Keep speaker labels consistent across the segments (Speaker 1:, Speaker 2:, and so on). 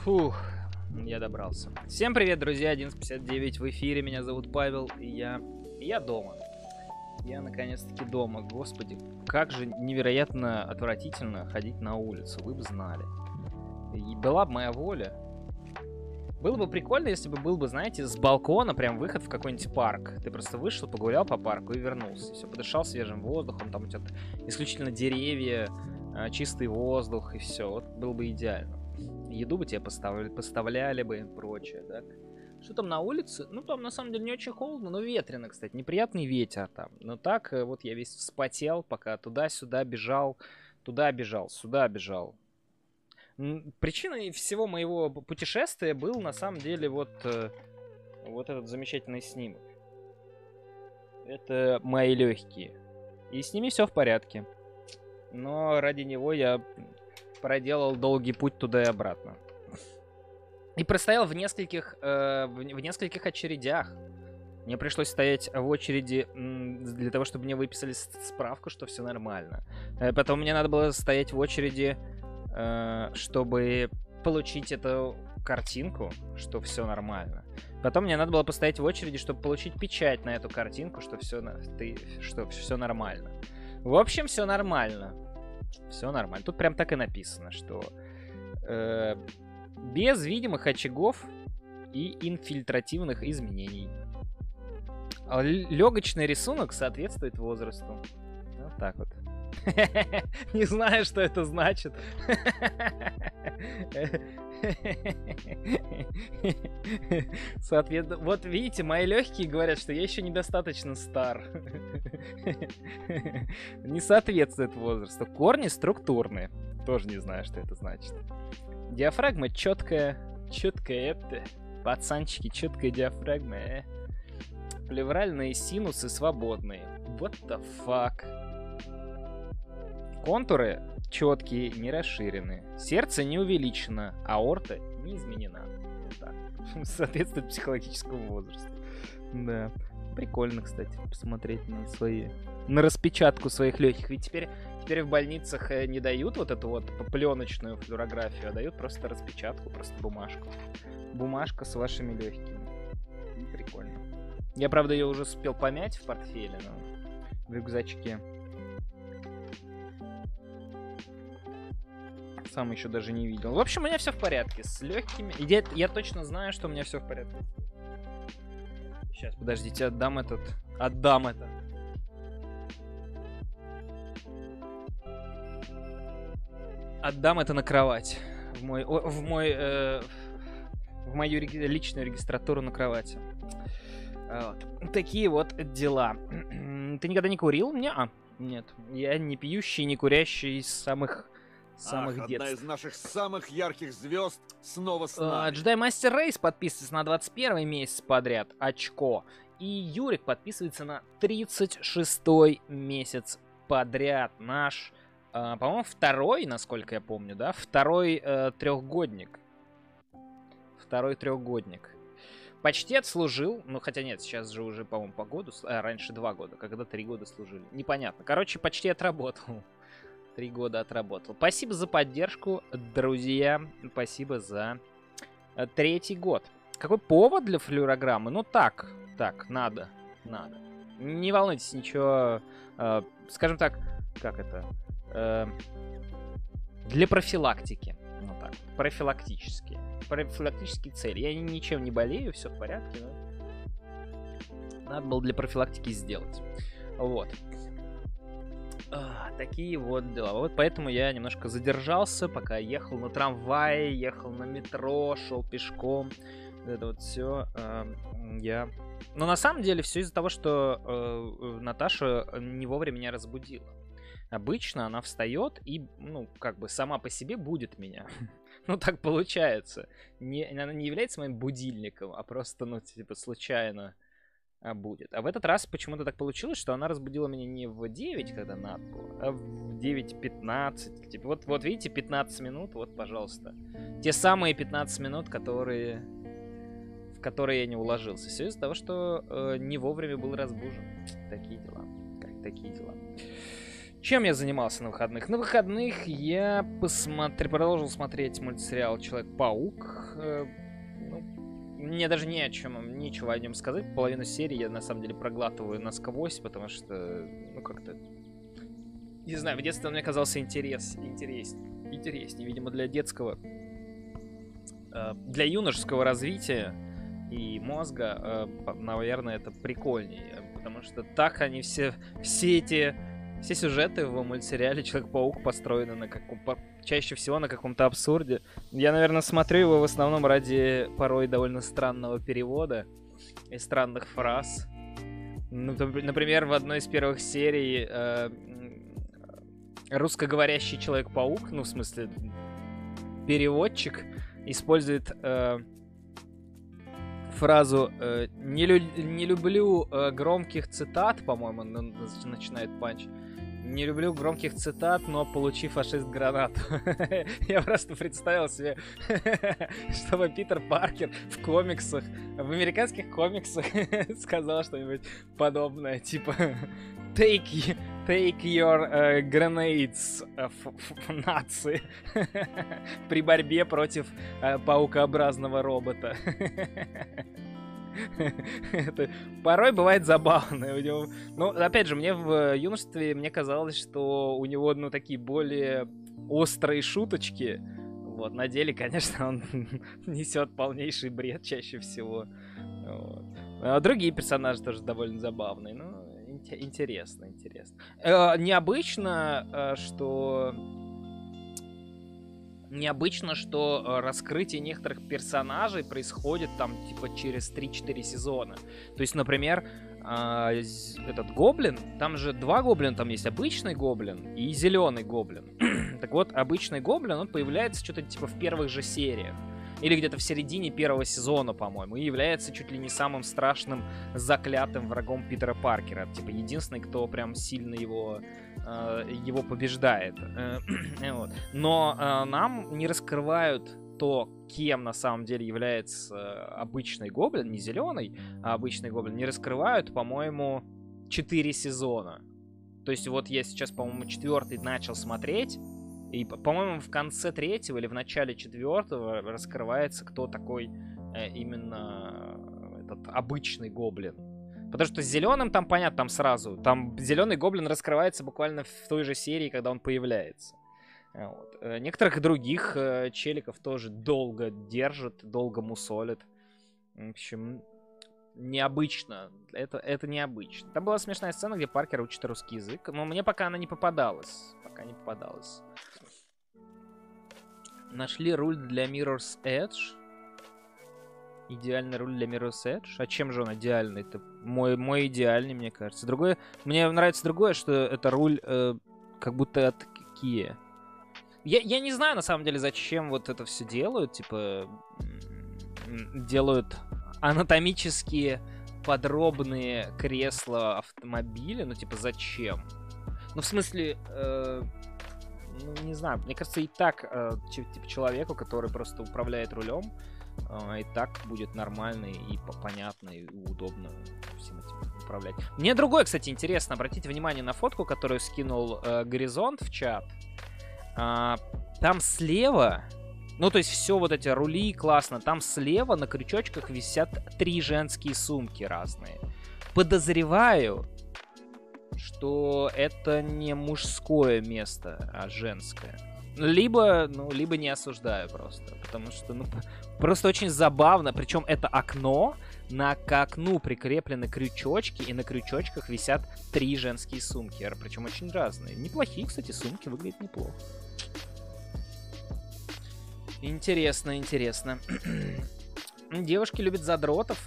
Speaker 1: Фух, я добрался. Всем привет, друзья, 11:59 в эфире, меня зовут Павел, и я дома. Я наконец-таки дома. Господи, как же невероятно отвратительно ходить на улицу, вы бы знали. И была бы моя воля. Было бы прикольно, если бы был бы, знаете, с балкона прям выход в какой-нибудь парк. Ты просто вышел, погулял по парку и вернулся. Все, подышал свежим воздухом, там у тебя исключительно деревья, чистый воздух и все. Вот было бы идеально. Еду бы тебе поставляли бы и прочее, да? Что там на улице? Ну, там на самом деле не очень холодно, но ветрено, кстати. Неприятный ветер там. Но так, вот я весь вспотел, пока туда-сюда бежал, туда бежал, сюда бежал. Причиной всего моего путешествия был, на самом деле, вот этот замечательный снимок. Это мои легкие. И с ними все в порядке. Но ради него я проделал долгий путь туда и обратно. И простоял в нескольких очередях. Мне пришлось стоять в очереди для того, чтобы мне выписали справку, что все нормально. Потом мне надо было стоять в очереди, чтобы получить эту картинку, что все нормально. Потом мне надо было постоять в очереди, чтобы получить печать на эту картинку, что все нормально. В общем, все нормально. Все нормально. Тут прям так и написано, что без видимых очагов и инфильтративных изменений. Легочный рисунок соответствует возрасту. Вот так вот. Не знаю, что это значит. Соответственно, вот видите, мои легкие говорят, что я еще недостаточно стар. Не соответствует возрасту. Корни структурные. Тоже не знаю, что это значит. Диафрагма четкая. Четкая это. Пацанчики, четкая диафрагма. Плевральные синусы свободные. What the fuck? Контуры четкие, не расширены. Сердце не увеличено, аорта не изменена. Вот так. Соответствует психологическому возрасту. Да. Прикольно, кстати, посмотреть на распечатку своих легких. Ведь теперь в больницах не дают вот эту вот пленочную флюорографию, а дают просто распечатку, просто бумажку. Бумажка с вашими легкими. Прикольно. Я, правда, ее уже успел помять в портфеле, но в рюкзачке. Сам еще даже не видел. В общем, у меня все в порядке. С легкими. Я точно знаю, что у меня все в порядке. Сейчас, подождите, отдам это. Отдам это на кровать. В мою личную регистратуру на кровати. Вот. Такие вот дела. Ты никогда не курил? Нет. Я не пьющий, не курящий из самых детств.
Speaker 2: Одна из наших самых ярких звезд снова с нами.
Speaker 1: Джедай Мастер Рейс подписывается на 21 месяц подряд. Очко. И Юрик подписывается на 36-й месяц подряд. Наш, по-моему, второй, насколько я помню, да? Второй трехгодник. Почти отслужил. Ну, хотя нет, сейчас же уже, по-моему, по году. Раньше 2 года, когда 3 года служили. Непонятно. Короче, почти отработал. 3 года отработал. Спасибо за поддержку, друзья. Спасибо за 3-й год. Какой повод для флюорограммы? Ну так, надо. Не волнуйтесь, ничего, скажем так, как это? Для профилактики. Ну так, профилактические цели. Я ничем не болею, все в порядке, но надо было для профилактики сделать. Вот. Такие вот дела. Вот поэтому я немножко задержался, пока ехал на трамвае, ехал на метро, шел пешком. Это вот все. Но на самом деле все из-за того, что Наташа не вовремя меня разбудила. Обычно она встает и, ну, как бы сама по себе будит меня. Ну, так получается. Она не является моим будильником, а просто, ну, типа, случайно будет. А в этот раз почему-то так получилось, что она разбудила меня не в 9, когда надо было, а в 9:15. Типа, вот видите, 15 минут, вот, пожалуйста. Те самые 15 минут, в которые я не уложился. Все из-за того, что не вовремя был разбужен. Такие дела. Чем я занимался на выходных? На выходных я продолжил смотреть мультсериал «Человек-паук». Мне даже нечего о нем сказать. Половину серии я на самом деле проглатываю насквозь, потому что, как-то... Не знаю, в детстве он мне казался интереснее. Видимо, для детского... Для юношеского развития и мозга, наверное, это прикольнее. Потому что так они все сюжеты в мультсериале «Человек-паук» построены чаще всего на каком-то абсурде. Я, наверное, смотрю его в основном ради порой довольно странного перевода и странных фраз. Например, в одной из первых серий русскоговорящий Человек-паук, в смысле, переводчик, использует фразу «не люблю громких цитат», по-моему, начинает панч. «Не люблю громких цитат, но получи, фашист, гранату». Я просто представил себе, чтобы Питер Паркер в комиксах, в американских комиксах сказал что-нибудь подобное, типа «Take your grenades, нации», при борьбе против паукообразного робота. Это порой бывает забавно. Опять же, мне в юношестве казалось, что у него, такие более острые шуточки. Вот, на деле, конечно, он несет полнейший бред чаще всего. Вот. А другие персонажи тоже довольно забавные. Интересно. Необычно, что раскрытие некоторых персонажей происходит там, через 3-4 сезона. То есть, например, этот гоблин, там же два гоблина, там есть обычный гоблин и зеленый гоблин. Так вот, обычный гоблин, он появляется что-то в первых же сериях. Или где-то в середине первого сезона, по-моему, и является чуть ли не самым страшным заклятым врагом Питера Паркера. Единственный, кто прям сильно его побеждает. Но нам не раскрывают то, кем на самом деле является обычный гоблин, не зеленый, а обычный гоблин, не раскрывают, по-моему, 4 сезона. То есть вот я сейчас, по-моему, 4-й начал смотреть, и, по-моему, в конце 3-го или в начале 4-го раскрывается, кто такой именно этот обычный гоблин. Потому что с зеленым там понятно, там сразу. Там зеленый гоблин раскрывается буквально в той же серии, когда он появляется. Вот. Некоторых других челиков тоже долго держат, долго мусолят. В общем, необычно. Это необычно. Там была смешная сцена, где Паркер учит русский язык, но мне пока она не попадалась. Нашли руль для Mirror's Edge. Идеальный руль для Mirror's Edge. А чем же он идеальный? Это мой идеальный, мне кажется. Мне нравится другое, что это руль как будто от Kia. Я не знаю, на самом деле, зачем вот это все делают. Делают анатомические подробные кресла автомобиля. Зачем? В смысле... не знаю, мне кажется, и так человеку, который просто управляет рулем, и так будет нормально и понятно, и удобно всем этим управлять. Мне другое, кстати, интересно. Обратите внимание на фотку, которую скинул Горизонт в чат. Там слева, то есть все вот эти рули, классно. Там слева на крючочках висят 3 женские сумки разные. Podозреваю, что это не мужское место, а женское. Либо не осуждаю просто. Потому что, просто очень забавно. Причем это окно, к окну прикреплены крючочки, и на крючочках висят 3 женские сумки. Причем очень разные. Неплохие, кстати, сумки, выглядят неплохо. Интересно. Девушки любят задротов.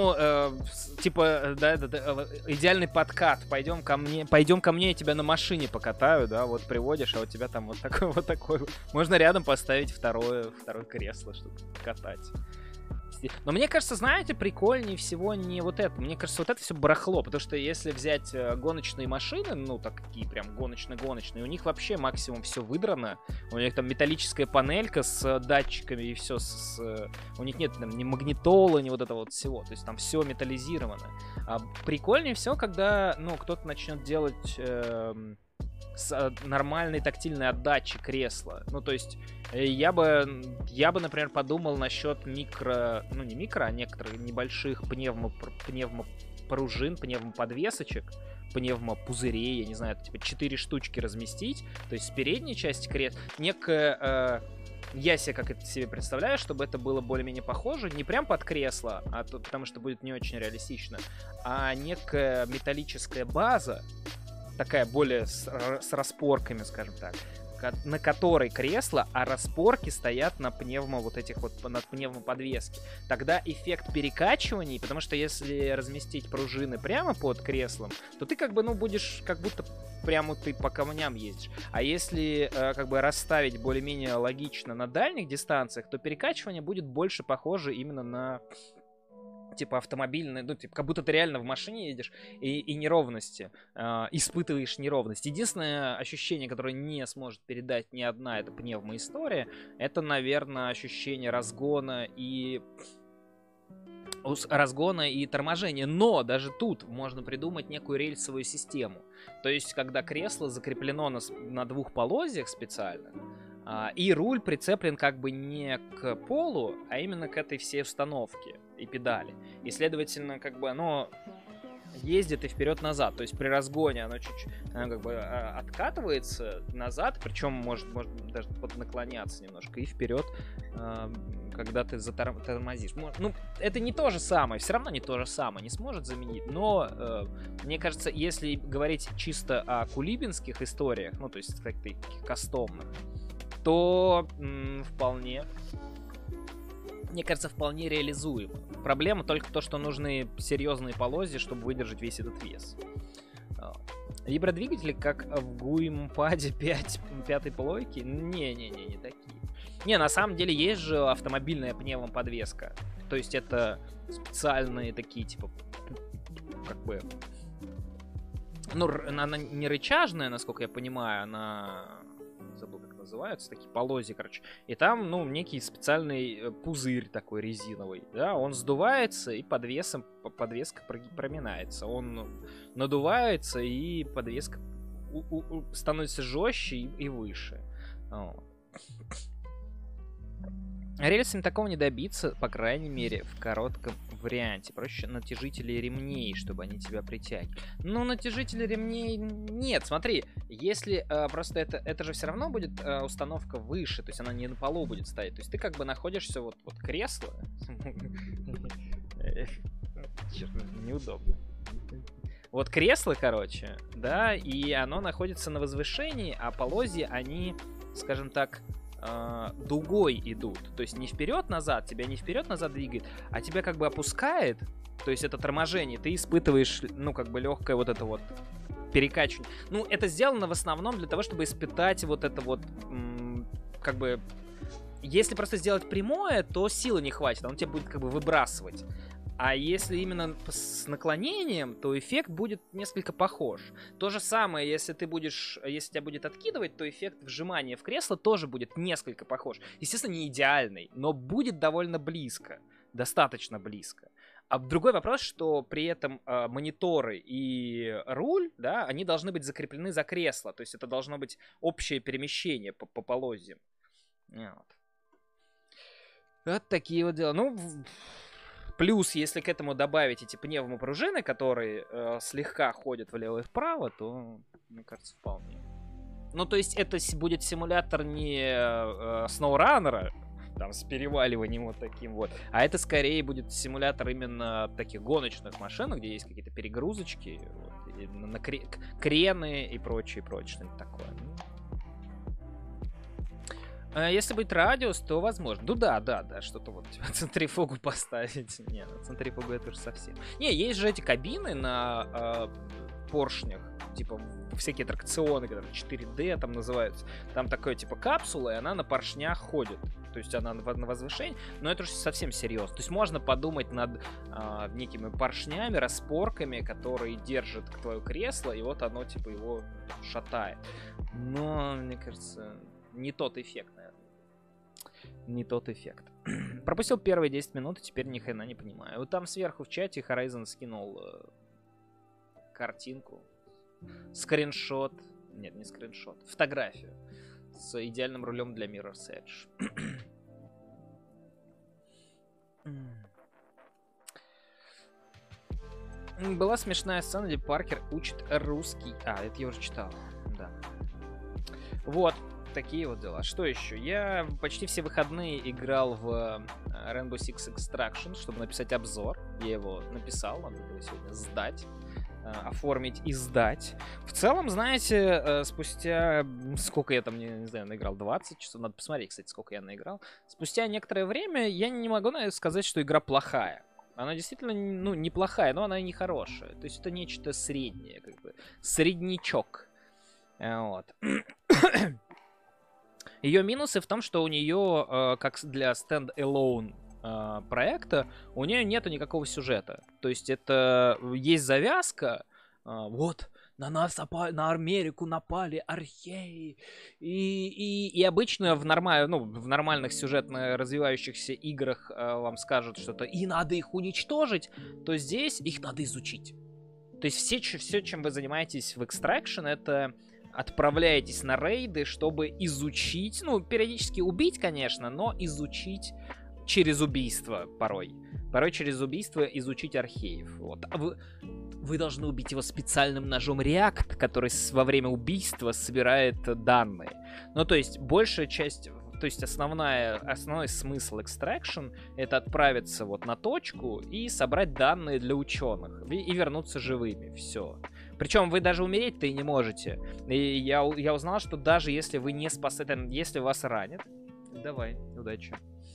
Speaker 1: Идеальный подкат. Пойдем ко мне, я тебя на машине покатаю, да, вот приводишь, а у тебя там вот такой. Можно рядом поставить второе кресло, чтобы катать. Но мне кажется, знаете, прикольнее всего не вот это. Мне кажется, вот это все барахло, потому что если взять гоночные машины, такие прям гоночные, у них вообще максимум все выдрано. У них там металлическая панелька с датчиками и все. У них нет там ни магнитола, ни вот этого вот всего. То есть там все металлизировано. А прикольнее все, когда, кто-то начнет делать нормальной тактильной отдачи кресла. Ну, то есть, я бы, например, подумал насчет ну, не микро, а некоторых небольших пневмопружин, пневмоподвесочек, пневмопузырей, я не знаю, типа 4 штучки разместить. То есть, с передней части кресла некая... Я себе как это себе представляю, чтобы это было более-менее похоже, не прям под кресло, потому что будет не очень реалистично, а некая металлическая база, такая более с распорками, скажем так, на которой кресло, а распорки стоят на вот этих вот, на пневмоподвеске. Тогда эффект перекачиваний, потому что если разместить пружины прямо под креслом, то ты как бы, ну, будешь как будто прямо ты по камням ездишь. А если как бы расставить более-менее логично на дальних дистанциях, то перекачивание будет больше похоже именно на типа автомобильные, ну, типа, как будто ты реально в машине едешь и неровности, испытываешь неровность. Единственное ощущение, которое не сможет передать ни одна эта пневмоистория, это, наверное, ощущение разгона и торможения. Но даже тут можно придумать некую рельсовую систему. То есть, когда кресло закреплено на двух полозьях специально, и руль прицеплен как бы не к полу, а именно к этой всей установке и педали. И, следовательно, как бы оно ездит и вперед-назад. То есть при разгоне оно чуть-чуть как бы откатывается назад, причем может даже поднаклоняться немножко и вперед, когда ты затормозишь. Ну, это не то же самое, все равно не то же самое, не сможет заменить. Но мне кажется, если говорить чисто о кулибинских историях, ну, то есть как-то кастомных, то вполне, мне кажется, вполне реализуемо. Проблема только то, что нужны серьезные полозья, чтобы выдержать весь этот вес. Вибродвигатели, как в Гуимпаде 5-й плойки? Не такие. Не, на самом деле есть же автомобильная пневмоподвеска. То есть это специальные такие, типа, как бы... Ну, она не рычажная, насколько я понимаю, она... забыл, как называются, такие полозья, короче. И там, ну, некий специальный пузырь такой резиновый, да, он сдувается, и подвеска проминается. Он надувается, и подвеска становится жестче и выше. Вот. Рельсами такого не добиться, по крайней мере, в коротком варианте. Проще натяжители ремней, чтобы они тебя притягивали. Ну, натяжители ремней... Нет, смотри, если просто это же все равно будет установка выше, то есть она не на полу будет стоять. То есть ты как бы находишься вот кресло. Черт, неудобно. Вот кресло, короче, да, и оно находится на возвышении, а полозья, они, скажем так, дугой идут. То есть не вперед-назад, тебя не вперед-назад двигает, а тебя как бы опускает. То есть это торможение. Ты испытываешь, ну, как бы легкое вот это вот перекачивание. Ну, это сделано в основном для того, чтобы испытать вот это вот, как бы... Если просто сделать прямое, то силы не хватит, он тебя будет как бы выбрасывать. А если именно с наклонением, то эффект будет несколько похож. То же самое, если тебя будет откидывать, то эффект вжимания в кресло тоже будет несколько похож. Естественно, не идеальный, но будет довольно близко. Достаточно близко. А другой вопрос, что при этом мониторы и руль, да, они должны быть закреплены за кресло. То есть это должно быть общее перемещение по полозьям. Вот такие вот дела. Ну... Плюс, если к этому добавить эти пневмопружины, которые слегка ходят влево и вправо, то, мне кажется, вполне. Ну, то есть это будет симулятор не SnowRunner, там, с переваливанием вот таким вот, а это скорее будет симулятор именно таких гоночных машин, где есть какие-то перегрузочки, вот, и крены и прочее, что-нибудь такое. Если быть радиус, то возможно. Ну да, что-то вот центрифугу поставить. Не, на центрифугу это уже совсем. Не, есть же эти кабины на поршнях, типа всякие аттракционы, которые 4D там называются. Там такая типа капсула, и она на поршнях ходит. То есть она на возвышении, но это уже совсем серьезно. То есть можно подумать над некими поршнями, распорками, которые держат твое кресло, и вот оно типа его шатает. Но, мне кажется... Не тот эффект, наверное. Не тот эффект. Пропустил первые 10 минут, и теперь ни хрена не понимаю. Вот там сверху в чате Horizon скинул картинку. Скриншот Нет, не скриншот. Фотографию с идеальным рулем для Mirror's Edge. Была смешная сцена, где Паркер учит русский. А, это я уже читал. Да. Вот. Такие вот дела. Что еще? Я почти все выходные играл в Rainbow Six Extraction, чтобы написать обзор. Я его написал, надо было сегодня сдать. Оформить и сдать. В целом, знаете, спустя... Сколько я там, не знаю, наиграл? 20 часов? Надо посмотреть, кстати, сколько я наиграл. Спустя некоторое время я не могу, наверное, сказать, что игра плохая. Она действительно, ну, неплохая, но она и не хорошая. То есть это нечто среднее, как бы. Среднячок. Вот. Ее минусы в том, что у нее, как для stand-alone проекта, у нее нету никакого сюжета. То есть это есть завязка, вот, на нас на Америку напали археи. И обычно в нормальных сюжетно развивающихся играх вам скажут что-то, и надо их уничтожить, то здесь их надо изучить. То есть все, чем вы занимаетесь в Extraction, это отправляетесь на рейды, чтобы изучить, ну, периодически убить, конечно, но изучить через убийство порой. Порой через убийство изучить археев. Вот. А вы должны убить его специальным ножом React, который во время убийства собирает данные. Ну, то есть, большая часть... То есть, основной смысл Extraction — это отправиться вот на точку и собрать данные для ученых. И вернуться живыми. Все. Причем вы даже умереть-то и не можете. И я узнал, что даже если вы не спасаете... Если вас ранят... Давай, удачи.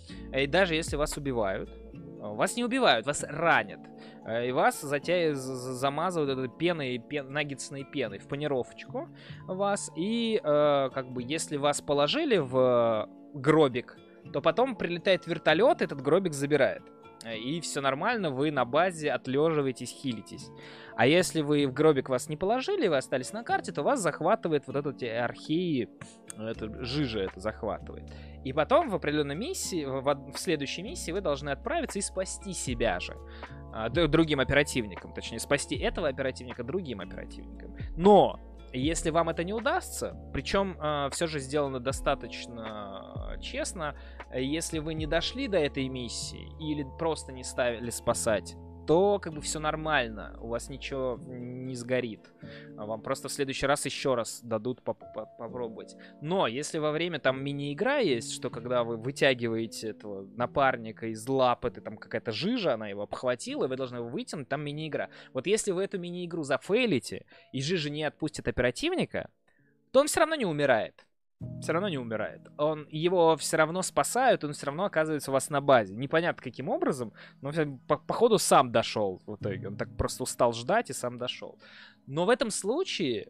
Speaker 1: И даже если вас убивают, вас не убивают, вас ранят. И вас замазывают этой пеной, наггетсной пеной в панировочку вас. И как бы если вас положили в гробик, то потом прилетает вертолет, этот гробик забирает. И все нормально, вы на базе отлеживаетесь, хилитесь. А если вы в гробик вас не положили, вы остались на карте, то вас захватывает вот эти археи, это жижа это захватывает. И потом в определенной миссии, в следующей миссии вы должны отправиться и спасти себя же. Другим оперативникам, точнее, спасти этого оперативника другим оперативникам. Но если вам это не удастся, причем все же сделано достаточно честно, если вы не дошли до этой миссии или просто не ставили спасать, то как бы все нормально, у вас ничего не сгорит. Вам просто в следующий раз еще раз дадут попробовать. Но если во время там мини-игра есть, что когда вы вытягиваете этого напарника из лап, это там какая-то жижа, она его обхватила, и вы должны его вытянуть, там мини-игра. Вот если вы эту мини-игру зафейлите, и жижа не отпустит оперативника, то он все равно не умирает. Все равно не умирает. Его все равно спасают, он все равно оказывается у вас на базе. Непонятно каким образом, но походу сам дошел в итоге. Он так просто устал ждать и сам дошел. Но в этом случае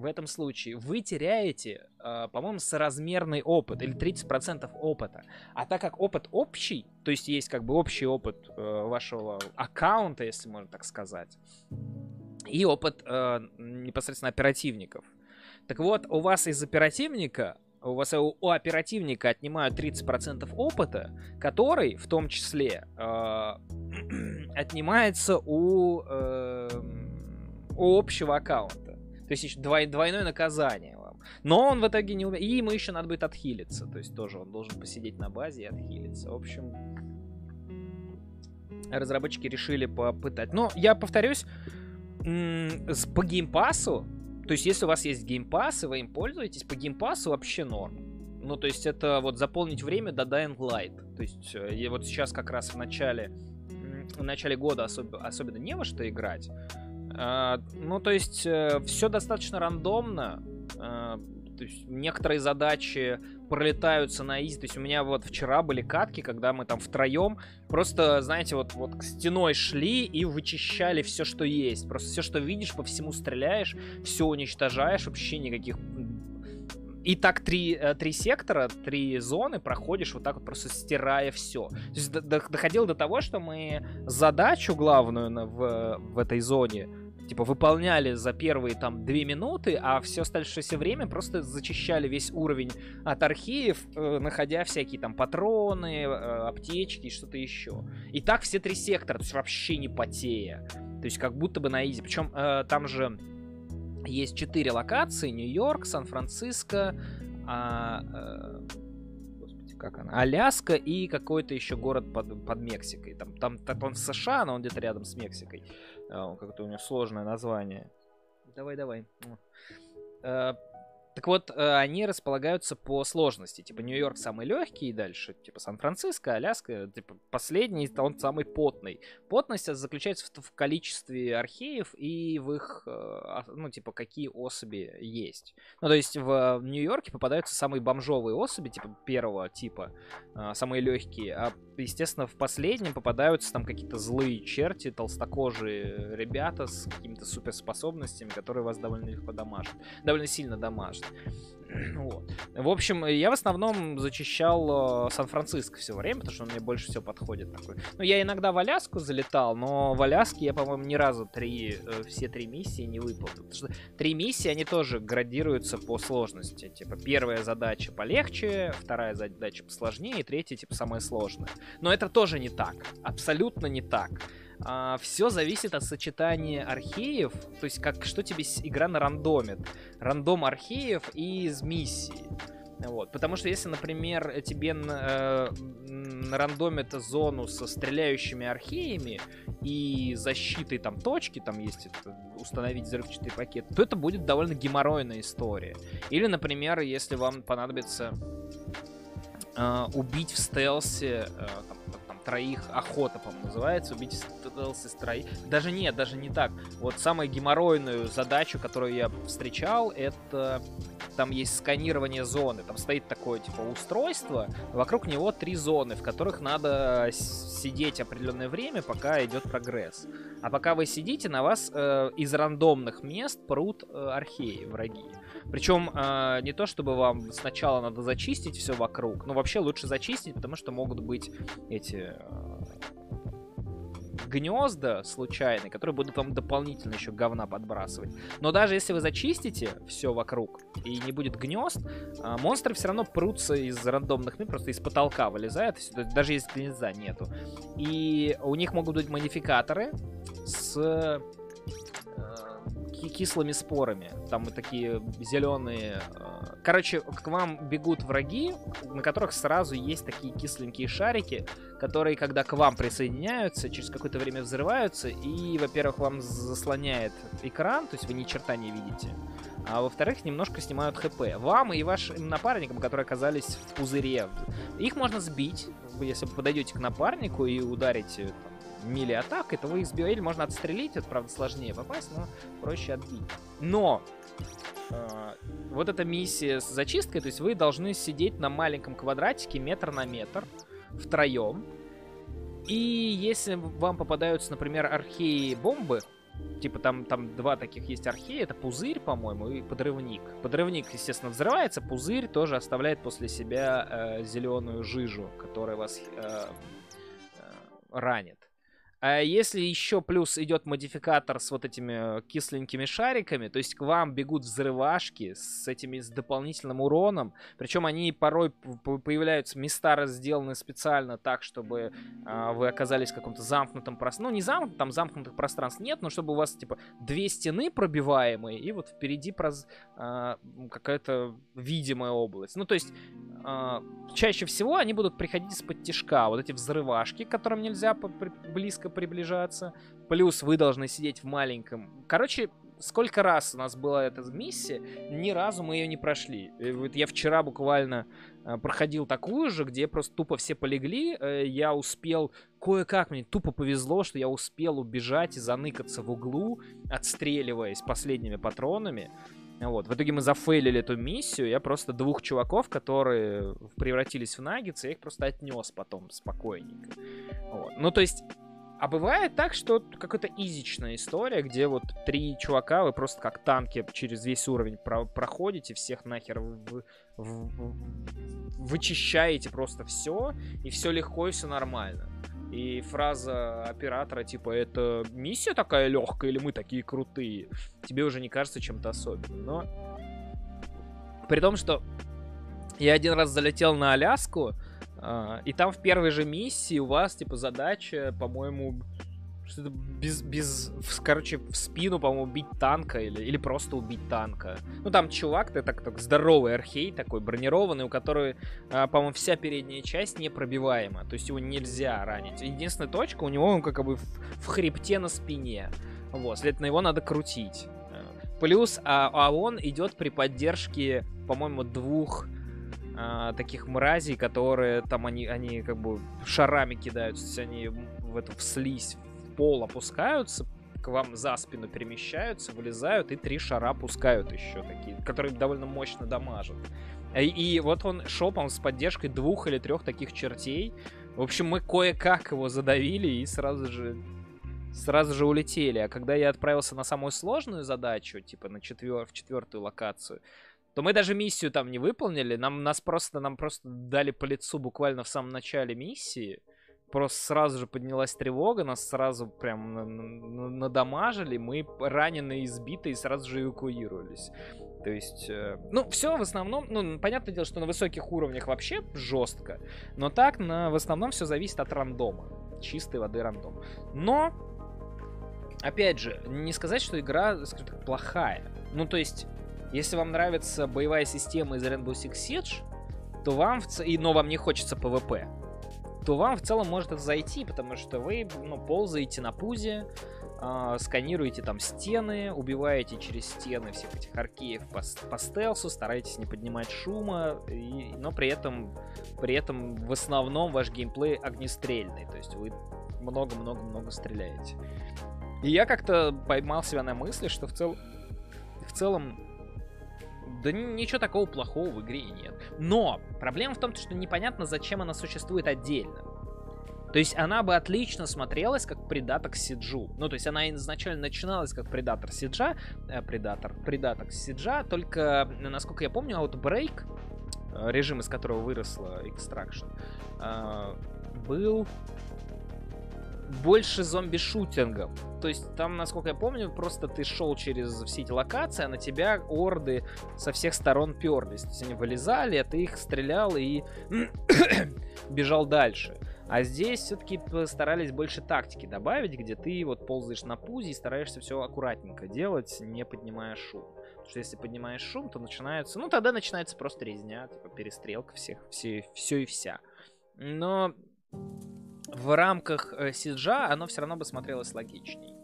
Speaker 1: вы теряете, по-моему, соразмерный опыт, или 30% опыта. А так как опыт общий, то есть есть как бы общий опыт вашего аккаунта, если можно так сказать, и опыт непосредственно оперативников. Так вот, у вас из оперативника, у оперативника отнимают 30% опыта, который в том числе отнимается у общего аккаунта. То есть еще двойное наказание вам. Но он в итоге не умеет. И ему еще надо будет отхилиться. То есть тоже он должен посидеть на базе и отхилиться. В общем, разработчики решили попытать. Но я повторюсь, по геймпассу, то есть, если у вас есть геймпасс, и вы им пользуетесь, по геймпассу вообще норм. Ну, то есть, это вот заполнить время до Dying Light. То есть, вот сейчас как раз в начале года особенно не во что играть. Ну, то есть, все достаточно рандомно. То есть, некоторые задачи пролетаются на изи. То есть, у меня вот вчера были катки, когда мы там втроем просто, знаете, вот к стеной шли и вычищали все, что есть. Просто все, что видишь, по всему стреляешь, все уничтожаешь, вообще никаких... И так три сектора, 3 зоны проходишь вот так вот, просто стирая все. То есть, доходило до того, что мы задачу главную в этой зоне типа выполняли за первые там 2 минуты, а все оставшееся время просто зачищали весь уровень от археев, находя всякие там патроны, аптечки и что-то еще. И так все 3 сектора, то есть вообще не потея. То есть как будто бы на изи. Причем там же есть 4 локации: Нью-Йорк, Сан-Франциско, господи, как она? Аляска и какой-то еще город под Мексикой. Там в США, но он где-то рядом с Мексикой. Как-то у него сложное название. Давай. Так вот, они располагаются по сложности. Типа, Нью-Йорк самый легкий, и дальше, типа, Сан-Франциско, Аляска, типа, последний, он самый потный. Потность заключается в количестве археев и в их, ну, типа, какие особи есть. Ну, то есть, в Нью-Йорке попадаются самые бомжовые особи, типа, первого типа, самые легкие, а, естественно, в последнем попадаются там какие-то злые черти, толстокожие ребята с какими-то суперспособностями, которые вас довольно легко дамажат, довольно сильно дамажат. Вот. В общем, я в основном зачищал Сан-Франциско все время, потому что он мне больше всего подходит такой. Ну, я иногда в Аляску залетал, но в Аляске я, по-моему, ни разу все 3 миссии не выполнил. Потому что 3 миссии, они тоже градируются по сложности. Типа, первая задача полегче, вторая задача посложнее, и третья, типа, самая сложная. Но это тоже не так. Абсолютно не так. Все зависит от сочетания археев, то есть что тебе игра нарандомит. Рандом археев и из миссии. Вот. Потому что если, например, тебе нарандомят зону со стреляющими археями и защитой там точки, там есть установить взрывчатый пакет, то это будет довольно геморройная история. Или, например, если вам понадобится убить в стелсе троих, охота, по-моему, называется, убить стелс из троих. Даже не так. Вот самую геморройную задачу, которую я встречал, это там есть сканирование зоны. Там стоит такое, типа, устройство, вокруг него 3 зоны, в которых надо сидеть определенное время, пока идет прогресс. А пока вы сидите, на вас из рандомных мест прут археи, враги. Причем не то, чтобы вам сначала надо зачистить все вокруг, но вообще лучше зачистить, потому что могут быть эти гнезда случайные, которые будут вам дополнительно еще говна подбрасывать. Но даже если вы зачистите все вокруг и не будет гнезд, монстры все равно прутся из рандомных мест, просто из потолка вылезают, даже если гнезда нету. И у них могут быть модификаторы с кислыми спорами. Там такие зеленые. Короче, к вам бегут враги, на которых сразу есть такие кисленькие шарики, которые, когда к вам присоединяются, через какое-то время взрываются, и, во-первых, вам заслоняет экран, то есть вы ни черта не видите, а во-вторых, немножко снимают хп. Вам и вашим напарникам, которые оказались в пузыре. Их можно сбить, если вы подойдете к напарнику и ударите мили-атакой, то вы их сбили, можно отстрелить, это, правда, сложнее попасть, но проще отбить. Но вот эта миссия с зачисткой, то есть вы должны сидеть на маленьком квадратике метр на метр втроем, и если вам попадаются, например, археи-бомбы, типа там 2 таких есть архея, это пузырь, по-моему, и подрывник. Подрывник, естественно, взрывается, пузырь тоже оставляет после себя зеленую жижу, которая вас ранит. А если еще плюс идет модификатор с вот этими кисленькими шариками, то есть к вам бегут взрывашки с дополнительным уроном, причем они порой появляются, места разделаны специально так, чтобы вы оказались в каком-то замкнутом пространстве. Ну, не замкнутом, там замкнутых пространств нет, но чтобы у вас, типа, 2 стены пробиваемые, и вот впереди какая-то видимая область. Ну, то есть чаще всего они будут приходить из-под тишка. Вот эти взрывашки, к которым нельзя близко приближаться. Плюс вы должны сидеть в маленьком... Короче, сколько раз у нас была эта миссия, ни разу мы ее не прошли. И вот я вчера буквально проходил такую же, где просто тупо все полегли. Я успел... Кое-как мне тупо повезло, что я успел убежать и заныкаться в углу, отстреливаясь последними патронами. Вот. В итоге мы зафейлили эту миссию. Я просто 2 чуваков, которые превратились в наггетсы, я их просто отнес потом спокойненько. Вот. Ну, то есть... А бывает так, что какая-то изичная история, где вот 3 чувака, вы просто как танки через весь уровень проходите, всех нахер вычищаете просто все, и все легко, и все нормально. И фраза оператора, типа, это миссия такая легкая, или мы такие крутые, тебе уже не кажется чем-то особенным. Но при том, что я один раз залетел на Аляску, и там в первой же миссии у вас, типа, задача, по-моему, Что это короче, в спину, по-моему, убить танка или просто убить танка. Ну, там чувак, ты так здоровый архей такой, бронированный, у которого, по-моему, вся передняя часть непробиваема. То есть его нельзя ранить. Единственная точка у него, он как бы в хребте на спине. Вот, следовательно, его надо крутить. Плюс, он идет при поддержке, по-моему, двух таких мразей, которые там они как бы шарами кидаются. То есть они в слизь, в пол опускаются, к вам за спину перемещаются, вылезают и 3 шара пускают еще такие, которые довольно мощно дамажат. И вот он шопом с поддержкой 2 или 3 таких чертей. В общем, мы кое-как его задавили и сразу же улетели. А когда я отправился на самую сложную задачу, типа в 4-ю локацию, то мы даже миссию там не выполнили. Нам просто дали по лицу буквально в самом начале миссии. Просто сразу же поднялась тревога, нас сразу прям надамажили, мы раненые, избитые, и сразу же эвакуировались. То есть, ну, все в основном, ну, понятное дело, что на высоких уровнях вообще жестко, но так, в основном все зависит от рандома. Чистой воды рандом. Но, опять же, не сказать, что игра, скажем так, плохая. Ну, то есть, если вам нравится боевая система из Rainbow Six Siege, то но вам не хочется PvP, то вам в целом может это зайти, потому что вы ползаете на пузе, сканируете там стены, убиваете через стены всех этих аркеев по стелсу, стараетесь не поднимать шума, но при этом в основном ваш геймплей огнестрельный, то есть вы много-много-много стреляете. И я как-то поймал себя на мысли, что в целом да ничего такого плохого в игре и нет. Но проблема в том, что непонятно, зачем она существует отдельно. То есть она бы отлично смотрелась как придаток к Сиджу. Ну, то есть она изначально начиналась как придаток Сиджа, придаток Сиджа, только, насколько я помню, Outbreak, режим, из которого выросла Extraction, был больше зомби-шутингом. То есть там, насколько я помню, просто ты шел через все эти локации, а на тебя орды со всех сторон перлись. То есть они вылезали, а ты их стрелял и бежал дальше. А здесь все-таки постарались больше тактики добавить, где ты вот ползаешь на пузе и стараешься все аккуратненько делать, не поднимая шум. Потому что если поднимаешь шум, то начинается... Ну, тогда начинается просто резня, типа перестрелка все и вся. Но в рамках Сиджа оно все равно бы смотрелось логичней.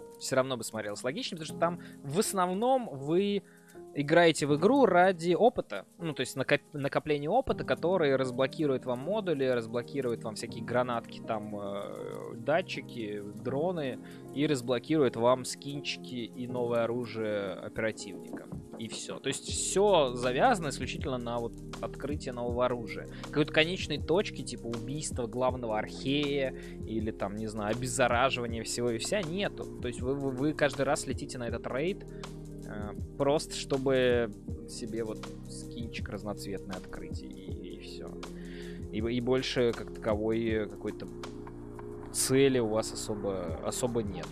Speaker 1: Потому что там в основном вы играете в игру ради опыта. Ну, то есть накопление опыта, который разблокирует вам модули, разблокирует вам всякие гранатки, там, датчики, дроны, и разблокирует вам скинчики и новое оружие оперативника. И все. То есть все завязано исключительно на вот открытие нового оружия. Какой-то конечной точки, типа убийства главного архея, или там, не знаю, обеззараживания всего и вся, нету. То есть вы каждый раз летите на этот рейд, просто чтобы себе вот скинчик разноцветный открыть, и все. И больше как таковой какой-то цели у вас особо нет.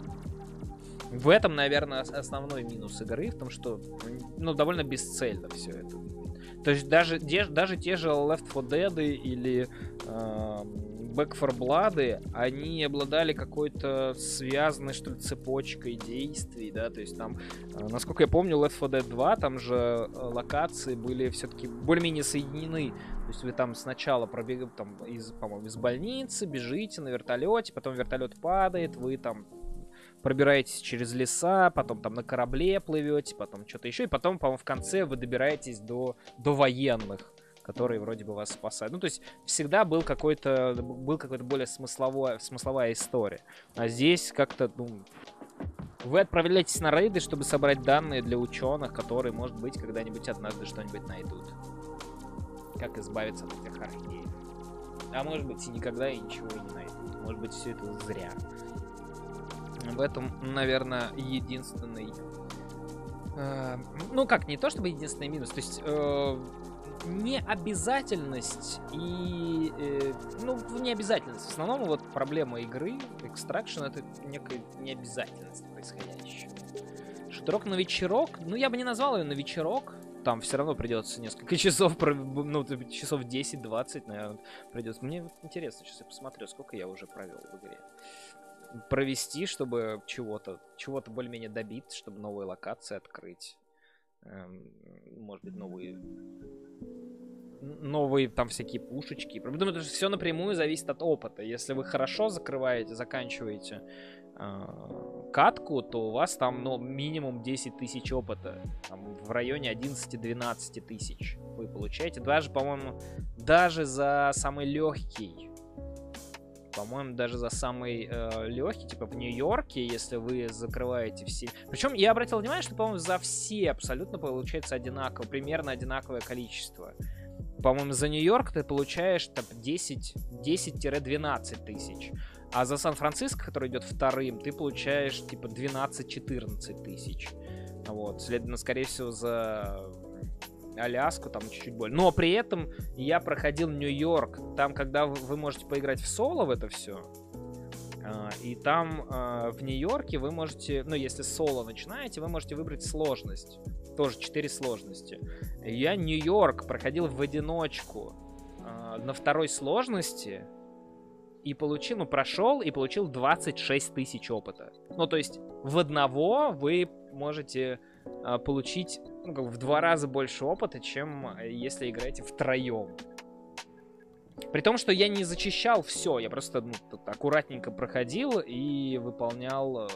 Speaker 1: В этом, наверное, основной минус игры, в том, что довольно бесцельно все это. То есть даже те же Left 4 Dead или Back 4 Blood, они обладали какой-то связанной, что ли, цепочкой действий, да, то есть там, насколько я помню, Left 4 Dead 2, там же локации были все-таки более-менее соединены. То есть вы там сначала пробегаете, там, по-моему, из больницы, бежите на вертолете, потом вертолет падает, вы там пробираетесь через леса, потом там на корабле плывете, потом что-то еще, и потом, по-моему, в конце вы добираетесь до военных, которые вроде бы вас спасают. Ну, то есть всегда был какой-то более смысловая история. А здесь как-то, вы отправляетесь на рейды, чтобы собрать данные для ученых, которые, может быть, когда-нибудь однажды что-нибудь найдут. Как избавиться от этих археев. А может быть, и никогда и ничего и не найдут. Может быть, все это зря. В этом, наверное, единственный... не то чтобы единственный минус. То есть... необязательность и... необязательность. В основном вот проблема игры, Extraction, это некая необязательность происходящая. Шутерок на вечерок, я бы не назвал ее на вечерок. Там все равно придется несколько часов, часов 10-20, наверное, придется. Мне интересно, сейчас я посмотрю, сколько я уже провел в игре. провести, чтобы чего-то более-менее добиться, чтобы новые локации открыть. Может быть, новые там всякие пушечки. Потому что все напрямую зависит от опыта. Если вы хорошо заканчиваете катку, то у вас там, ну, минимум 10 тысяч опыта. Там в районе 11-12 тысяч вы получаете. Даже, по-моему, даже за самый легкий. По-моему, даже за самый легкий, типа в Нью-Йорке, если вы закрываете все... Причем я обратил внимание, что, по-моему, за все абсолютно получается одинаково, примерно одинаковое количество. По-моему, за Нью-Йорк ты получаешь там 10-12 тысяч. А за Сан-Франциско, который идет вторым, ты получаешь типа 12-14 тысяч. Вот. Следовательно, скорее всего, за Аляску там чуть-чуть больше. Но при этом я проходил Нью-Йорк. Там, когда вы можете поиграть в соло в это все. И там в Нью-Йорке вы можете, ну, если соло начинаете, вы можете выбрать сложность. Тоже 4 сложности. Я Нью-Йорк проходил в одиночку на второй сложности и прошел и получил 26 тысяч опыта. Ну, то есть в одного вы можете получить, ну, как бы в 2 раза больше опыта, чем если играете втроем. При том, что я не зачищал все, я просто аккуратненько проходил и выполнял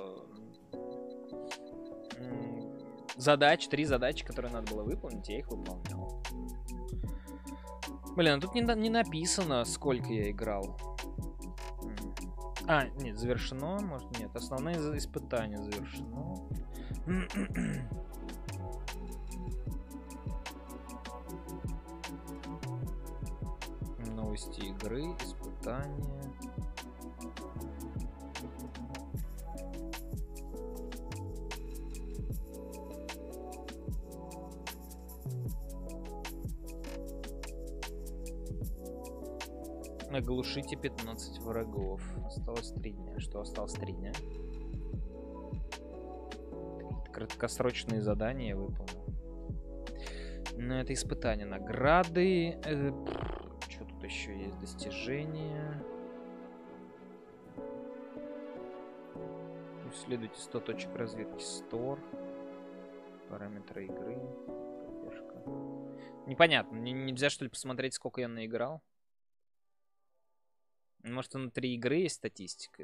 Speaker 1: 3 задачи, которые надо было выполнить, я их выполнял. Блин, тут не написано, сколько я играл. Нет, завершено, может, нет. Основные испытания завершено. Новости игры, испытания. Оглушите 15 врагов. Осталось 3 дня. Что осталось 3 дня? Краткосрочные задания выполнил. Ну, это испытания, награды. Что тут еще есть? Достижения. Исследуйте 100 точек разведки Стор. Параметры игры. Поддержка. Непонятно. Нельзя, что ли, посмотреть, сколько я наиграл? Может, внутри игры есть статистика?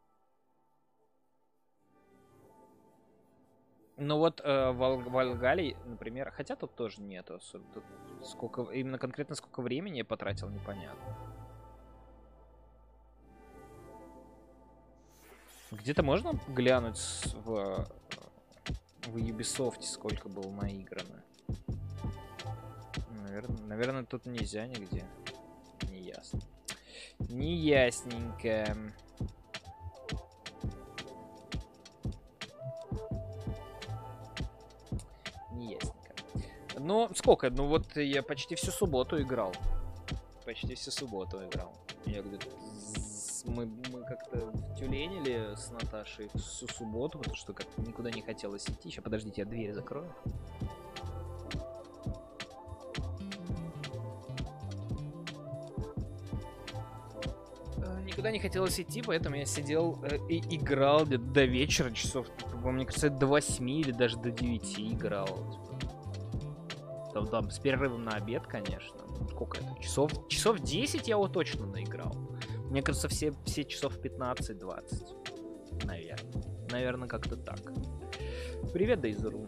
Speaker 1: Ну вот в Вальгалле, например, хотя тут тоже нету особо. Тут именно конкретно сколько времени я потратил, непонятно. Где-то можно глянуть в Ubisoft, сколько было наиграно? Наверное, тут нельзя нигде. Не ясно. Неясненько. Неясненько. Ну, сколько? Ну вот я почти всю субботу играл. Я где-то... Мы как-то тюленили с Наташей всю субботу, потому что как-то никуда не хотелось идти. Сейчас, подождите, я дверь закрою. Никуда не хотелось идти, поэтому я сидел и играл где-то до вечера, часов, мне кажется, до 8 или даже до 9 играл. Там, с перерывом на обед, конечно. Сколько это? Часов 10 я вот точно наиграл. Мне кажется, все часов 15-20. Наверное, как-то так. Привет, Дейзеру.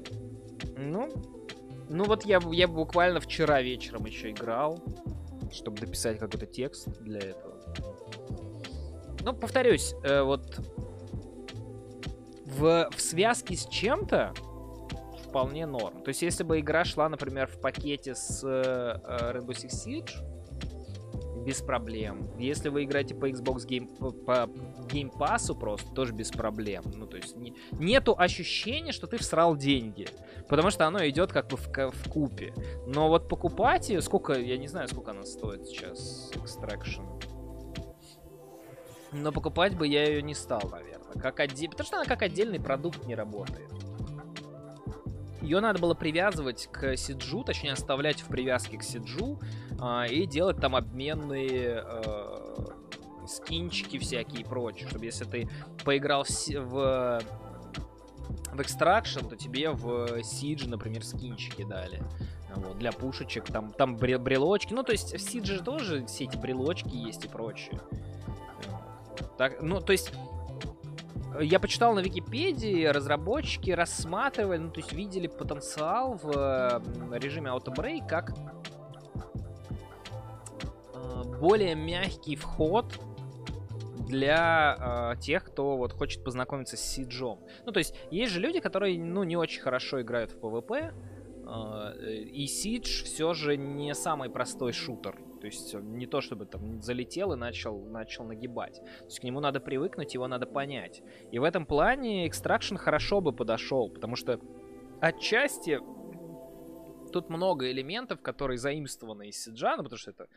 Speaker 1: Ну вот я буквально вчера вечером еще играл, чтобы дописать какой-то текст для этого. Ну, повторюсь, вот в связке с чем-то вполне норм. То есть, если бы игра шла, например, в пакете с Rainbow Six Siege, без проблем. Если вы играете по Xbox по Game Pass'у просто, тоже без проблем. Ну, то есть, нету ощущения, что ты всрал деньги. Потому что оно идет как бы в купе. Но вот покупать ее, сколько, я не знаю, сколько она стоит сейчас, Extraction. Но покупать бы я ее не стал, наверное. Потому что она как отдельный продукт не работает. Ее надо было привязывать к Сиджу, точнее оставлять в привязке к Сиджу и делать там обменные скинчики всякие и прочее, чтобы если ты поиграл в Extraction, то тебе в Siege, например, скинчики дали. Вот, для пушечек, там брелочки. Ну, то есть в Siege же тоже все эти брелочки есть и прочее. Так, ну, то есть я почитал на Википедии, разработчики рассматривали, ну, то есть видели потенциал в режиме Auto Break как более мягкий вход для тех, кто вот хочет познакомиться с Сиджом. Ну, то есть есть же люди, которые, ну, не очень хорошо играют в PvP, и Siege все же не самый простой шутер. То есть не то, чтобы там залетел и начал нагибать. То есть к нему надо привыкнуть, его надо понять. И в этом плане Extraction хорошо бы подошел, потому что отчасти тут много элементов, которые заимствованы из Сиджа, ну, потому что это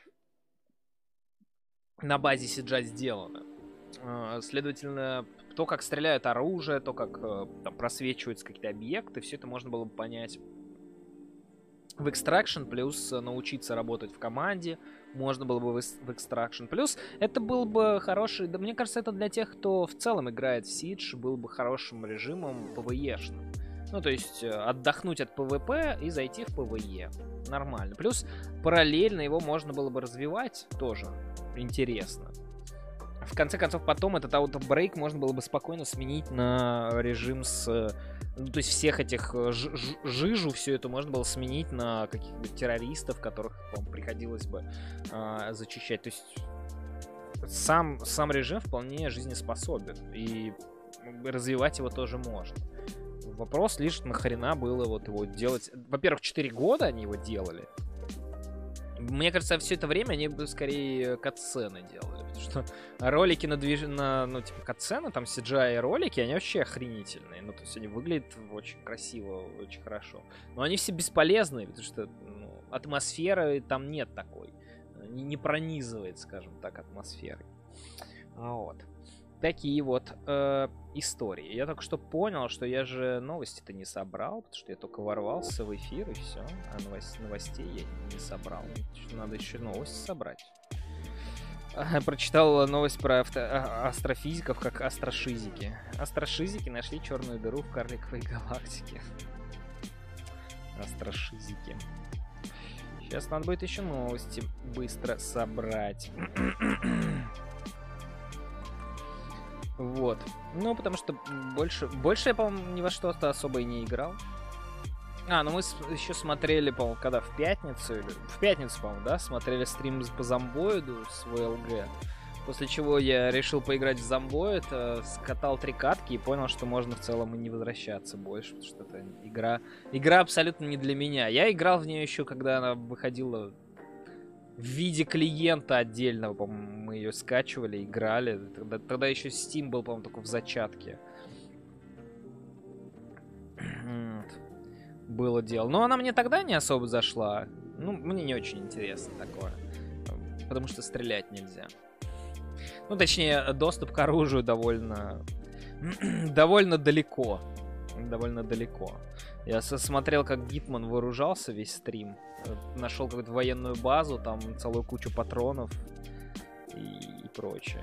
Speaker 1: на базе Сиджа сделано. Следовательно, то, как стреляют оружие, то, как там просвечиваются какие-то объекты, все это можно было бы понять в Extraction, плюс научиться работать в команде можно было бы в Extraction. Плюс это был бы хороший... Да, мне кажется, это для тех, кто в целом играет в Siege, был бы хорошим режимом PvE-шным. Ну, то есть отдохнуть от PvP и зайти в PvE. Нормально. Плюс параллельно его можно было бы развивать тоже. Интересно. В конце концов, потом этот Auto Break можно было бы спокойно сменить на режим с... Ну, то есть всех этих жижу, все это можно было сменить на каких-то террористов, которых, по-моему, приходилось бы зачищать. То есть сам режим вполне жизнеспособен. И развивать его тоже можно. Вопрос лишь, нахрена было вот его делать. Во-первых, 4 года они его делали. Мне кажется, все это время они бы скорее катсцены делали. Потому что ролики ну, типа, катсцены, там, CGI ролики, они вообще охренительные. Ну, то есть они выглядят очень красиво, очень хорошо. Но они все бесполезные, потому что ну, атмосферы там нет такой. Не пронизывает, скажем так, атмосферой. Вот. Такие вот истории. Я только что понял, что я же новости-то не собрал, потому что я только ворвался в эфир и все. А новостей я не собрал. Надо еще новости собрать. Прочитал новость про астрофизиков, как астрошизики. Астрошизики нашли черную дыру в карликовой галактике. Астрошизики. Сейчас надо будет еще новости быстро собрать. Вот. Ну, потому что больше я, по-моему, ни во что-то особо и не играл. Ну мы еще смотрели, по-моему, когда в пятницу, по-моему, да, смотрели стрим по Зомбоиду с ВЛГ. После чего я решил поиграть в Зомбоид, скатал 3 катки и понял, что можно в целом и не возвращаться больше, потому что это игра абсолютно не для меня. Я играл в нее еще, когда она выходила в виде клиента отдельного, по-моему, мы ее скачивали, играли. Тогда еще Steam был, по-моему, только в зачатке. Было дело. Но она мне тогда не особо зашла. Ну, мне не очень интересно такое. Потому что стрелять нельзя. Ну, точнее, доступ к оружию довольно далеко. Довольно далеко. Я смотрел, как Гитман вооружался весь стрим. Нашел какую-то военную базу, там целую кучу патронов и прочее.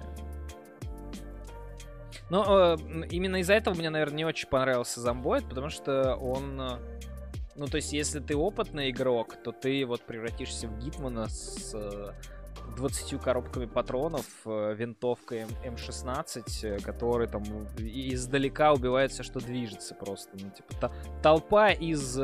Speaker 1: Но именно из-за этого мне, наверное, не очень понравился Зомбоид, потому что он... Ну, то есть, если ты опытный игрок, то ты вот превратишься в Гитмана с 20 коробками патронов, винтовкой М16, который там издалека убивает все, что движется просто. Ну, типа, толпа из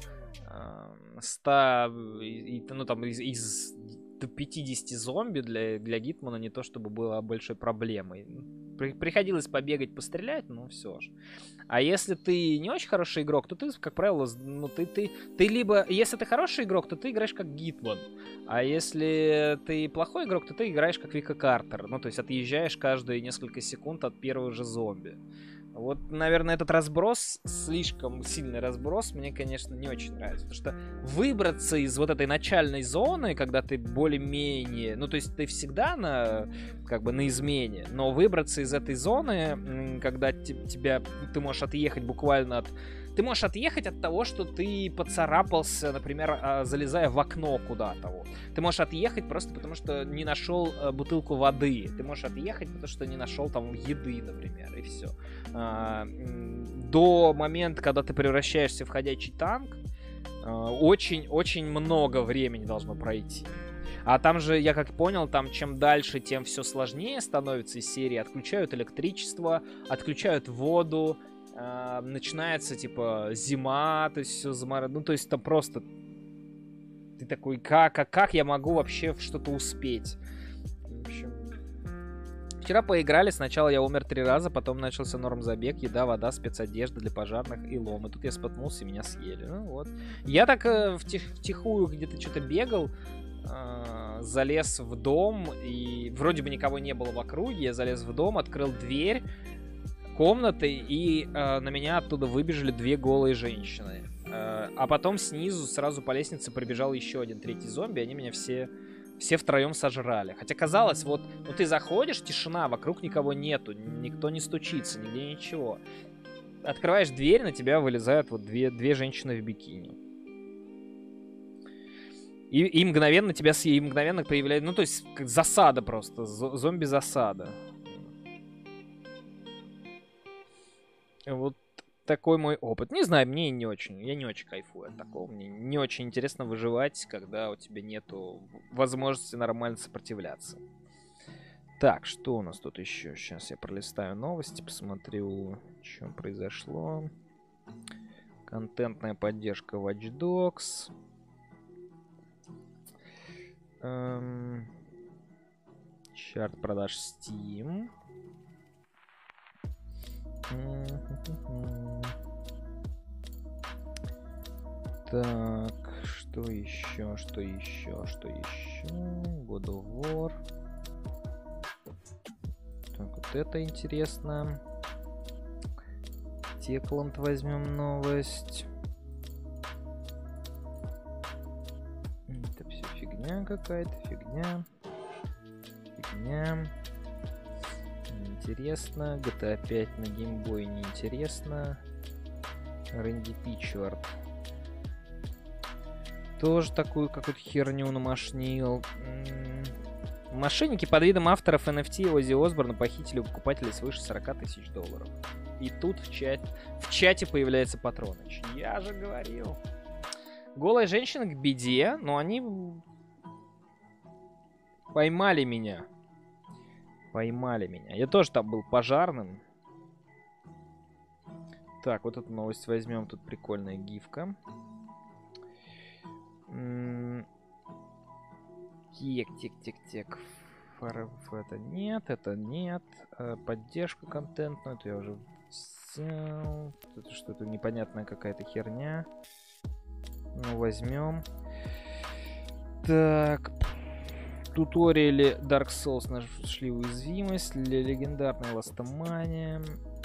Speaker 1: 100, ну, там, из 50 зомби для Гитмана не то чтобы было большой проблемой. Приходилось побегать, пострелять, ну все же. А если ты не очень хороший игрок, то ты, как правило, ну ты либо... Если ты хороший игрок, то ты играешь как Гитман. А если ты плохой игрок, то ты играешь как Вика Картер. Ну, то есть отъезжаешь каждые несколько секунд от первого же зомби. Вот, наверное, этот разброс, слишком сильный разброс, мне, конечно, не очень нравится. Потому что выбраться из вот этой начальной зоны, когда ты более-менее... Ну, то есть ты всегда как бы на измене, но выбраться из этой зоны, когда ты можешь отъехать буквально от Ты можешь отъехать от того, что ты поцарапался, например, залезая в окно куда-то. Вот. Ты можешь отъехать просто потому, что не нашел бутылку воды. Ты можешь отъехать, потому что не нашел там еды, например, и все. До момента, когда ты превращаешься в ходячий танк, очень-очень много времени должно пройти. А там же, я как понял, там чем дальше, тем все сложнее становится из серии. Отключают электричество, отключают воду, начинается, типа, зима, то есть все заморозено. Ну, то есть там просто... Ты такой, как я могу вообще в что-то успеть? В общем... Вчера поиграли, сначала я умер 3 раза, потом начался норм-забег, еда, вода, спецодежда для пожарных и лом. И тут я споткнулся, и меня съели. Ну вот. Я так втихую где-то что-то бегал, залез в дом, и вроде бы никого не было в округе, я залез в дом, открыл дверь комнаты, и на меня оттуда выбежали 2 голые женщины. А потом снизу сразу по лестнице прибежал еще один третий зомби, они меня все втроем сожрали. Хотя казалось, вот ну ты заходишь, тишина, вокруг никого нету, никто не стучится, нигде ничего. Открываешь дверь, на тебя вылезают вот две женщины в бикини. И мгновенно тебя и мгновенно появляется... Ну, то есть, как засада просто. Зомби-засада. Вот такой мой опыт. Не знаю, мне не очень... Я не очень кайфую от такого. Мне не очень интересно выживать, когда у тебя нету возможности нормально сопротивляться. Так, что у нас тут еще? Сейчас я пролистаю новости, посмотрю, что произошло. Контентная поддержка Watch Dogs. Чарт продаж Steam. Так, что еще? God of War. Так, вот это интересно. Techland возьмем новость. Это все фигня какая-то, фигня. Неинтересно. GTA 5 на геймбой неинтересно. Рэнди Пичвард тоже такую какую-то херню намашнил. Мошенники под видом авторов NFT Оззи Осборна похитили у покупателей свыше $40 тысяч. И тут в чате появляется Патроныч. Я же говорил. Голая женщина к беде, но они поймали меня. Я тоже там был пожарным. Так, вот эту новость возьмем. Тут прикольная гифка. Тик. Это нет. Поддержка контентную, это я уже взял. Это что-то непонятная какая-то херня. Ну, возьмем. Так. Туториале Dark Souls нашли уязвимость. Легендарная ластомания.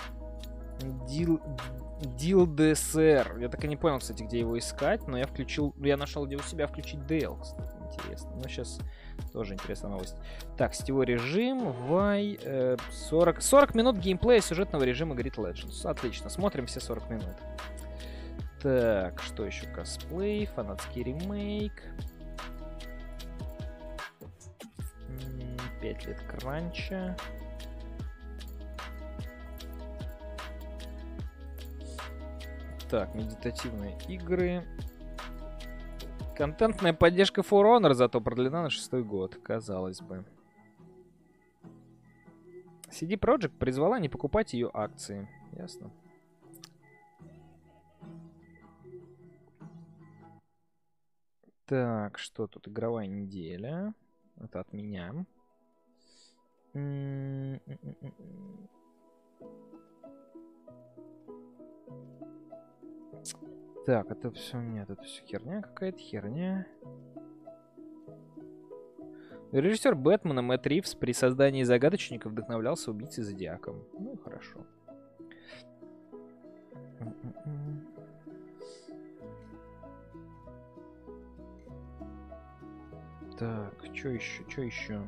Speaker 1: Дил ДСР. Я так и не понял, кстати, где его искать, но я нашел, где у себя включить DL, кстати, интересно. Ну, сейчас тоже интересная новость. Так, сетевой режим, Вай, 40 минут геймплея сюжетного режима Grid Legends. Отлично, смотрим все 40 минут. Так, что еще? Косплей, фанатский ремейк. 5 лет кранча. Так, медитативные игры. Контентная поддержка For Honor зато продлена на 6-й год, казалось бы. CD Projekt призвала не покупать ее акции. Ясно. Так, что тут? Игровая неделя. Это от меня. Так, это все нет, это все херня какая-то, херня. Режиссер Бэтмена Мэтт Ривз при создании Загадочника вдохновлялся убийцей Зодиаком. Ну, хорошо. Так, что еще?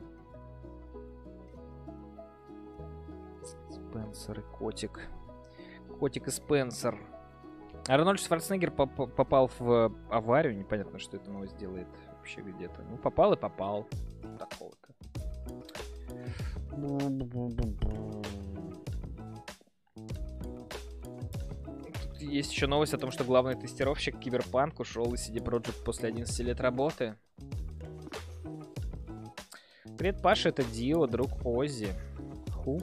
Speaker 1: Спенсер и котик. Котик и Спенсер. Арнольд Шварценеггер попал в аварию. Непонятно, что эта новость делает вообще где-то. Ну, попал и попал. Такого-то. Тут есть еще новость о том, что главный тестировщик Киберпанк ушел из CD Projekt после 11 лет работы. Привет, Паша, это Дио, друг Оззи. Ху?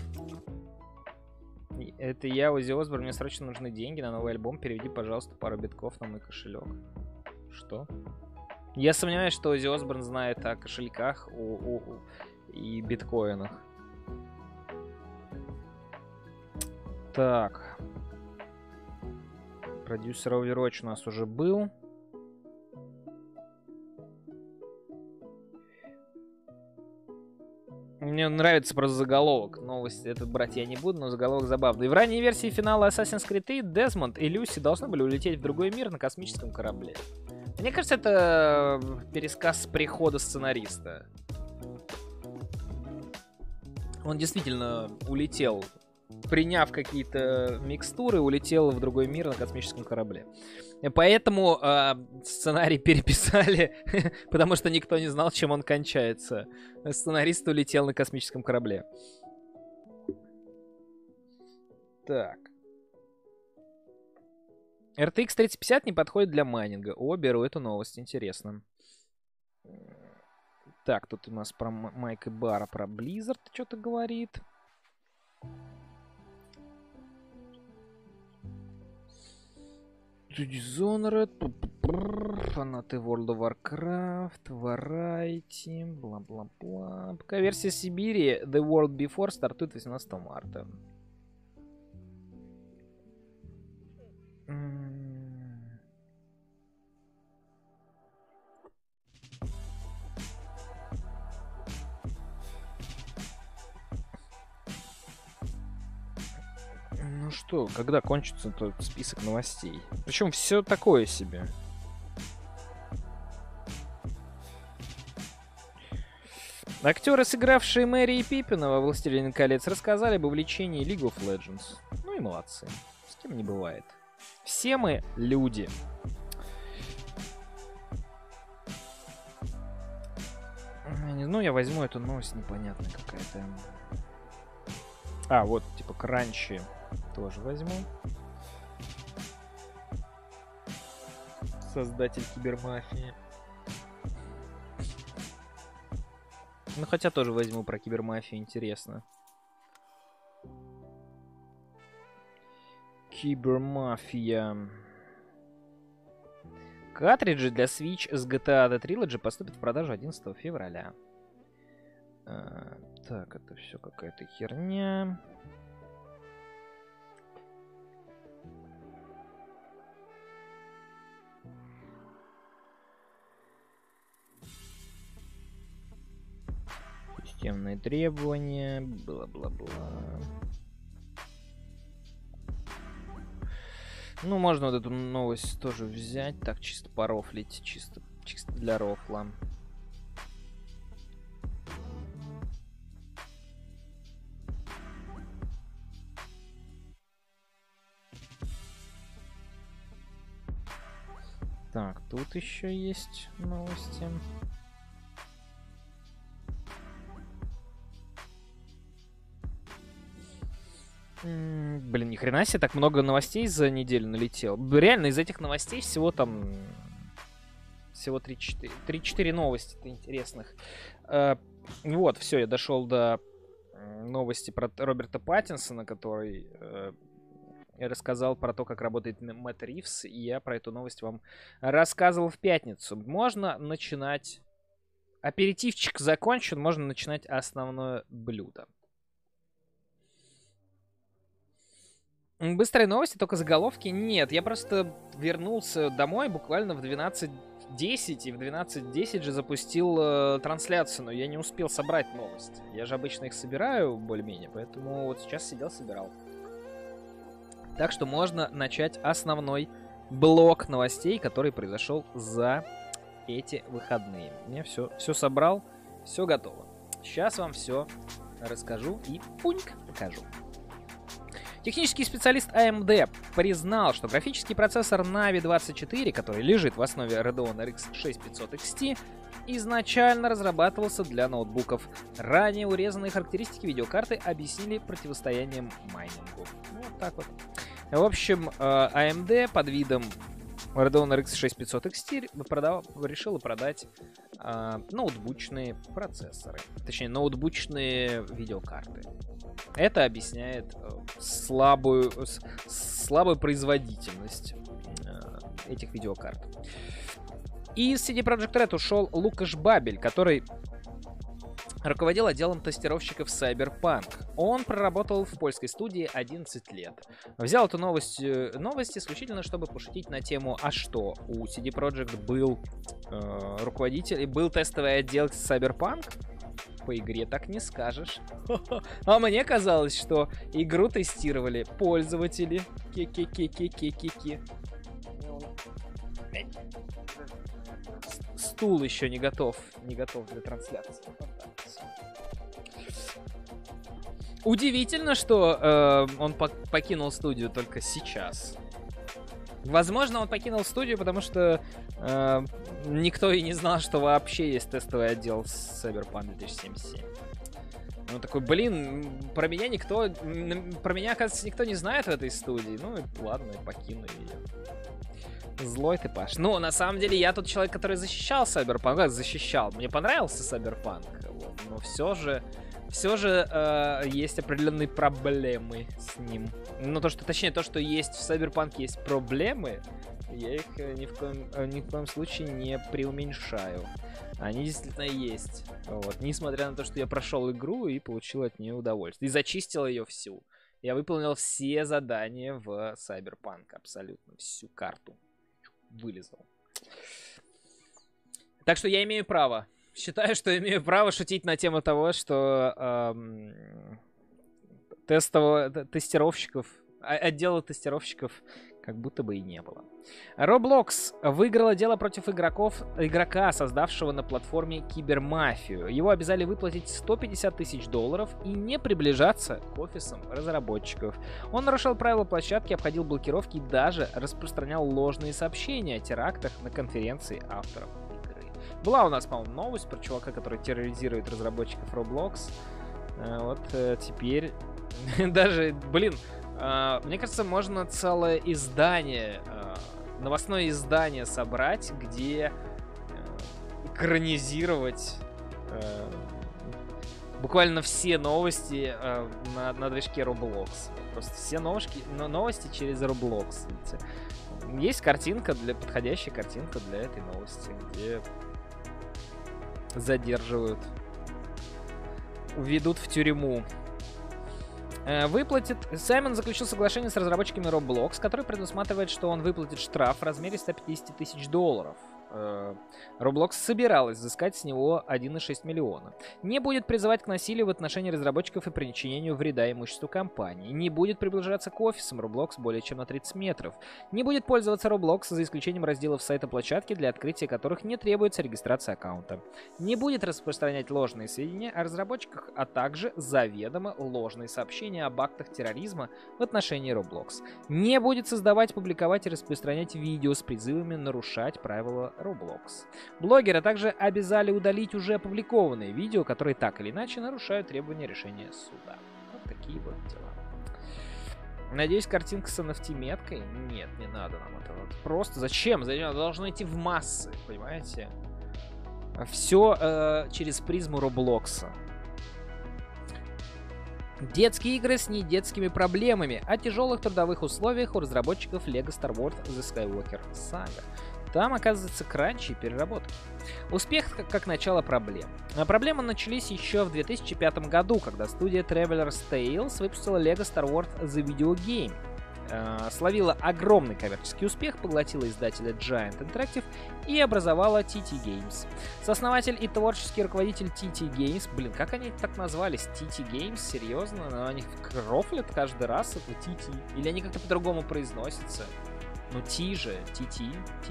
Speaker 1: Это я, Оззи Осборн, мне срочно нужны деньги на новый альбом. Переведи, пожалуйста, пару битков на мой кошелек. Что? Я сомневаюсь, что Оззи Осборн знает о кошельках и биткоинах. Так. Продюсер Overwatch у нас уже был. Мне нравится просто заголовок. Новость этот брать я не буду, но заголовок забавный. В ранней версии финала Assassin's Creed 3 Дезмонд и Люси должны были улететь в другой мир на космическом корабле. Мне кажется, это пересказ прихода сценариста. Он действительно улетел, приняв какие-то микстуры, улетел в другой мир на космическом корабле. И поэтому сценарий переписали, потому что никто не знал, чем он кончается. Сценарист улетел на космическом корабле. Так. RTX 3050 не подходит для майнинга. О, беру эту новость, интересно. Так, тут у нас про Майк и Бара, про Blizzard что-то говорит. Dishonored, фанаты World of Warcraft, Variety, бла-бла-бла. Пока версия Сибири The World Before стартует 18 марта. Ну что, когда кончится тот список новостей? Причем все такое себе. Актеры, сыгравшие Мэри и Пиппина во «Властелине колец», рассказали об увлечении League of Legends. Ну и молодцы. С кем не бывает. Все мы люди. Ну, я возьму эту новость непонятная какая-то. А, вот, типа, кранчи тоже возьму. Создатель Кибермафии. Ну, хотя тоже возьму про Кибермафию, интересно. Кибермафия. Картриджи для Switch с GTA The Trilogy поступят в продажу 11 февраля. Так, это все какая-то херня. Системные требования, бла-бла-бла. Ну, можно вот эту новость тоже взять, так чисто порофлить, чисто для рофла. Так, тут еще есть новости. Блин, ни хрена себе, так много новостей за неделю налетел. Реально, из этих новостей всего там... Всего 3-4 новости-то интересных. Вот, все, я дошел до новости про Роберта Паттинсона, который рассказал про то, как работает Мэтт Ривз, и я про эту новость вам рассказывал в пятницу. Можно начинать... Аперитивчик закончен, можно начинать основное блюдо. Быстрые новости, только заголовки. Нет, я просто вернулся домой буквально в 12:10, и в 12:10 же запустил трансляцию, но я не успел собрать новости. Я же обычно их собираю более-менее, поэтому вот сейчас сидел, собирал. Так что можно начать основной блок новостей, который произошел за эти выходные. Я все собрал, все готово. Сейчас вам все расскажу и пуньк покажу. Технический специалист AMD признал, что графический процессор Navi 24, который лежит в основе Radeon RX 6500 XT, изначально разрабатывался для ноутбуков. Ранее урезанные характеристики видеокарты объяснили противостоянием майнингу. Вот так вот. В общем, AMD под видом Radeon RX 6500 XT решила продать ноутбучные процессоры. Точнее, ноутбучные видеокарты. Это объясняет слабую производительность этих видеокарт. Из CD Projekt Red ушел Лукаш Бабель, который руководил отделом тестировщиков Cyberpunk. Он проработал в польской студии 11 лет. Взял эту новость исключительно, чтобы пошутить на тему, а что, у CD Projekt был руководитель и был тестовый отдел Cyberpunk? По игре так не скажешь. А мне казалось, что игру тестировали пользователи. Стул еще не готов для трансляции. Удивительно, что он покинул студию только сейчас. Возможно, он покинул студию, потому что никто и не знал, что вообще есть тестовый отдел Cyberpunk 2077. Ну, такой, блин, про меня, оказывается, никто не знает в этой студии. Ну, ладно, покину ее. Злой ты, Паш. Ну, на самом деле, я тот человек, который защищал Cyberpunk. Защищал. Мне понравился Cyberpunk. Вот. Но все же есть определенные проблемы с ним. Ну, то, что есть в Cyberpunk есть проблемы, я их ни в коем случае не преуменьшаю. Они действительно есть. Вот. Несмотря на то, что я прошел игру и получил от нее удовольствие. И зачистил ее всю. Я выполнил все задания в Cyberpunk. Абсолютно. Всю карту. Вылезал. Так что я имею право. Считаю, что имею право шутить на тему того, что тестировщиков, отдела тестировщиков как будто бы и не было. Roblox выиграла дело против игрока, создавшего на платформе кибермафию. Его обязали выплатить $150 тысяч и не приближаться к офисам разработчиков. Он нарушал правила площадки, обходил блокировки и даже распространял ложные сообщения о терактах на конференции авторов игры. Была у нас, по-моему, новость про чувака, который терроризирует разработчиков Roblox. Вот теперь даже, блин, мне кажется, можно целое издание, новостное издание собрать, где экранизировать буквально все новости на движке Roblox. Просто все новости через Roblox. Видите? Есть картинка, подходящая картинка для этой новости, где задерживают, ведут в тюрьму. Саймон заключил соглашение с разработчиками Roblox, который предусматривает, что он выплатит штраф в размере $150 тысяч. Roblox собиралась взыскать с него 1,6 миллиона. Не будет призывать к насилию в отношении разработчиков и причинению вреда имуществу компании. Не будет приближаться к офисам Roblox более чем на 30 метров. Не будет пользоваться Roblox за исключением разделов сайта площадки, для открытия которых не требуется регистрация аккаунта. Не будет распространять ложные сведения о разработчиках, а также заведомо ложные сообщения об актах терроризма в отношении Roblox. Не будет создавать, публиковать и распространять видео с призывами нарушать правила Roblox. Блогеры также обязали удалить уже опубликованные видео, которые так или иначе нарушают требования решения суда. Вот такие вот дела. Надеюсь, картинка с NFT-меткой? Нет, не надо нам этого. Просто зачем? Зачем? Должно идти в массы, понимаете? Все через призму Roblox. Детские игры с недетскими проблемами. О тяжелых трудовых условиях у разработчиков LEGO Star Wars The Skywalker Saga. Там, оказывается, кранчи и переработки. Успех как начало проблем. А проблемы начались еще в 2005 году, когда студия Traveler's Tales выпустила LEGO Star Wars The Video Game. Словила огромный коммерческий успех, поглотила издателя Giant Interactive и образовала TT Games. Сооснователь и творческий руководитель TT Games, блин, как они так назвались? TT Games? Серьезно? Но они крофлят каждый раз это TT? Или они как-то по-другому произносятся? Ну, T же, TT.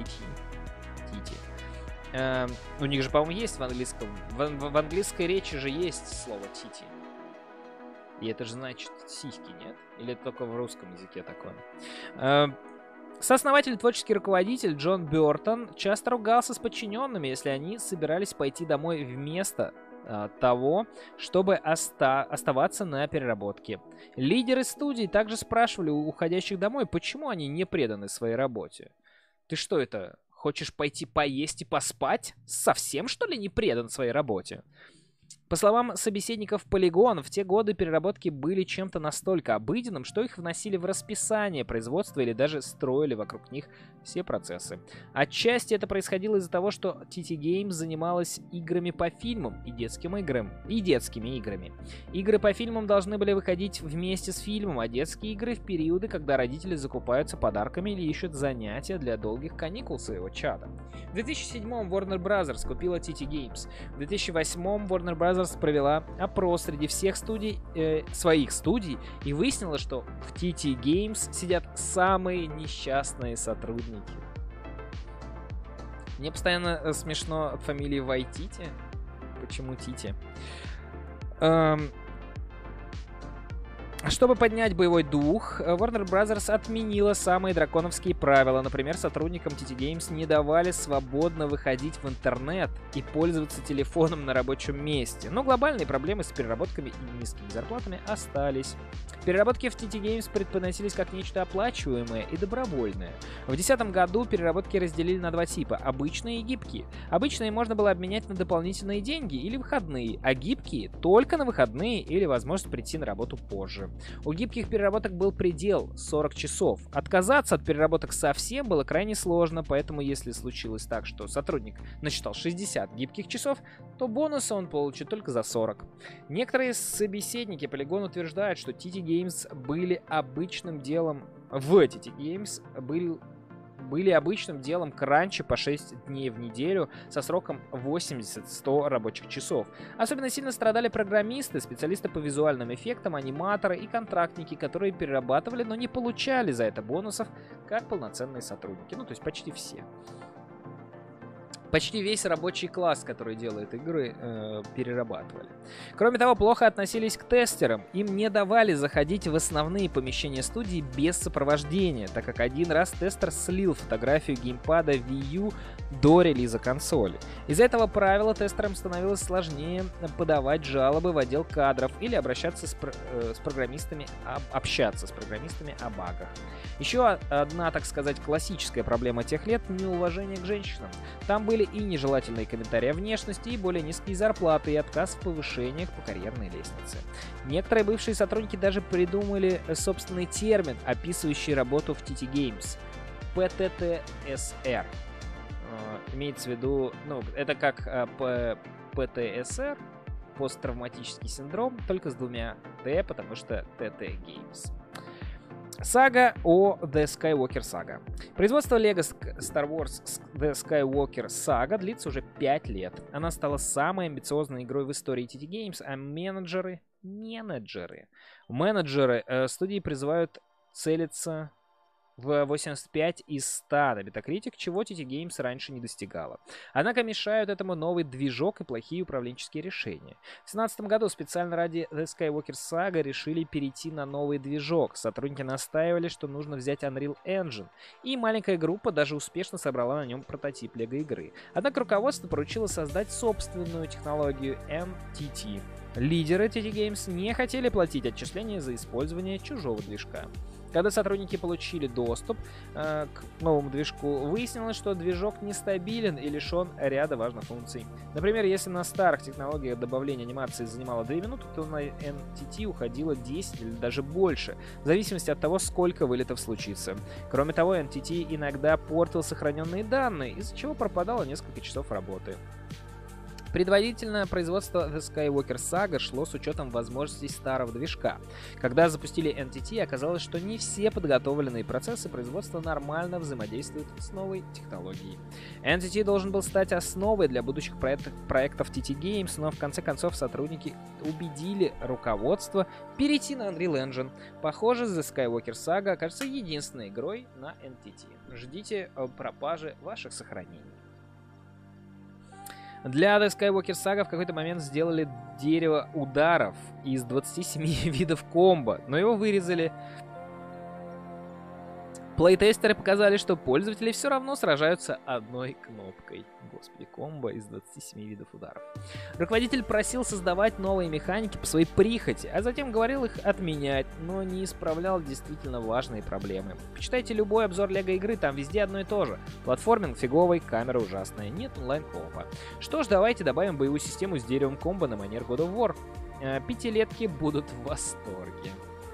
Speaker 1: У них же, по-моему, есть в английском. В английской речи же есть слово TT. И это же значит сиськи, нет? Или это только в русском языке такое? Сооснователь и творческий руководитель Джон Бёртон часто ругался с подчиненными, если они собирались пойти домой вместо того, чтобы оставаться на переработке. Лидеры студии также спрашивали у уходящих домой, почему они не преданы своей работе. Ты что это, хочешь пойти поесть и поспать? Совсем, что ли, не предан своей работе? По словам собеседников Polygon, в те годы переработки были чем-то настолько обыденным, что их вносили в расписание производства или даже строили вокруг них все процессы. Отчасти это происходило из-за того, что TT Games занималась играми по фильмам и детскими играми. Игры по фильмам должны были выходить вместе с фильмом, а детские игры в периоды, когда родители закупаются подарками или ищут занятия для долгих каникул своего чада. В 2007-м Warner Bros. Купила TT Games. В 2008-м Warner Bros. Провела опрос среди всех своих студий и выяснила, что в TT Games сидят самые несчастные сотрудники. Мне постоянно смешно от фамилии Вайтити. Почему Тити? Чтобы поднять боевой дух, Warner Bros. Отменила самые драконовские правила. Например, сотрудникам TT Games не давали свободно выходить в интернет и пользоваться телефоном на рабочем месте. Но глобальные проблемы с переработками и низкими зарплатами остались. Переработки в TT Games преподносились как нечто оплачиваемое и добровольное. В 2010 году переработки разделили на два типа – обычные и гибкие. Обычные можно было обменять на дополнительные деньги или выходные, а гибкие – только на выходные или возможность прийти на работу позже. У гибких переработок был предел — 40 часов. Отказаться от переработок совсем было крайне сложно, поэтому если случилось так, что сотрудник насчитал 60 гибких часов, то бонусы он получит только за 40. Некоторые собеседники Polygon утверждают, что TT Games были обычным делом были обычным делом кранчи по 6 дней в неделю со сроком 80-100 рабочих часов. Особенно сильно страдали программисты, специалисты по визуальным эффектам, аниматоры и контрактники, которые перерабатывали, но не получали за это бонусов, как полноценные сотрудники. Ну, то есть почти все. Почти весь рабочий класс, который делает игры, перерабатывали. Кроме того, плохо относились к тестерам. Им не давали заходить в основные помещения студии без сопровождения, так как один раз тестер слил фотографию геймпада Wii U до релиза консоли. Из-за этого правила тестерам становилось сложнее подавать жалобы в отдел кадров или общаться с программистами о багах. Еще одна, так сказать, классическая проблема тех лет — неуважение к женщинам. Там были и нежелательные комментарии о внешности, и более низкие зарплаты, и отказ в повышениях по карьерной лестнице. Некоторые бывшие сотрудники даже придумали собственный термин, описывающий работу в TT Games — PTTSR. Имеется в виду, это как ПТСР, посттравматический синдром, только с двумя Т, потому что TT Games. Сага о The Skywalker Saga. Производство LEGO Star Wars The Skywalker Saga длится уже 5 лет. Она стала самой амбициозной игрой в истории TT Games, а менеджеры студии призывают целиться в 85 из 100 на Metacritic, чего TT Games раньше не достигала. Однако мешают этому новый движок и плохие управленческие решения. В 2017 году специально ради The Skywalker Saga решили перейти на новый движок. Сотрудники настаивали, что нужно взять Unreal Engine, и маленькая группа даже успешно собрала на нем прототип лего-игры. Однако руководство поручило создать собственную технологию NTT. Лидеры TT Games не хотели платить отчисления за использование чужого движка. Когда сотрудники получили доступ к новому движку, выяснилось, что движок нестабилен и лишен ряда важных функций. Например, если на старых технологиях добавление анимации занимало 2 минуты, то на NTT уходило 10 или даже больше, в зависимости от того, сколько вылетов случится. Кроме того, NTT иногда портил сохраненные данные, из-за чего пропадало несколько часов работы. Предварительно производство The Skywalker Saga шло с учетом возможностей старого движка. Когда запустили NTT, оказалось, что не все подготовленные процессы производства нормально взаимодействуют с новой технологией. NTT должен был стать основой для будущих проектов TT Games, но в конце концов сотрудники убедили руководство перейти на Unreal Engine. Похоже, The Skywalker Saga окажется единственной игрой на NTT. Ждите пропажи ваших сохранений. Для The Skywalker Saga в какой-то момент сделали дерево ударов из 27 видов комбо, но его вырезали. Плейтестеры показали, что пользователи все равно сражаются одной кнопкой. Господи, комбо из 27 видов ударов. Руководитель просил создавать новые механики по своей прихоти, а затем говорил их отменять, но не исправлял действительно важные проблемы. Почитайте любой обзор лего-игры, там везде одно и то же. Платформинг фиговый, камера ужасная, нет онлайн-коопа. Что ж, давайте добавим боевую систему с деревом комбо на манер God of War. Пятилетки будут в восторге.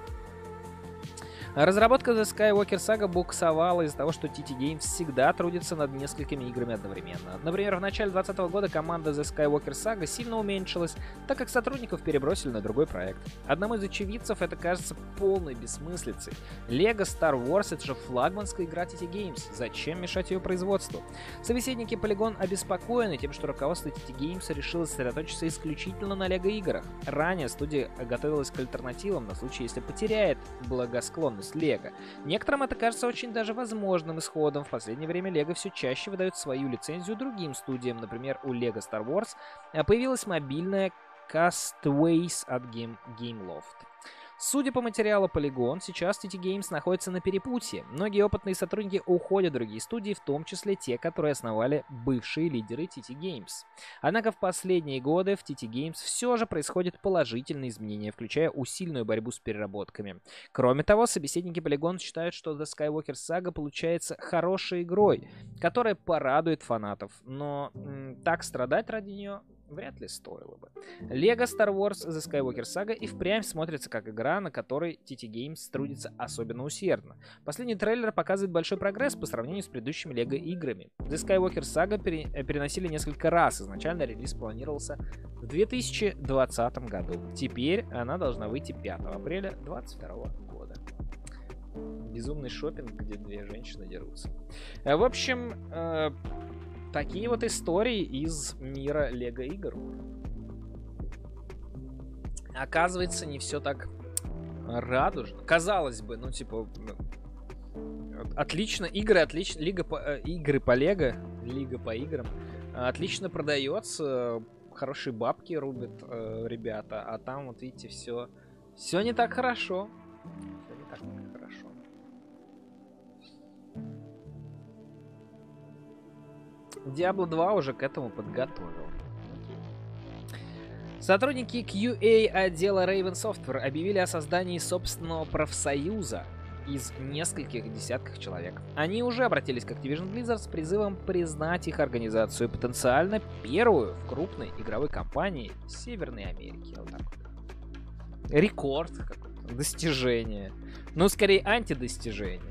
Speaker 1: Разработка The Skywalker Saga буксовала из-за того, что TT Games всегда трудится над несколькими играми одновременно. Например, в начале 2020 года команда The Skywalker Saga сильно уменьшилась, так как сотрудников перебросили на другой проект. Одному из очевидцев это кажется полной бессмыслицей. Lego Star Wars — это же флагманская игра TT Games. Зачем мешать ее производству? Собеседники Polygon обеспокоены тем, что руководство TT Games решило сосредоточиться исключительно на лего-играх. Ранее студия готовилась к альтернативам на случай, если потеряет благосклонность Лего. Некоторым это кажется очень даже возможным исходом. В последнее время Лего все чаще выдает свою лицензию другим студиям. Например, у Lego Star Wars появилась мобильная Castaways от Gameloft. Судя по материалу Polygon, сейчас TT Games находится на перепутье. Многие опытные сотрудники уходят в другие студии, в том числе те, которые основали бывшие лидеры TT Games. Однако в последние годы в TT Games все же происходят положительные изменения, включая усиленную борьбу с переработками. Кроме того, собеседники Polygon считают, что The Skywalker Saga получается хорошей игрой, которая порадует фанатов, но так страдать ради нее вряд ли стоило бы. Lego Star Wars The Skywalker Saga и впрямь смотрится как игра, на которой TT Games трудится особенно усердно. Последний трейлер показывает большой прогресс по сравнению с предыдущими Lego играми. The Skywalker Saga переносили несколько раз. Изначально релиз планировался в 2020 году. Теперь она должна выйти 5 апреля 2022 года. Безумный шопинг, где две женщины дерутся. В общем, такие вот истории из мира Лего игр. Оказывается, не все так радужно. Казалось бы, ну типа отлично, игры по Лего, Лига по играм отлично продается, хорошие бабки рубят ребята, а там вот видите все не так хорошо. Все не так хорошо. Diablo 2 уже к этому подготовил. Сотрудники QA отдела Raven Software объявили о создании собственного профсоюза из нескольких десятков человек. Они уже обратились к Activision Blizzard с призывом признать их организацию, потенциально первую в крупной игровой компании Северной Америки. Вот так вот. Рекорд какой-то, достижение. Ну, скорее, антидостижение.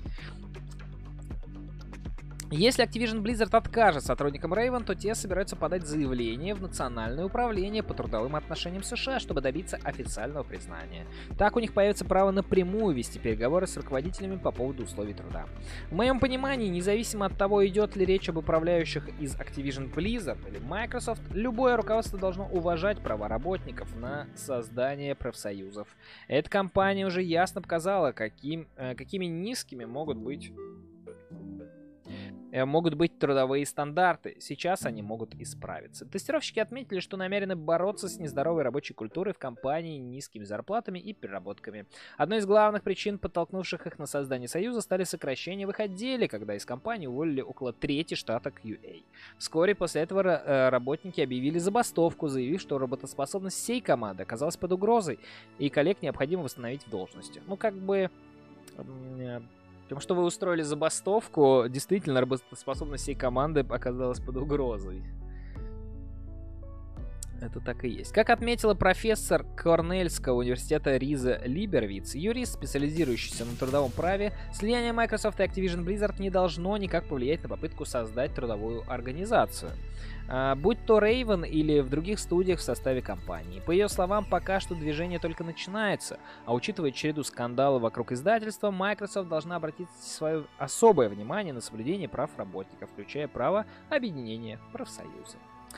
Speaker 1: Если Activision Blizzard откажет сотрудникам Raven, то те собираются подать заявление в Национальное управление по трудовым отношениям США, чтобы добиться официального признания. Так у них появится право напрямую вести переговоры с руководителями по поводу условий труда. В моем понимании, независимо от того, идет ли речь об управляющих из Activision Blizzard или Microsoft, любое руководство должно уважать права работников на создание профсоюзов. Эта компания уже ясно показала, какими низкими могут быть трудовые стандарты. Сейчас они могут исправиться. Тестировщики отметили, что намерены бороться с нездоровой рабочей культурой в компании, низкими зарплатами и переработками. Одной из главных причин, подтолкнувших их на создание союза, стали сокращения в их отделе, когда из компании уволили около трети штата QA. Вскоре после этого работники объявили забастовку, заявив, что работоспособность всей команды оказалась под угрозой, и коллег необходимо восстановить в должности. Ну, как бы... Потому что вы устроили забастовку, действительно, работоспособность всей команды оказалась под угрозой. Это так и есть. Как отметила профессор Корнельского университета Риза Либервиц, юрист, специализирующийся на трудовом праве, слияние Microsoft и Activision Blizzard не должно никак повлиять на попытку создать трудовую организацию. Будь то Raven или в других студиях в составе компании. По ее словам, пока что движение только начинается, а учитывая череду скандалов вокруг издательства, Microsoft должна обратить свое особое внимание на соблюдение прав работников, включая право объединения профсоюза.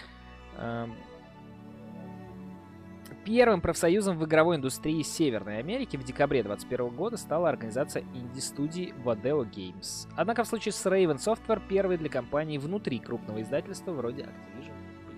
Speaker 1: Первым профсоюзом в игровой индустрии Северной Америки в декабре 2021 года стала организация инди-студии Vadeo Games. Однако в случае с Raven Software первой для компании внутри крупного издательства вроде Activision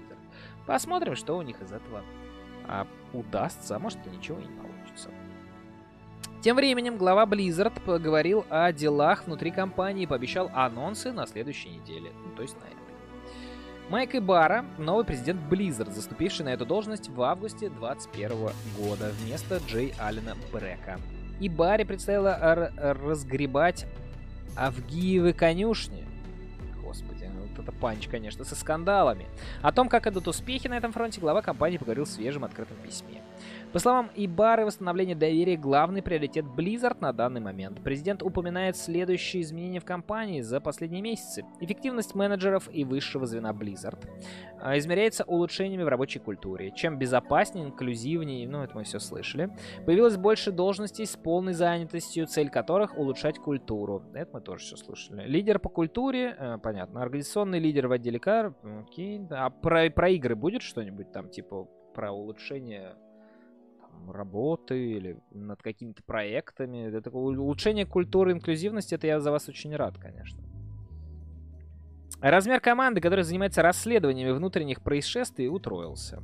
Speaker 1: Посмотрим, что у них из этого удастся, а может и ничего и не получится. Тем временем глава Blizzard поговорил о делах внутри компании и пообещал анонсы на следующей неделе, ну, то есть на этой. Майк Ибарра, новый президент Blizzard, заступивший на эту должность в августе 2021 года вместо Джей Аллена Брека. Ибарре предстояло разгребать Авгиевы конюшни. Господи, вот это панч, конечно, со скандалами. О том, как идут успехи на этом фронте, глава компании поговорил в свежем открытом письме. По словам Ибарры, восстановление доверия — главный приоритет Blizzard на данный момент. Президент упоминает следующие изменения в компании за последние месяцы. Эффективность менеджеров и высшего звена Blizzard измеряется улучшениями в рабочей культуре. Чем безопаснее, инклюзивнее, ну это мы все слышали. Появилось больше должностей с полной занятостью, цель которых — улучшать культуру. Это мы тоже все слышали. Лидер по культуре, понятно. Организационный лидер в отделе КАР, окей. А про игры будет что-нибудь там, типа про улучшение работы или над какими-то проектами? Это такое улучшение культуры инклюзивности, это я за вас очень рад, конечно. Размер команды, которая занимается расследованиями внутренних происшествий, утроился.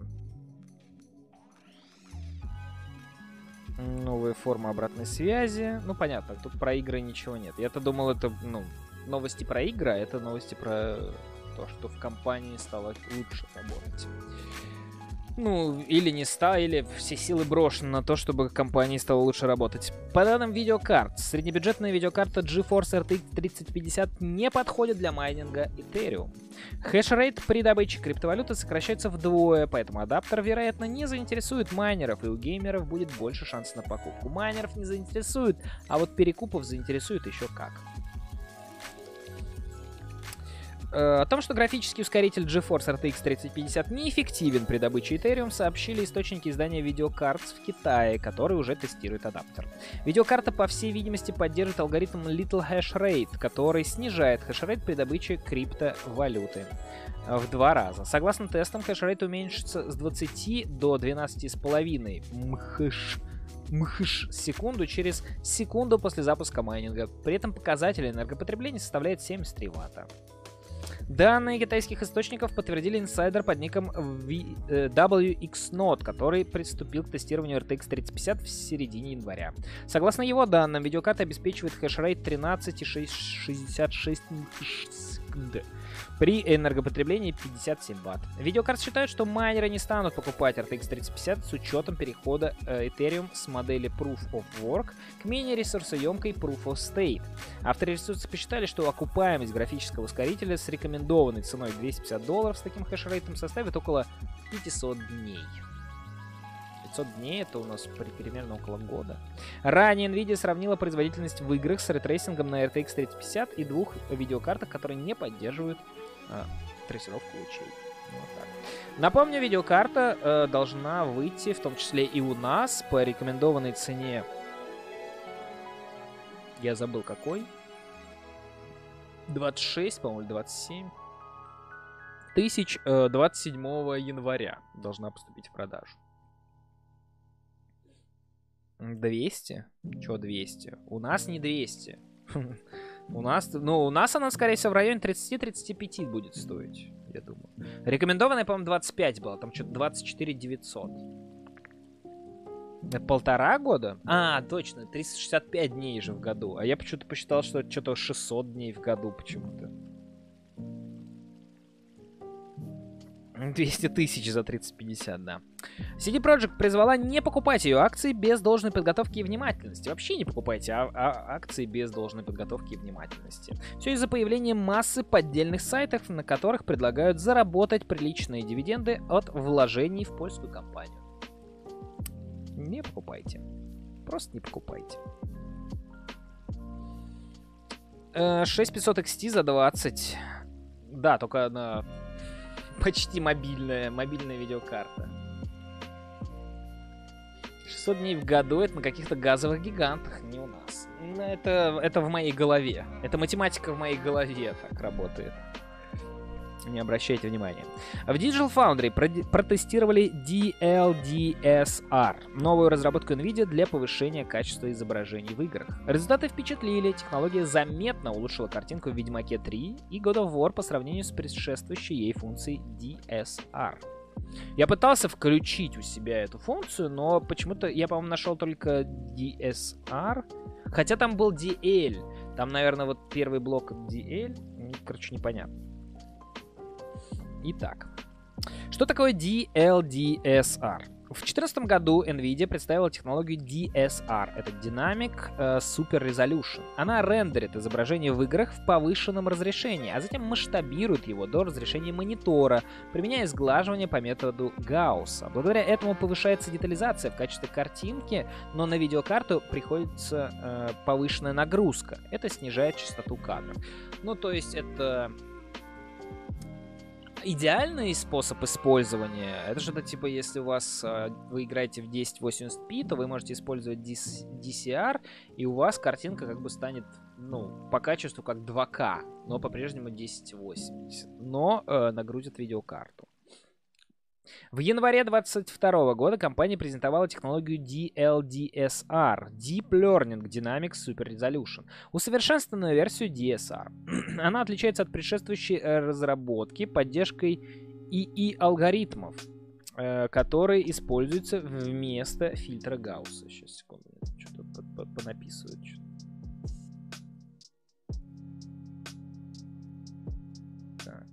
Speaker 1: Новая форма обратной связи. Ну, понятно, тут про игры ничего нет. Я-то думал, это, ну, новости про игры, а это новости про то, что в компании стало лучше работать. Ну, или не стало, или все силы брошены на то, чтобы компании стало лучше работать. По данным видеокарт, среднебюджетная видеокарта GeForce RTX 3050 не подходит для майнинга Ethereum. Хэшрейт при добыче криптовалюты сокращается вдвое, поэтому адаптер, вероятно, не заинтересует майнеров, и у геймеров будет больше шансов на покупку. Майнеров не заинтересует, а вот перекупов заинтересует еще как. О том, что графический ускоритель GeForce RTX 3050 неэффективен при добыче Ethereum, сообщили источники издания Videocards в Китае, который уже тестирует адаптер. Видеокарта, по всей видимости, поддерживает алгоритм Little Hash Rate, который снижает хэшрейт при добыче криптовалюты в 2 раза. Согласно тестам, хэшрейт уменьшится с 20 до 12,5 мхш секунду через секунду после запуска майнинга. При этом показатель энергопотребления составляет 73 Ватта. Данные китайских источников подтвердили инсайдер под ником WXNode, который приступил к тестированию RTX 3050 в середине января. Согласно его данным, видеокарта обеспечивает хэшрейт 13,66 секунд при энергопотреблении 57 Вт. Видеокарты считают, что майнеры не станут покупать RTX 3050 с учетом перехода Ethereum с модели Proof of Work к менее ресурсоемкой Proof of State. Авторы ресурса посчитали, что окупаемость графического ускорителя с рекомендованной ценой $250 с таким хэшрейтом составит около 500 дней. 500 дней — это у нас примерно около года. Ранее Nvidia сравнила производительность в играх с рейтрейсингом на RTX 3050 и 2 видеокартах, которые не поддерживают трассировку лучей. Вот так. Напомню, видеокарта должна выйти, в том числе и у нас, по рекомендованной цене. Я забыл какой. 26, по-моему, 27 тысяч 27 января должна поступить в продажу. 200? Чё 200? У нас не 200. У нас она, скорее всего, в районе 30-35 будет стоить, я думаю. Рекомендованная, по-моему, 25 была. Там что-то 24 900. Это 1,5 года? А, точно, 365 дней же в году. А я почему-то посчитал, что это что-то 600 дней в году почему-то. 200 тысяч за 3050, да. CD Projekt призвала не покупать ее акции без должной подготовки и внимательности. Вообще не покупайте акции без должной подготовки и внимательности. Все из-за появления массы поддельных сайтов, на которых предлагают заработать приличные дивиденды от вложений в польскую компанию. Не покупайте. Просто не покупайте. 6500 XT за 20. Да, только она почти мобильная видеокарта. 600 дней в году — это на каких-то газовых гигантах, не у нас. Это в моей голове. Это математика в моей голове так работает. Не обращайте внимания. В Digital Foundry протестировали DLDSR, новую разработку NVIDIA для повышения качества изображений в играх. Результаты впечатлили. Технология заметно улучшила картинку в Ведьмаке 3 и God of War по сравнению с предшествующей ей функцией DSR. Я пытался включить у себя эту функцию, но почему-то я, по-моему, нашел только DSR. Хотя там был DL. Там, наверное, вот первый блок DL. Короче, непонятно. Итак. Что такое DLDSR? В 2014 году NVIDIA представила технологию DSR. Это Dynamic Super Resolution. Она рендерит изображение в играх в повышенном разрешении, а затем масштабирует его до разрешения монитора, применяя сглаживание по методу Гаусса. Благодаря этому повышается детализация в качестве картинки, но на видеокарту приходится повышенная нагрузка. Это снижает частоту кадров. Ну, то есть это... Идеальный способ использования, это что-то типа, если у вас вы играете в 1080p, то вы можете использовать DCR, и у вас картинка как бы станет, ну, по качеству как 2К, но по-прежнему 1080, но нагрузит видеокарту. В январе 2022 года компания презентовала технологию DLDSR, Deep Learning Dynamic Super Resolution, усовершенствованную версию DSR. Она отличается от предшествующей разработки поддержкой ИИ-алгоритмов, которые используются вместо фильтра Гаусса. Сейчас, секунду, что-то понаписывают. Так.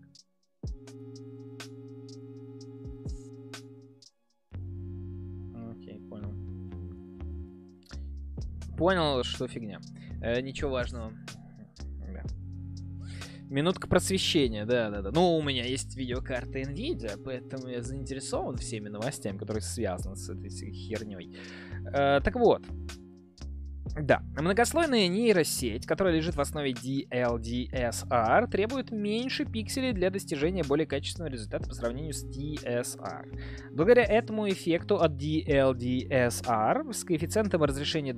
Speaker 1: Понял, что фигня. Ничего важного. Да. Минутка просвещения, да. Ну, у меня есть видеокарта NVIDIA, поэтому я заинтересован всеми новостями, которые связаны с этой херней. Так вот. Да, многослойная нейросеть, которая лежит в основе DLDSR, требует меньше пикселей для достижения более качественного результата по сравнению с DSR. Благодаря этому эффекту от DLDSR с коэффициентом разрешения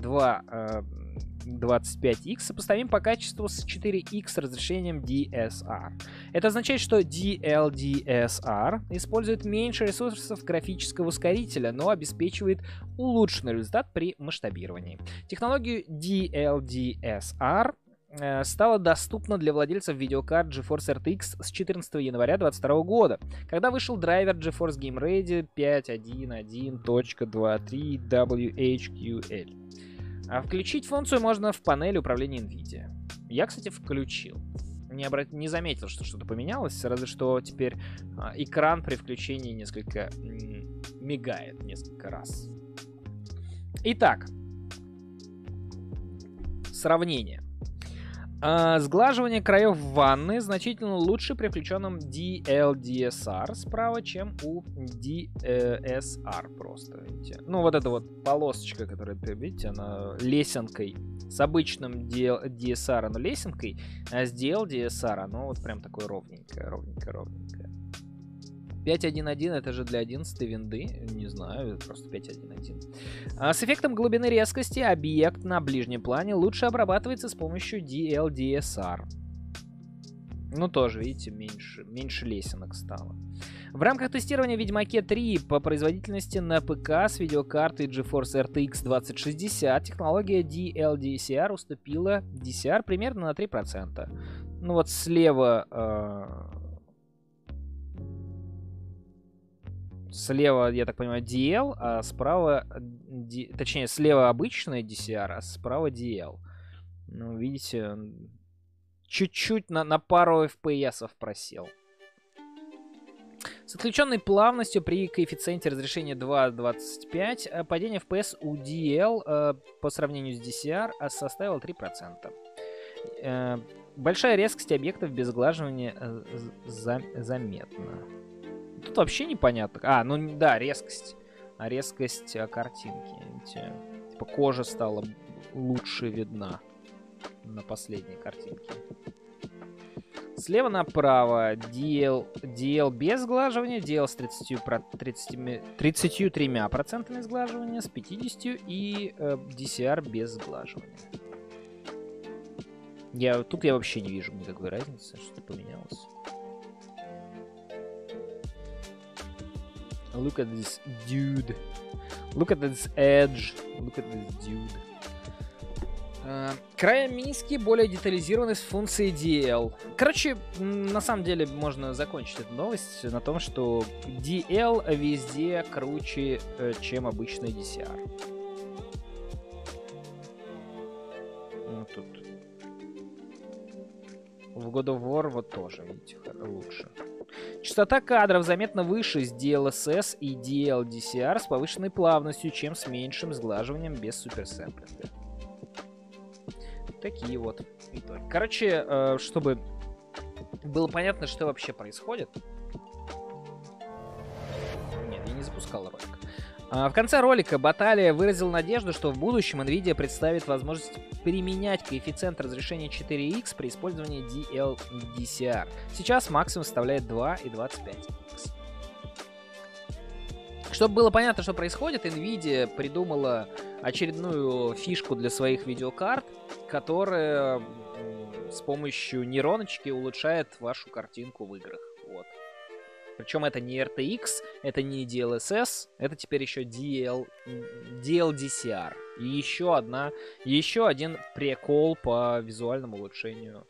Speaker 1: 25x сопоставим по качеству с 4x разрешением DSR. Это означает, что DLDSR использует меньше ресурсов графического ускорителя, но обеспечивает улучшенный результат при масштабировании. Технологию DLDSR стала доступна для владельцев видеокарт GeForce RTX с 14 января 2022 года, когда вышел драйвер GeForce Game Ready 5.1.1.3WHQL. А включить функцию можно в панели управления NVIDIA. Я, кстати, включил. Не заметил, что что-то поменялось, разве что теперь экран при включении несколько мигает несколько раз. Итак, сравнение. Сглаживание краев ванны значительно лучше при включенном DLDSR справа, чем у DSR просто, видите. Ну, вот эта вот полосочка, которая, видите, она лесенкой. С обычным DSR оно лесенкой, а с DLDSR оно вот прям такое ровненькое. 5.1.1 это же для 11 винды, не знаю, это просто 5.1.1. С эффектом глубины резкости объект на ближнем плане лучше обрабатывается с помощью DLDSR. Ну тоже, видите, меньше лесенок стало. В рамках тестирования в Ведьмаке 3 по производительности на ПК с видеокартой GeForce RTX 2060 технология DLDSR уступила DCR примерно на 3%. Ну вот слева... Слева, я так понимаю, DL, а справа... Точнее, слева обычная DCR, а справа DL. Ну, видите, чуть-чуть на пару FPS просел. С отключенной плавностью при коэффициенте разрешения 2.25 падение FPS у DL по сравнению с DCR составило 3%. Большая резкость объектов без сглаживания заметна. Тут вообще непонятно. Ну да, резкость. Резкость картинки. Видите? Типа кожа стала лучше видна на последней картинке. Слева направо DL без сглаживания, DL с 33% сглаживания, с 50% и DCR без сглаживания. Тут я вообще не вижу никакой разницы, что поменялось. Look at this dude. Look at this edge. Look at this dude. Края миски более детализированы с функцией DL. Короче, на самом деле можно закончить эту новость на том, что DL везде круче, чем обычный DCR. Вот тут. В God of War вот тоже, видите, лучше. Частота кадров заметно выше с DLSS и DLDCR с повышенной плавностью, чем с меньшим сглаживанием без суперсэмплинга. Такие вот итоги. Короче, чтобы было понятно, что вообще происходит. Нет, я не запускал ролик. В конце ролика Баталия выразил надежду, что в будущем NVIDIA представит возможность применять коэффициент разрешения 4X при использовании DLDCR. Сейчас максимум составляет 2,25X. Чтобы было понятно, что происходит, NVIDIA придумала очередную фишку для своих видеокарт, которая с помощью нейроночки улучшает вашу картинку в играх. Вот. Причем это не RTX, это не DLSS, это теперь еще DLDCR. И еще один прикол по визуальному улучшению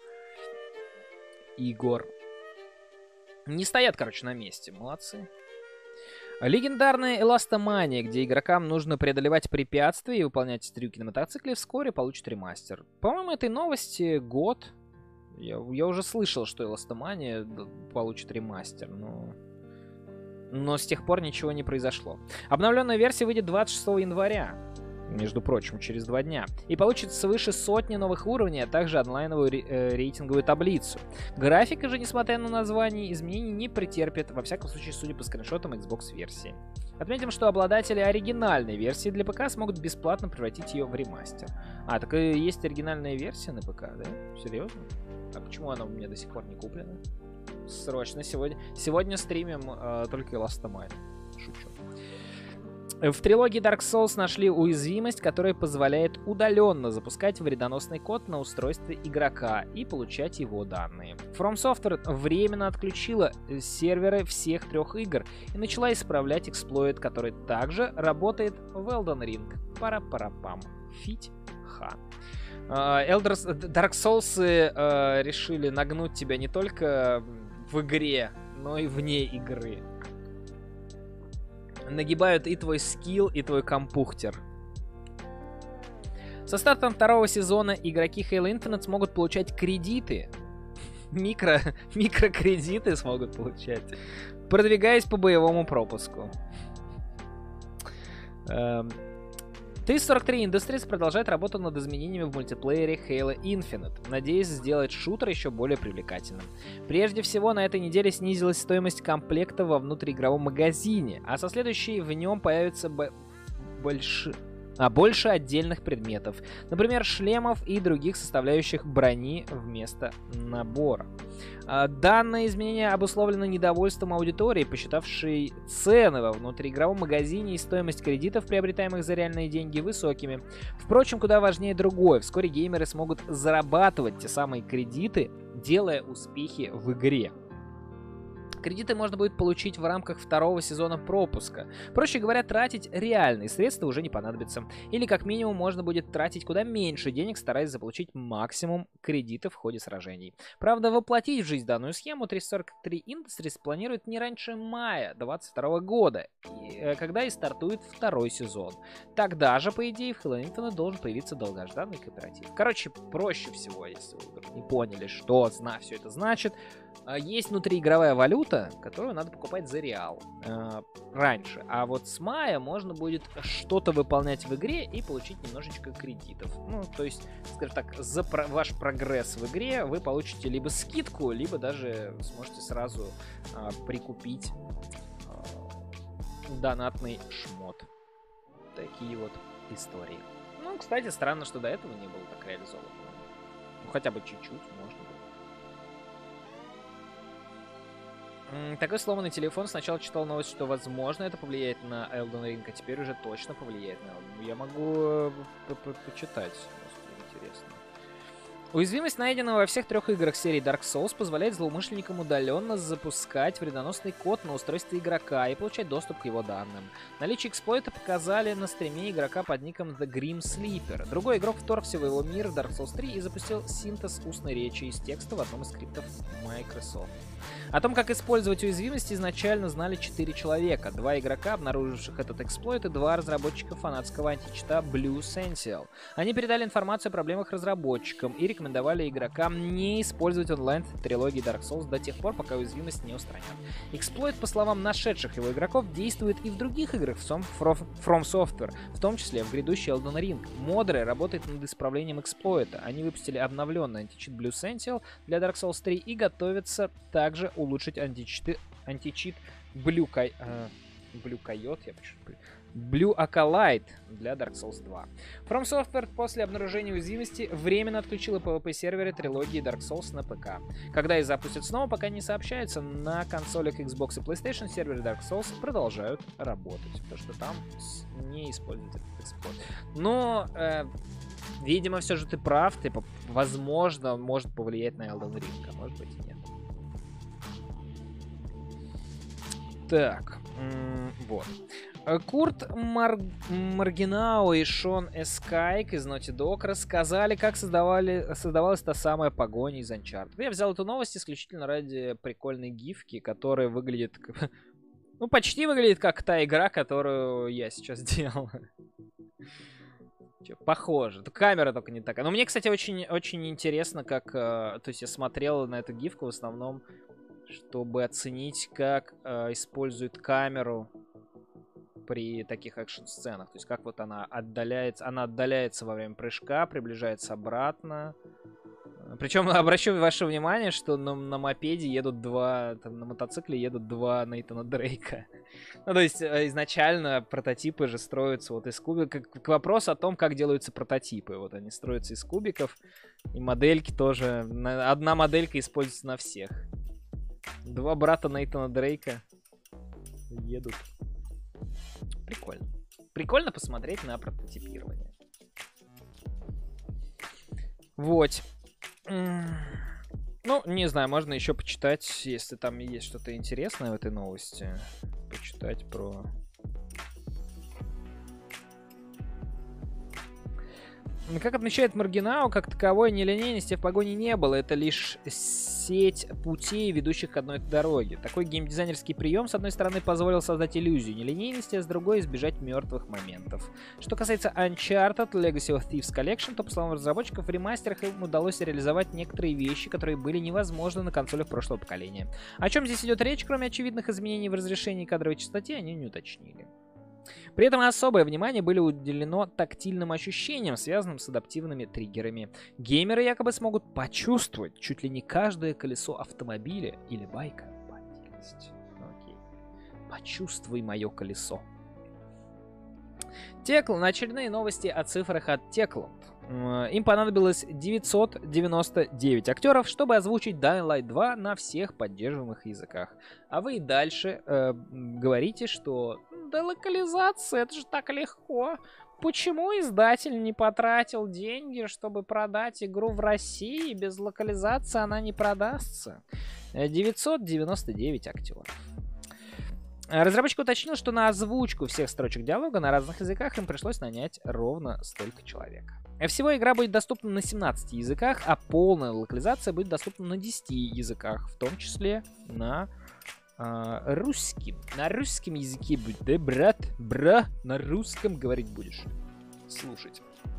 Speaker 1: игр. Не стоят, короче, на месте. Молодцы. Легендарная Эластомания, где игрокам нужно преодолевать препятствия и выполнять трюки на мотоцикле, вскоре получит ремастер. По-моему, этой новости год. Я уже слышал, что Эластомания получит ремастер, но с тех пор ничего не произошло. Обновленная версия выйдет 26 января, между прочим, через 2 дня, и получит свыше сотни новых уровней, а также онлайновую рейтинговую таблицу. Графика же, несмотря на название, изменений не претерпит, во всяком случае, судя по скриншотам Xbox-версии. Отметим, что обладатели оригинальной версии для ПК смогут бесплатно превратить ее в ремастер. Так и есть оригинальная версия на ПК, да? Серьезно? А почему она у меня до сих пор не куплена? Срочно сегодня стримим только Эластоманию. Шучу. В трилогии Dark Souls нашли уязвимость, которая позволяет удаленно запускать вредоносный код на устройстве игрока и получать его данные. From Software временно отключила серверы всех 3 игр и начала исправлять эксплойт, который также работает в Elden Ring. Пара-пара-пам. Фить-ха. Dark Souls решили нагнуть тебя не только в игре, но и вне игры. Нагибают и твой скилл, и твой компухтер. Со стартом 2-го сезона игроки Halo Infinite смогут получать кредиты. Микрокредиты смогут получать, продвигаясь по боевому пропуску. 343 Industries продолжает работу над изменениями в мультиплеере Halo Infinite, надеясь сделать шутер еще более привлекательным. Прежде всего, на этой неделе снизилась стоимость комплекта во внутриигровом магазине, а со следующей в нем появится больше отдельных предметов, например, шлемов и других составляющих брони вместо набора. Данное изменение обусловлено недовольством аудитории, посчитавшей цены во внутриигровом магазине и стоимость кредитов, приобретаемых за реальные деньги, высокими. Впрочем, куда важнее другое. Вскоре геймеры смогут зарабатывать те самые кредиты, делая успехи в игре. Кредиты можно будет получить в рамках 2-го сезона пропуска. Проще говоря, тратить реальные средства уже не понадобится. Или как минимум можно будет тратить куда меньше денег, стараясь заполучить максимум кредитов в ходе сражений. Правда, воплотить в жизнь данную схему 343 Industries планирует не раньше мая 2022 года, когда и стартует 2-й сезон. Тогда же, по идее, в Halo Infinite должен появиться долгожданный кооператив. Короче, проще всего, если вы вдруг не поняли, что все это значит. Есть внутриигровая валюта, которую надо покупать за реал раньше. А вот с мая можно будет что-то выполнять в игре и получить немножечко кредитов. Ну, то есть, скажем так, за ваш прогресс в игре вы получите либо скидку, либо даже сможете сразу прикупить донатный шмот. Такие вот истории. Ну, кстати, странно, что до этого не было так реализовано. Ну, хотя бы чуть-чуть можно было. Такой сломанный телефон. Сначала читал новость, что возможно это повлияет на Elden Ring, а теперь уже точно повлияет на Elden Ring. Я могу почитать. Господи, интересно. Уязвимость, найденная во всех 3 играх серии Dark Souls, позволяет злоумышленникам удаленно запускать вредоносный код на устройстве игрока и получать доступ к его данным. Наличие эксплойта показали на стриме игрока под ником The Grim Sleeper. Другой игрок вторгся в его мир в Dark Souls 3 и запустил синтез устной речи из текста в одном из скриптов Microsoft. О том, как использовать уязвимости, изначально знали 4 человека. 2 игрока, обнаруживших этот эксплойт, и 2 разработчика фанатского античита Blue Sentinel. Они передали информацию о проблемах разработчикам и рекомендовали игрокам не использовать онлайн трилогии Dark Souls до тех пор, пока уязвимость не устранят. Эксплойт, по словам нашедших его игроков, действует и в других играх From Software, в том числе в грядущей Elden Ring. Модеры работают над исправлением эксплойта. Они выпустили обновленный античит Blue Sentinel для Dark Souls 3 и готовятся также улучшить античит Blue Coyote, я почему-то... Blue Acolyte для Dark Souls 2. From Software после обнаружения уязвимости временно отключила PvP-серверы трилогии Dark Souls на ПК. Когда их запустят снова, пока не сообщается, на консолях Xbox и PlayStation серверы Dark Souls продолжают работать, потому что там не используют этот эксплойт. Но, видимо, все же ты прав, возможно, он может повлиять на Elden Ring, а может быть и нет. Так, вот. Курт Маргинау и Шон Эскайк из Naughty Dog рассказали, как создавалась та самая погоня из Uncharted. Я взял эту новость исключительно ради прикольной гифки, которая выглядит... Ну, почти выглядит как та игра, которую я сейчас делал. Похоже. Камера только не такая. Но мне, кстати, очень интересно, как... То есть я смотрел на эту гифку в основном, чтобы оценить, как используют камеру при таких экшн-сценах. То есть как вот она отдаляется во время прыжка, приближается обратно. Причем обращу ваше внимание, что на мопеде едут на мотоцикле едут 2 Нейтана Дрейка. Ну, то есть изначально прототипы же строятся вот из кубиков. К вопросу о том, как делаются прототипы. Вот они строятся из кубиков, и модельки тоже. Одна моделька используется на всех. 2 брата Нейтана Дрейка едут. Прикольно. Прикольно посмотреть на прототипирование. Вот. Ну, не знаю, можно еще почитать, если там есть что-то интересное в этой новости. Почитать про... Как отмечает Маргинау, как таковой нелинейности в погоне не было. Это лишь сеть путей, ведущих к одной дороге. Такой геймдизайнерский прием, с одной стороны, позволил создать иллюзию нелинейности, а с другой избежать мертвых моментов. Что касается Uncharted Legacy of Thieves Collection, то, по словам разработчиков, в ремастерах им удалось реализовать некоторые вещи, которые были невозможны на консолях прошлого поколения. О чем здесь идет речь, кроме очевидных изменений в разрешении и кадровой частоте, они не уточнили. При этом особое внимание было уделено тактильным ощущениям, связанным с адаптивными триггерами. Геймеры якобы смогут почувствовать чуть ли не каждое колесо автомобиля или байка. Окей. Почувствуй мое колесо. Techland. Очередные новости о цифрах от Techland. Им понадобилось 999 актеров, чтобы озвучить Dying Light 2 на всех поддерживаемых языках. А вы и дальше говорите, что да локализация, это же так легко. Почему издатель не потратил деньги, чтобы продать игру в России? Без локализации она не продастся. 999 актеров. Разработчик уточнил, что на озвучку всех строчек диалога на разных языках им пришлось нанять ровно столько человек. Всего игра будет доступна на 17 языках, а полная локализация будет доступна на 10 языках, в том числе на русским. На русском языке будет, да, брат, на русском говорить будешь. Слушать.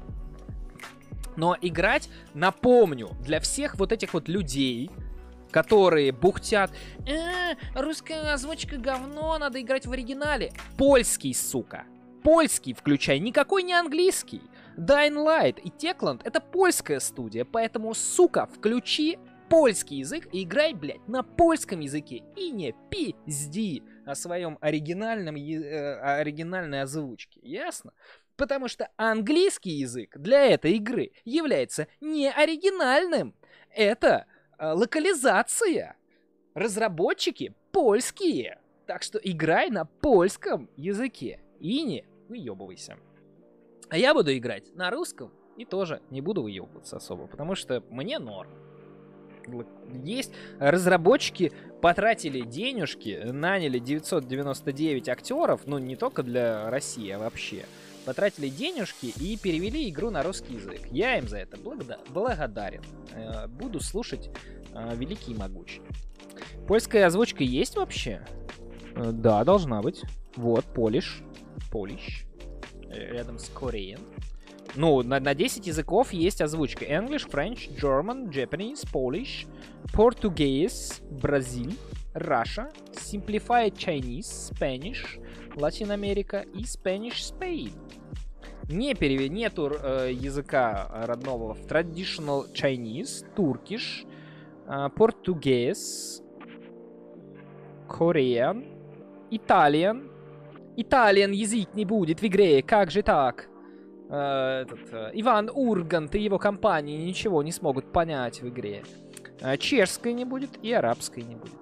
Speaker 1: Но играть, напомню, для всех вот этих вот людей, которые бухтят, русская озвучка говно, надо играть в оригинале. Польский, сука. Польский включай, никакой не английский. Dying Light и Techland — это польская студия, поэтому, сука, включи польский язык и играй, блядь, на польском языке. И не пизди о своем оригинальной озвучке. Ясно? Потому что английский язык для этой игры является не оригинальным. Это локализация. Разработчики польские. Так что играй на польском языке. И не выебывайся. А я буду играть на русском И тоже не буду выебываться особо, потому что мне норм. Есть разработчики потратили денежки, наняли 999 актеров, ну не только для России, а вообще. Потратили денежки и перевели игру на русский язык. Я им за это благодарен. Буду слушать великий и могучий. Польская озвучка есть вообще? Да, должна быть. Вот, Polish. Рядом с Korean. Ну, на 10 языков есть озвучка. English, French, German, Japanese, Polish, Portuguese, Brazil, Russia, Simplified Chinese, Spanish, Latin America и Spanish Spain. Нету языка родного в Traditional Chinese, Turkish, Portuguese, Korean, Italian. Italian язык не будет в игре, как же так? Иван Ургант и его компании ничего не смогут понять в игре. Чешской не будет и арабской не будет.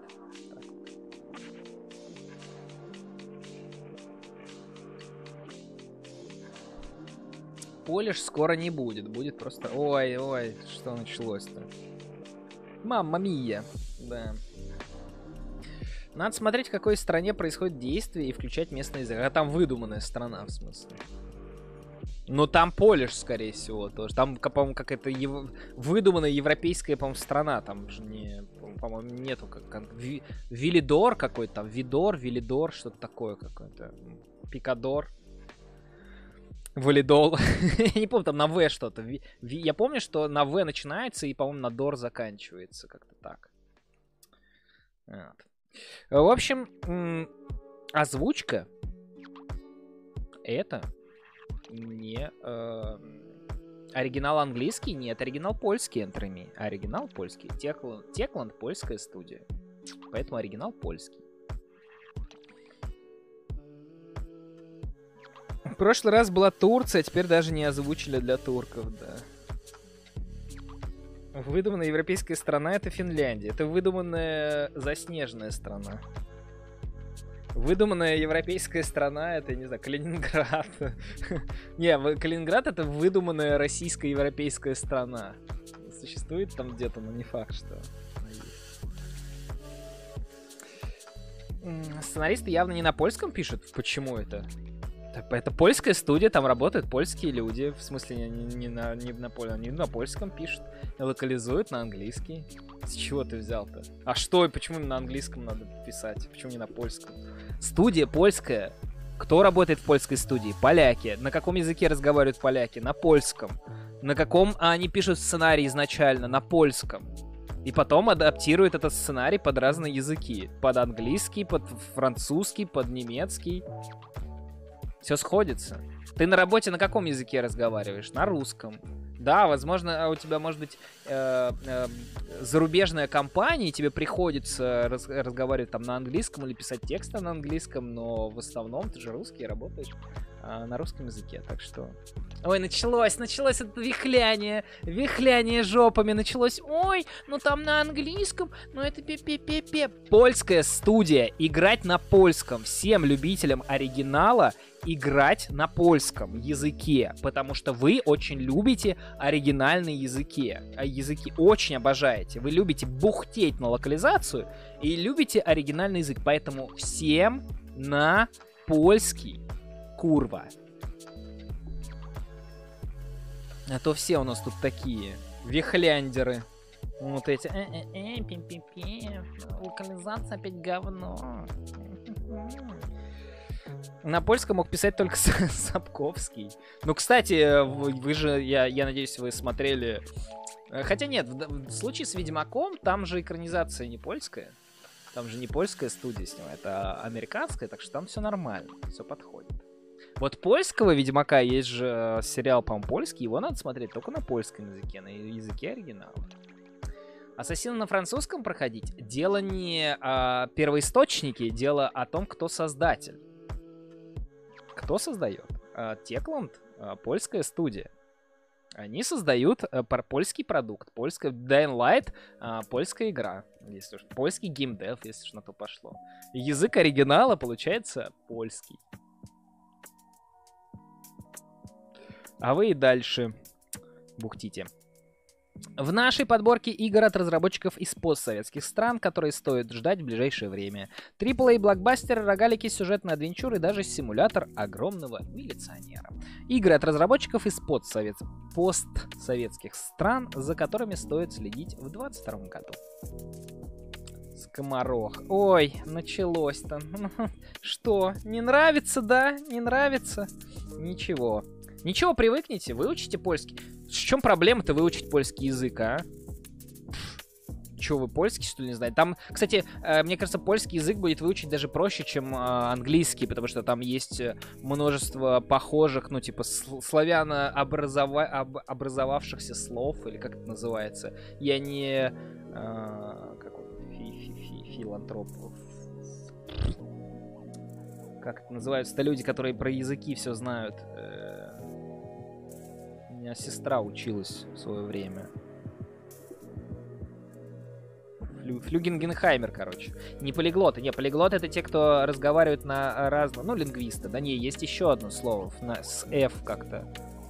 Speaker 1: Полиш скоро не будет. Будет просто... Ой, что началось-то? Мамма мия. Да. Надо смотреть, в какой стране происходит действие и включать местный язык. А там выдуманная страна, в смысле. Ну, там Полиш, скорее всего, тоже. Там, по-моему, какая-то выдуманная европейская, по-моему, страна. Там же не... По-моему, нету как... Вилидор какой-то там. Вилидор, что-то такое какое-то. Пикадор. Валидол. Я не помню, там на В что-то. Я помню, что на В начинается и, по-моему, на Дор заканчивается. Как-то так. Вот. В общем, озвучка это не оригинал английский, нет, оригинал польский Enter Me. Оригинал польский. Techland польская студия. Поэтому оригинал польский. В прошлый раз была Турция, теперь даже не озвучили для турков, да. Выдуманная европейская страна — это Финляндия. Это выдуманная заснеженная страна. Выдуманная европейская страна — это, не знаю, Калининград. Не, Калининград — это выдуманная российско-европейская страна. Существует там где-то, но не факт, что она есть. Сценаристы явно не на польском пишут. Почему это? Это польская студия, там работают польские люди. В смысле, не на польском пишут. Локализуют на английский. С чего ты взял-то? А что, и почему на английском надо писать? Почему не на польском? Студия польская. Кто работает в польской студии? Поляки. На каком языке разговаривают поляки? На польском. На каком они пишут сценарий изначально? На польском. И потом адаптируют этот сценарий под разные языки. Под английский, под французский, под немецкий. Все сходится. Ты на работе на каком языке разговариваешь? На русском. Да, возможно, у тебя может быть зарубежная компания, и тебе приходится разговаривать там на английском или писать тексты на английском, но в основном ты же русский, работаешь на русском языке, так что... Ой, началось это вихляние жопами, началось, ой, ну там на английском, ну это пе-пе-пе-пе. Польская студия, играть на польском, всем любителям оригинала играть на польском языке, потому что вы очень любите оригинальные языки, языки очень обожаете, вы любите бухтеть на локализацию и любите оригинальный язык, поэтому всем на польский. Курва. А то все у нас тут такие вихляндеры. Вот эти. Локализация опять говно. На польском мог писать только Сапковский. Ну, кстати, вы же, я надеюсь, вы смотрели... Хотя нет, в случае с Ведьмаком там же экранизация не польская. Там же не польская студия снимает, а американская, так что там все нормально, все подходит. Вот польского Ведьмака есть же сериал, по-моему, польский, его надо смотреть только на польском языке, на языке оригинала. Ассасина на французском проходить — дело не о первоисточнике, дело о том, кто создатель. Кто создает? Techland, польская студия. Они создают польский продукт, польская Dying Light, польская игра, если уж, польский геймдев, если уж на то пошло. Язык оригинала получается польский. А вы и дальше бухтите. В нашей подборке игр от разработчиков из постсоветских стран, которые стоит ждать в ближайшее время. AAA-блокбастеры, рогалики, сюжетный адвенчур и даже симулятор огромного милиционера. Игры от разработчиков из постсоветских стран, за которыми стоит следить в 2022 году. Скоморох. Ой, началось-то. Что, не нравится, да? Не нравится? Ничего. Ничего, привыкните, выучите польский. В чем проблема-то выучить польский язык, а? Че, вы польский, что ли, не знаете? Там, кстати, мне кажется, польский язык будет выучить даже проще, чем английский, потому что там есть множество похожих, ну, типа, славяно-образовавшихся слов, или как это называется. Я не... как он? Филантроп. Как это называются-то люди, которые про языки все знают? У меня сестра училась в свое время. Флюгенгенхаймер, короче. Не полиглоты. Не, полиглоты — это те, кто разговаривает на разном... Ну, лингвисты. Да не, есть еще одно слово. С F как-то.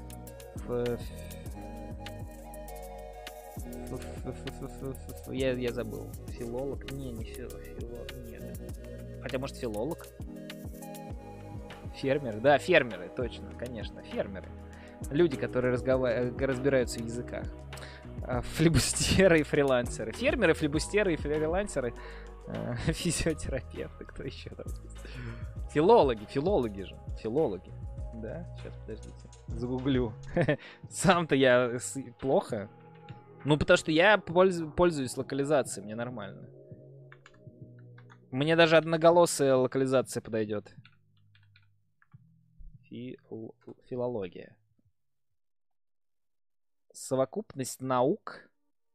Speaker 1: Я забыл. Филолог? Не филолог. Нет. Хотя, может, филолог? Фермеры? Да, фермеры, точно, конечно, фермеры. Люди, которые разбираются в языках. Флибустеры и фрилансеры. Фермеры, флибустеры и фрилансеры. Физиотерапевты. Кто еще там? Филологи же. Филологи. Да? Сейчас, подождите. Загуглю. Сам-то я плохо. Ну, потому что я пользуюсь локализацией. Мне нормально. Мне даже одноголосая локализация подойдет. Филология. Совокупность наук,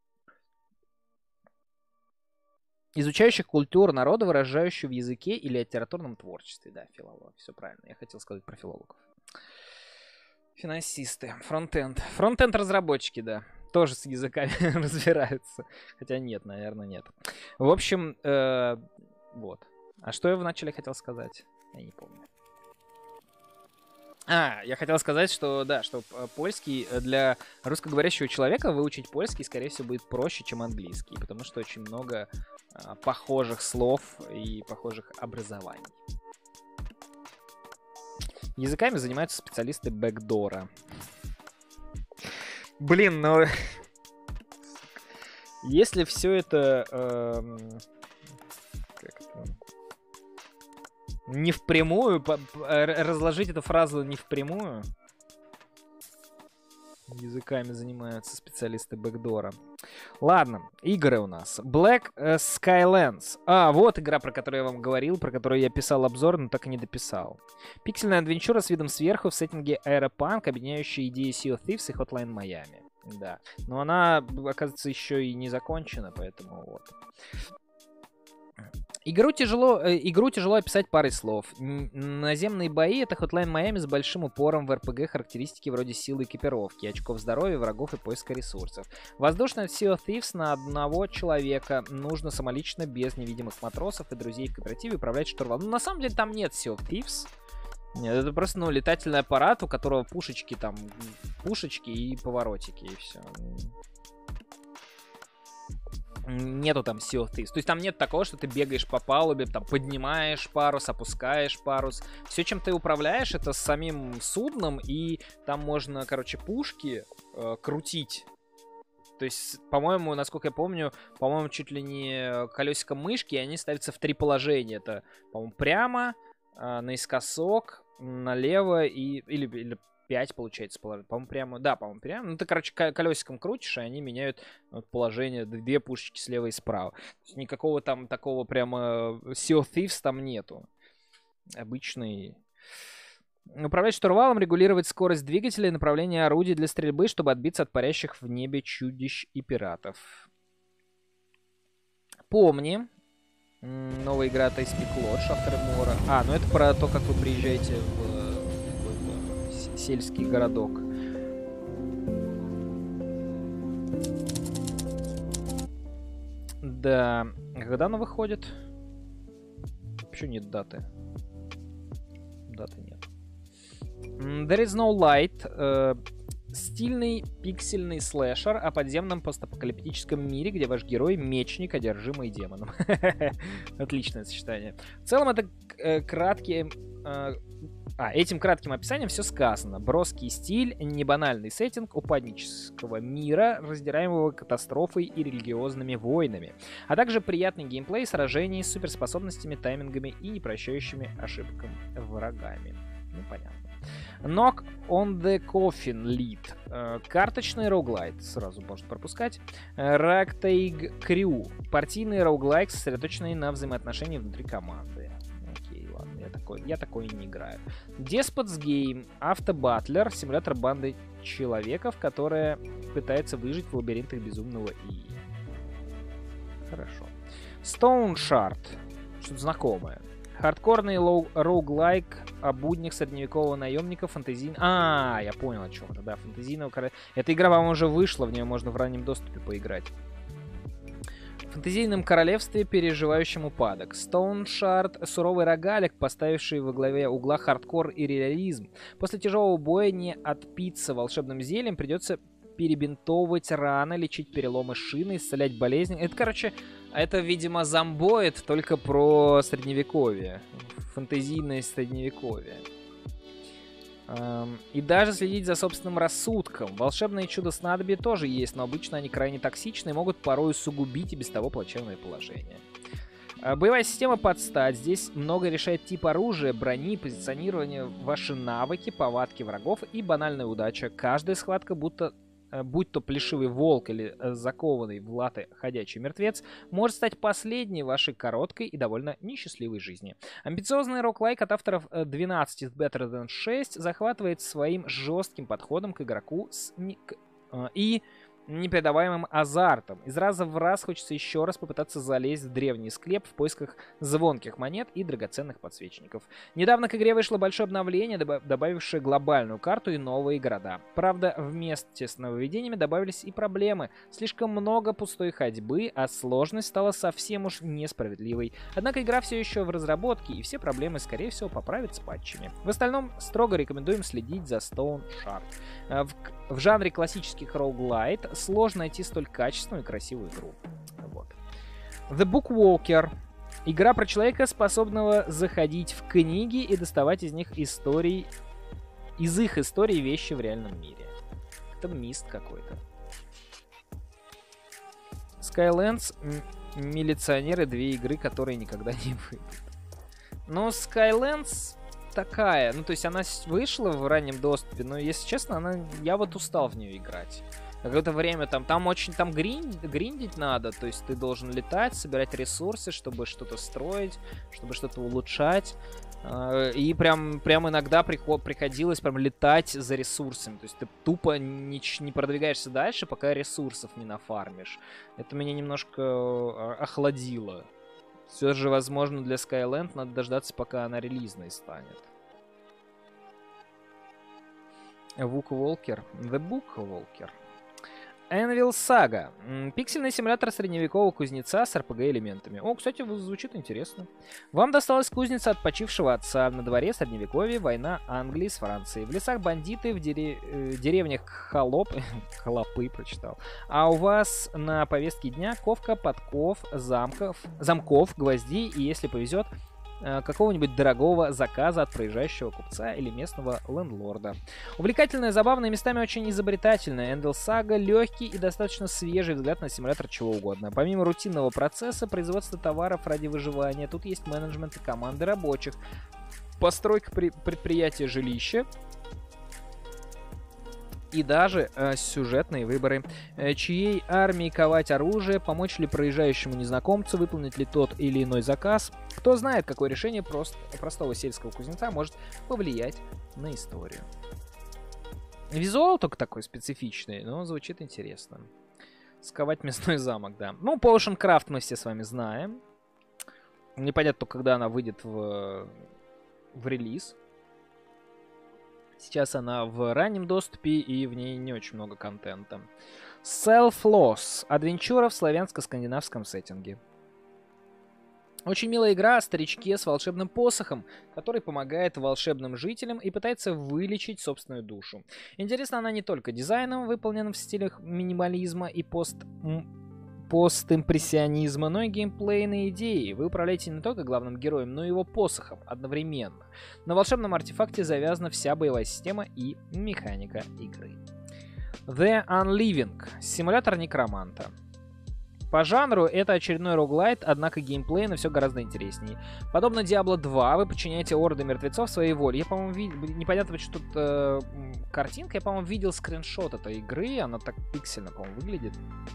Speaker 1: изучающих культуру народа, выражающую в языке или литературном творчестве. Да, филология. Все правильно. Я хотел сказать про филологов. Финансисты. Фронтенд. Фронтенд разработчики, да. Тоже с языками разбираются. Хотя нет, наверное, нет. В общем, вот. А что я вначале хотел сказать? Я не помню. Я хотел сказать, что да, что польский для русскоговорящего человека выучить польский, скорее всего, будет проще, чем английский, потому что очень много похожих слов и похожих образований. Языками занимаются специалисты бэкдора. Блин, ну... Если все это... не впрямую, разложить эту фразу не впрямую. Языками занимаются специалисты бэкдора. Ладно, игры у нас. Black Skylands. Вот игра, про которую я вам говорил, про которую я писал обзор, но так и не дописал. Пиксельная адвенчура с видом сверху в сеттинге аэропанк, объединяющая идеи Sea of Thieves и Hotline Miami. Да. Но она, оказывается, еще и не закончена, поэтому вот. Игру тяжело описать парой слов. Наземные бои — это Hotline Miami с большим упором в RPG характеристики вроде силы экипировки, очков здоровья, врагов и поиска ресурсов. Воздушная Sea of Thieves на одного человека. Нужно самолично, без невидимых матросов и друзей в кооперативе управлять штурвалом. Ну, на самом деле, там нет Sea of Thieves. Нет, это просто, летательный аппарат, у которого пушечки и поворотики, и все. Нету там Sea of Thieves. То есть там нет такого, что ты бегаешь по палубе, там поднимаешь парус, опускаешь парус. Все, чем ты управляешь, это с самим судном, и там можно, короче, пушки крутить. То есть, по-моему, насколько я помню, чуть ли не колесиком мышки, и они ставятся в 3 положения. Это, по-моему, прямо, наискосок, налево или 5, получается, по-моему, прямо. Да, по-моему, прямо. Ну, ты, короче, колесиком крутишь, и они меняют положение, 2 пушечки слева и справа. То есть никакого там такого прямо Sea of Thieves там нету. Обычный. Управлять штурвалом, регулировать скорость двигателя и направление орудий для стрельбы, чтобы отбиться от парящих в небе чудищ и пиратов. Помни. Новая игра от Ice Peak Lodge, авторы Мора. Ну это про то, как вы приезжаете в сельский городок. Да. Когда она выходит? Почему нет даты? Даты нет. There is no light. Стильный пиксельный слэшер о подземном постапокалиптическом мире, где ваш герой — мечник, одержимый демоном. Отличное сочетание. В целом это краткие... Этим кратким описанием все сказано. Броский стиль, небанальный сеттинг упаднического мира, раздираемого катастрофой и религиозными войнами, а также приятный геймплей сражений с суперспособностями, таймингами и непрощающими ошибкам врагами. Ну, понятно. Knock on the Coffin Lead. Карточный роуглайт. Сразу можно пропускать. Ragtag Crew. Партийный роуглайк, сосредоточенный на взаимоотношениях внутри команды. Окей, ладно, я такой не играю. Despots Game. Автобатлер. Симулятор банды человеков, которая пытается выжить в лабиринтах безумного ИИ. Хорошо. Stone Shard. Что-то знакомое. Хардкорный роуглайк о буднях средневекового наемника фэнтезийного... я понял, о чем это. Да, фэнтезийного короля. Эта игра, по-моему, уже вышла, в нее можно в раннем доступе поиграть. В фэнтезийном королевстве, переживающем упадок. Stone Shard — суровый рогалик, поставивший во главе угла хардкор и реализм. После тяжелого боя не отпиться волшебным зельем, придется перебинтовывать раны, лечить переломы шины, исцелять болезни. Это, видимо, зомбоид, только про средневековье. Фэнтезийное средневековье. И даже следить за собственным рассудком. Волшебные чудо-снадобья тоже есть, но обычно они крайне токсичны и могут порой усугубить и без того плачевное положение. Боевая система под стать. Здесь много решает тип оружия, брони, позиционирование, ваши навыки, повадки врагов и банальная удача. Каждая схватка, будь то плешивый волк или закованный в латы ходячий мертвец, может стать последней вашей короткой и довольно несчастливой жизни. Амбициозный рок-лайк от авторов 12 is Better Than 6 захватывает своим жестким подходом к игроку и непередаваемым азартом. Из раза в раз хочется еще раз попытаться залезть в древний склеп в поисках звонких монет и драгоценных подсвечников. Недавно к игре вышло большое обновление, добавившее глобальную карту и новые города. Правда, вместе с нововведениями добавились и проблемы. Слишком много пустой ходьбы, а сложность стала совсем уж несправедливой. Однако игра все еще в разработке, и все проблемы, скорее всего, поправятся патчами. В остальном, строго рекомендуем следить за Stone Shard. В жанре классических роуглайт сложно найти столь качественную и красивую игру. Вот. The Bookwalker. Игра про человека, способного заходить в книги и доставать из них из их историй вещи в реальном мире. Это мист какой-то. Skylands, милиционеры, 2 игры, которые никогда не выйдут. Но Skylands такая, то есть она вышла в раннем доступе, но, если честно, я вот устал в нее играть. Какое-то время там гриндить надо, то есть ты должен летать, собирать ресурсы, чтобы что-то строить, чтобы что-то улучшать. И прям иногда приходилось прям летать за ресурсами. То есть ты тупо не продвигаешься дальше, пока ресурсов не нафармишь. Это меня немножко охладило. Все же, возможно, для Skyland надо дождаться, пока она релизной станет. Bookwalker. The Bookwalker. Anvil Saga. Пиксельный симулятор средневекового кузнеца с RPG-элементами. Кстати, звучит интересно. Вам досталась кузница от почившего отца. На дворе средневековья, война Англии с Францией. В лесах бандиты, в деревнях холопы, прочитал. А у вас на повестке дня ковка подков, замков, гвоздей и, если повезет, какого-нибудь дорогого заказа от проезжающего купца или местного лендлорда. Увлекательная, забавная, местами очень изобретательная. Anvil Saga — легкий и достаточно свежий взгляд на симулятор чего угодно. Помимо рутинного процесса производства товаров ради выживания, тут есть менеджмент и команды рабочих, постройка предприятия, жилища и даже сюжетные выборы. Чьей армии ковать оружие, помочь ли проезжающему незнакомцу, выполнить ли тот или иной заказ. Кто знает, какое решение простого сельского кузнеца может повлиять на историю. Визуал только такой специфичный, но звучит интересно. Сковать мясной замок, да. Potion Craft мы все с вами знаем. Непонятно, когда она выйдет в релиз. Сейчас она в раннем доступе, и в ней не очень много контента. Self-Loss. Адвенчура в славянско-скандинавском сеттинге. Очень милая игра о старичке с волшебным посохом, который помогает волшебным жителям и пытается вылечить собственную душу. Интересна она не только дизайном, выполненным в стилях минимализма и постимпрессионизма, но и геймплейные идеи. Вы управляете не только главным героем, но и его посохом одновременно. На волшебном артефакте завязана вся боевая система и механика игры. The Unliving. Симулятор некроманта. По жанру это очередной роглайт, однако геймплейно все гораздо интереснее. Подобно Diablo 2, вы подчиняете орды мертвецов своей воле. Я, по-моему, непонятно, что тут картинка. Я, по-моему, видел скриншот этой игры. Она так пиксельно, по-моему, выглядит.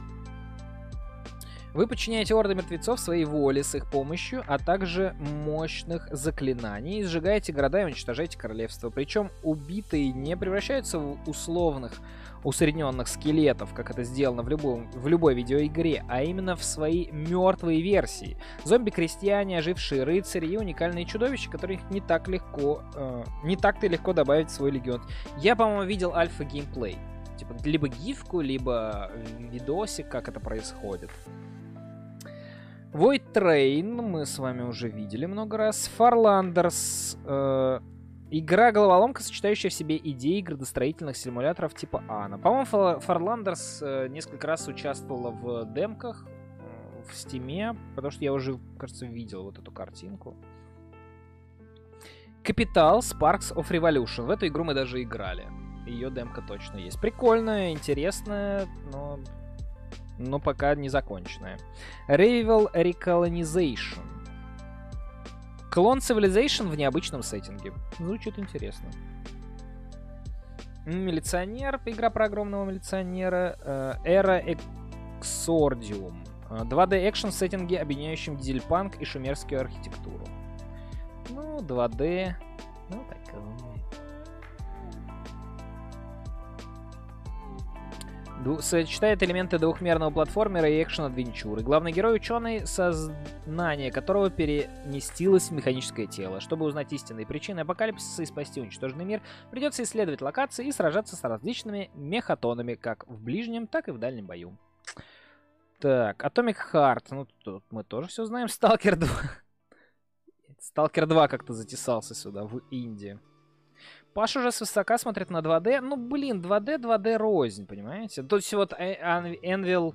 Speaker 1: Вы подчиняете орды мертвецов своей воле с их помощью, а также мощных заклинаний, и сжигаете города и уничтожаете королевство. Причем убитые не превращаются в условных усредненных скелетов, как это сделано в любой видеоигре, а именно в свои мертвые версии. Зомби-крестьяне, ожившие рыцари и уникальные чудовища, которых не так-то легко добавить в свой легион. Я, по-моему, видел альфа-геймплей. Типа, либо гифку, либо видосик, как это происходит. Void Train мы с вами уже видели много раз. Farlanders. Игра-головоломка, сочетающая в себе идеи градостроительных симуляторов типа Ана. По-моему, Farlanders несколько раз участвовала в демках в Стиме, потому что я уже, кажется, видел вот эту картинку. Capital Sparks of Revolution. В эту игру мы даже играли. Ее демка точно есть. Прикольная, интересная, но пока не законченная. Revival Recolonization. Клон Civilization в необычном сеттинге. Звучит интересно. Милиционер. Игра про огромного милиционера. Era Exordium. 2D экшен в сеттинге, объединяющем дизельпанк и шумерскую архитектуру. Ну, 2D. Ну, такое. Сочетает элементы двухмерного платформера и экшен-адвенчуры. Главный герой — ученый, сознание которого переместилось в механическое тело. Чтобы узнать истинные причины апокалипсиса и спасти уничтоженный мир, придется исследовать локации и сражаться с различными мехатонами, как в ближнем, так и в дальнем бою. Так, Atomic Heart. Ну, тут мы тоже все знаем. Stalker 2. Stalker 2 как-то затесался сюда, в Индию. Паша уже свысока смотрит на 2D. Ну, блин, 2D рознь, понимаете? То есть вот Anvil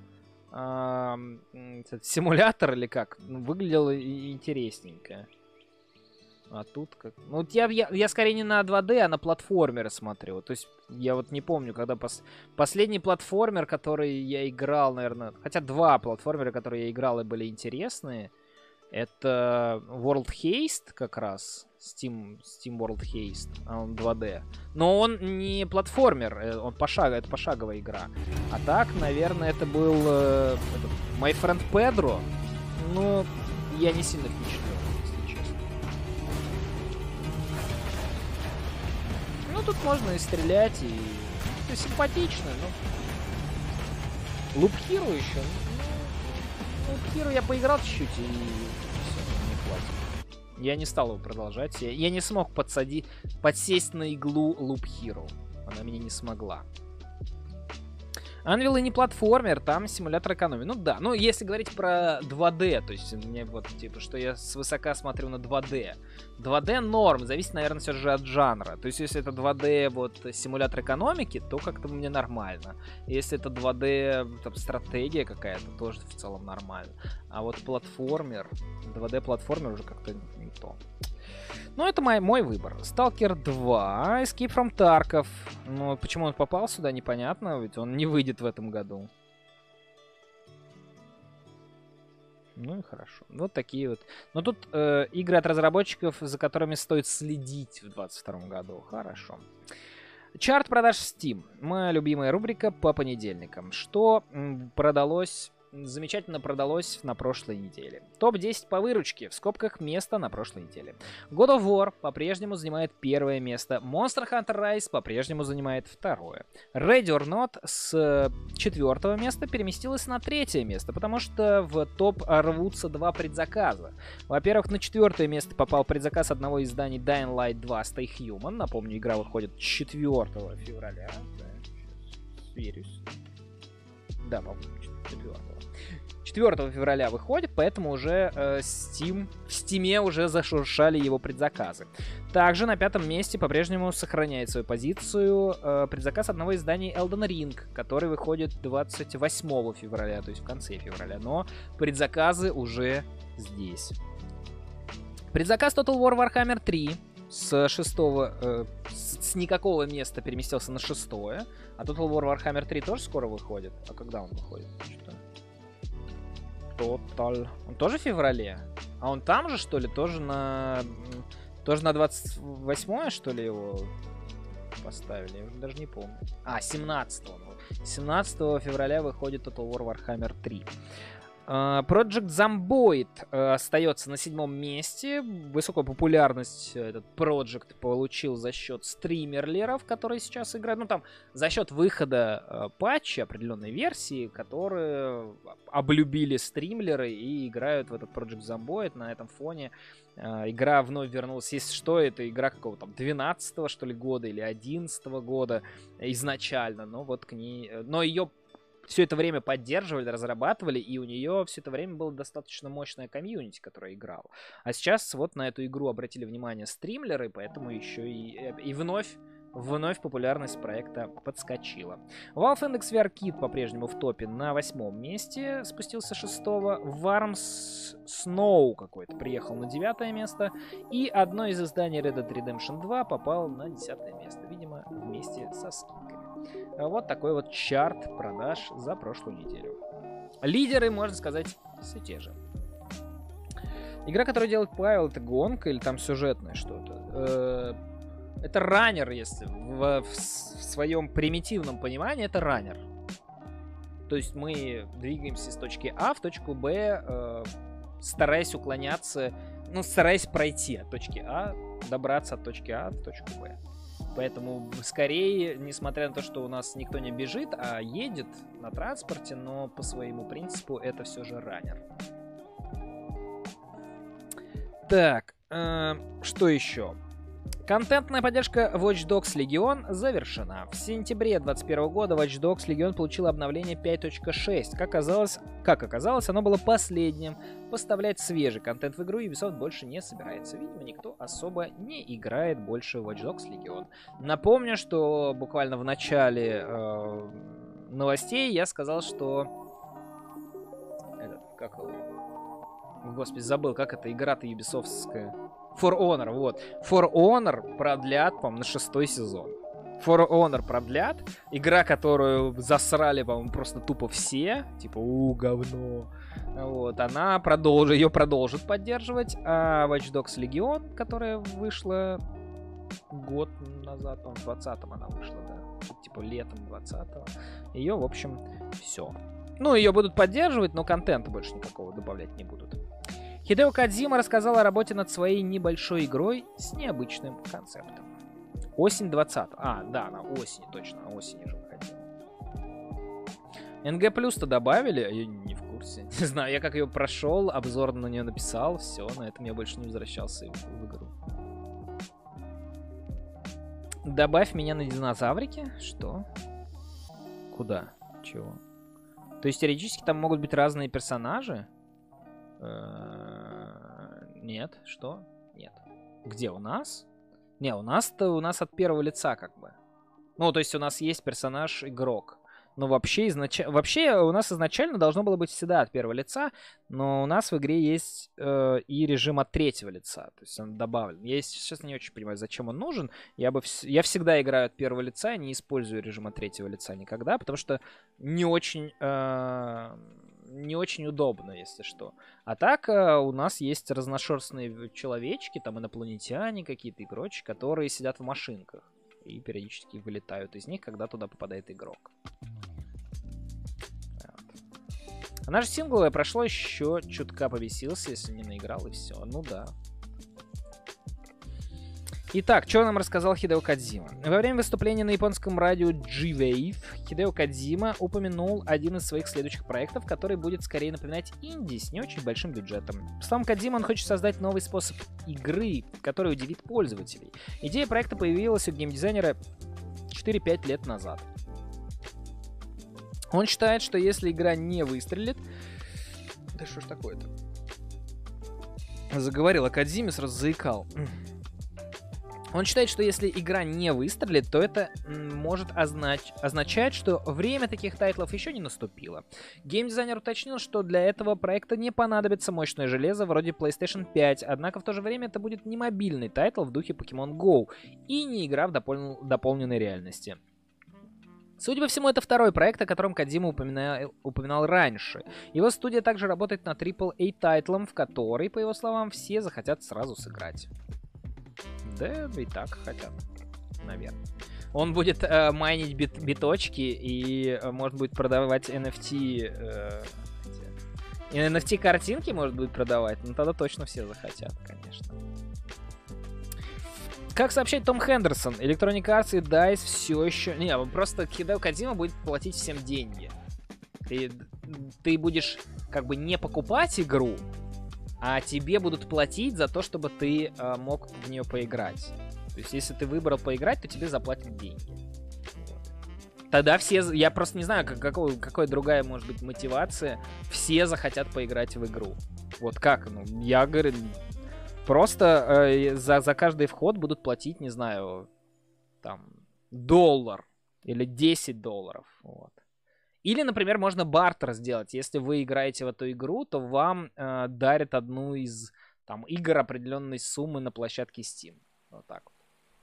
Speaker 1: симулятор или как, выглядел интересненько. А тут как... Ну, вот я скорее не на 2D, а на платформеры смотрю. То есть я вот не помню, когда последний платформер, который я играл, наверное... Хотя два платформера, которые я играл и были интересные. Это World Haste как раз. Steam World Haste. А он 2D. Но он не платформер. Это пошаговая игра. А так, наверное, это был My Friend Pedro. Но я не сильно впечатлен, если честно. Ну, тут можно и стрелять, и... Это симпатично, но... Loop Hero еще. Loop Hero я поиграл чуть-чуть, и... Все, не хватит. Я не стал его продолжать. Я не смог подсесть на иглу Loop Hero. Она меня не смогла. Anvil и не платформер, там симулятор экономии. Ну да, ну если говорить про 2D, то есть мне вот типа, что я свысока смотрю на 2D. 2D норм, зависит, наверное, все же от жанра. То есть если это 2D вот симулятор экономики, то как-то мне нормально. Если это 2D там, стратегия какая-то, тоже в целом нормально. А вот платформер, 2D платформер уже как-то не то. Ну, это мой выбор. Stalker 2, Escape from Tarkov. Ну, почему он попал сюда, непонятно, ведь он не выйдет в этом году. Ну и хорошо. Вот такие вот. Но тут игры от разработчиков, за которыми стоит следить в 2022 году. Хорошо. Чарт продаж Steam. Моя любимая рубрика по понедельникам. Что замечательно продалось на прошлой неделе. Топ-10 по выручке, в скобках место на прошлой неделе. God of War по-прежнему занимает первое место. Monster Hunter Rise по-прежнему занимает второе. Ready or Not с 4-го места переместилась на 3-е место, потому что в топ рвутся два предзаказа. Во-первых, на 4-е место попал предзаказ одного из изданий Dying Light 2 Stay Human. Напомню, игра выходит 4 февраля. Да, сверюсь. Да, по-моему, 4-го. 4 февраля выходит, поэтому уже в Steam уже зашуршали его предзаказы. Также на 5-м месте по-прежнему сохраняет свою позицию предзаказ одного из изданий Elden Ring, который выходит 28 февраля, то есть в конце февраля, но предзаказы уже здесь. Предзаказ Total War Warhammer 3 с 6 с никакого места переместился на 6, а Total War Warhammer 3 тоже скоро выходит. А когда он выходит? Total. Он тоже в феврале? А он там же, что ли? Тоже на 28-е, что ли, его поставили? Я уже даже не помню. 17-го. 17 февраля выходит Total War Warhammer 3. Project Zomboid остается на 7-м месте. Высокую популярность этот Project получил за счет стримерлеров, которые сейчас играют. Ну, там, за счет выхода патча определенной версии, которые облюбили стримлеры и играют в этот Project Zomboid. На этом фоне игра вновь вернулась. Если что, это игра какого-то там 12-го, что ли, года или 11-го года изначально. Но вот к ней... Но ее все это время поддерживали, разрабатывали, и у нее все это время было достаточно мощное комьюнити, которое играл. А сейчас вот на эту игру обратили внимание стримлеры, поэтому еще и вновь популярность проекта подскочила. Valve Index VR Kit по-прежнему в топе на 8-м месте, спустился 6-го. Worms Snow какой-то приехал на 9-е место. И одно из изданий Red Dead Redemption 2 попало на 10-е место, видимо, вместе со скидками. Вот такой вот чарт продаж за прошлую неделю. Лидеры, можно сказать, все те же. Игра, которую делает Павел, это гонка или там сюжетное что-то? Это раннер, если в своем примитивном понимании это раннер. То есть мы двигаемся с точки А в точку Б, стараясь уклоняться, ну, стараясь пройти от точки А, добраться от точки А в точку Б. Поэтому скорее, несмотря на то, что у нас никто не бежит, а едет на транспорте, но по своему принципу это все же раннер. Так, что еще? Контентная поддержка Watch Dogs Legion завершена. В сентябре 2021 года Watch Dogs Legion получила обновление 5.6. Как оказалось, оно было последним. Поставлять свежий контент в игру Ubisoft больше не собирается. Видимо, никто особо не играет больше в Watch Dogs Legion. Напомню, что буквально в начале новостей я сказал, что... Господи, забыл, как эта игра-то юбисофтская. For Honor, вот. For Honor продлят, по-моему, на 6-й сезон. For Honor продлят. Игра, которую засрали, по-моему, просто тупо все. Типа, говно. Вот, ее продолжат поддерживать. А Watch Dogs Legion, которая вышла год назад, по-моему, в 20-м она вышла, да. Типа, летом 20-го. Ее, в общем, все. Ну, ее будут поддерживать, но контента больше никакого добавлять не будут. Хидео Кодзима рассказал о работе над своей небольшой игрой с необычным концептом. Осень 20. Да, на осени, точно, на осени же выходила. НГ Плюс-то добавили, а я не в курсе. Не знаю, я как ее прошел, обзор на нее написал, все, на этом я больше не возвращался в игру. Добавь меня на динозаврике? Что? Куда? Чего? То есть теоретически там могут быть разные персонажи? Нет, что? Нет. Где у нас? Не, у нас от первого лица как бы. Ну, то есть у нас есть персонаж-игрок. Но вообще у нас изначально должно было быть всегда от первого лица, но у нас в игре есть и режим от третьего лица. То есть он добавлен. Я сейчас не очень понимаю, зачем он нужен. Я всегда играю от первого лица, не использую режим от третьего лица никогда, потому что не очень удобно, если что. А так у нас есть разношерстные человечки, там инопланетяне какие-то и прочие, которые сидят в машинках и периодически вылетают из них, когда туда попадает игрок. А наш сингловое прошло, еще чутка побесился, если не наиграл, и все. Ну да. Итак, что нам рассказал Хидео Кодзима? Во время выступления на японском радио G-Wave Хидео Кодзима упомянул один из своих следующих проектов, который будет скорее напоминать инди с не очень большим бюджетом. По словам Кодзима, он хочет создать новый способ игры, который удивит пользователей. Идея проекта появилась у геймдизайнера 4-5 лет назад. Он считает, что если игра не выстрелит, Да что ж такое-то? Заговорил о Кодзиме, сразу заикал. Он считает, что если игра не выстрелит, то это может означать, что время таких тайтлов еще не наступило. Геймдизайнер уточнил, что для этого проекта не понадобится мощное железо вроде PlayStation 5, однако в то же время это будет не мобильный тайтл в духе Pokemon Go и не игра в дополненной реальности. Судя по всему, это второй проект, о котором Кодзима упоминал раньше. Его студия также работает над AAA тайтлом, в который, по его словам, все захотят сразу сыграть. Да, и так хотят, наверное. Он будет майнить биточки и может будет продавать NFT... NFT-картинки может быть продавать, но тогда точно все захотят, конечно. Как сообщает Том Хендерсон, Electronic Arts и DICE все еще... Не, просто Хидео Кодзима будет платить всем деньги. Ты будешь как бы не покупать игру, а тебе будут платить за то, чтобы ты мог в нее поиграть. То есть, если ты выбрал поиграть, то тебе заплатят деньги. Вот. Тогда все... Я просто не знаю, какая другая может быть мотивация. Все захотят поиграть в игру. Вот как? Ну, я говорю... Просто за каждый вход будут платить, не знаю, там, $1 или $10. Вот. Или, например, можно бартер сделать. Если вы играете в эту игру, то вам дарят одну из там, игр определенной суммы на площадке Steam. Вот так вот.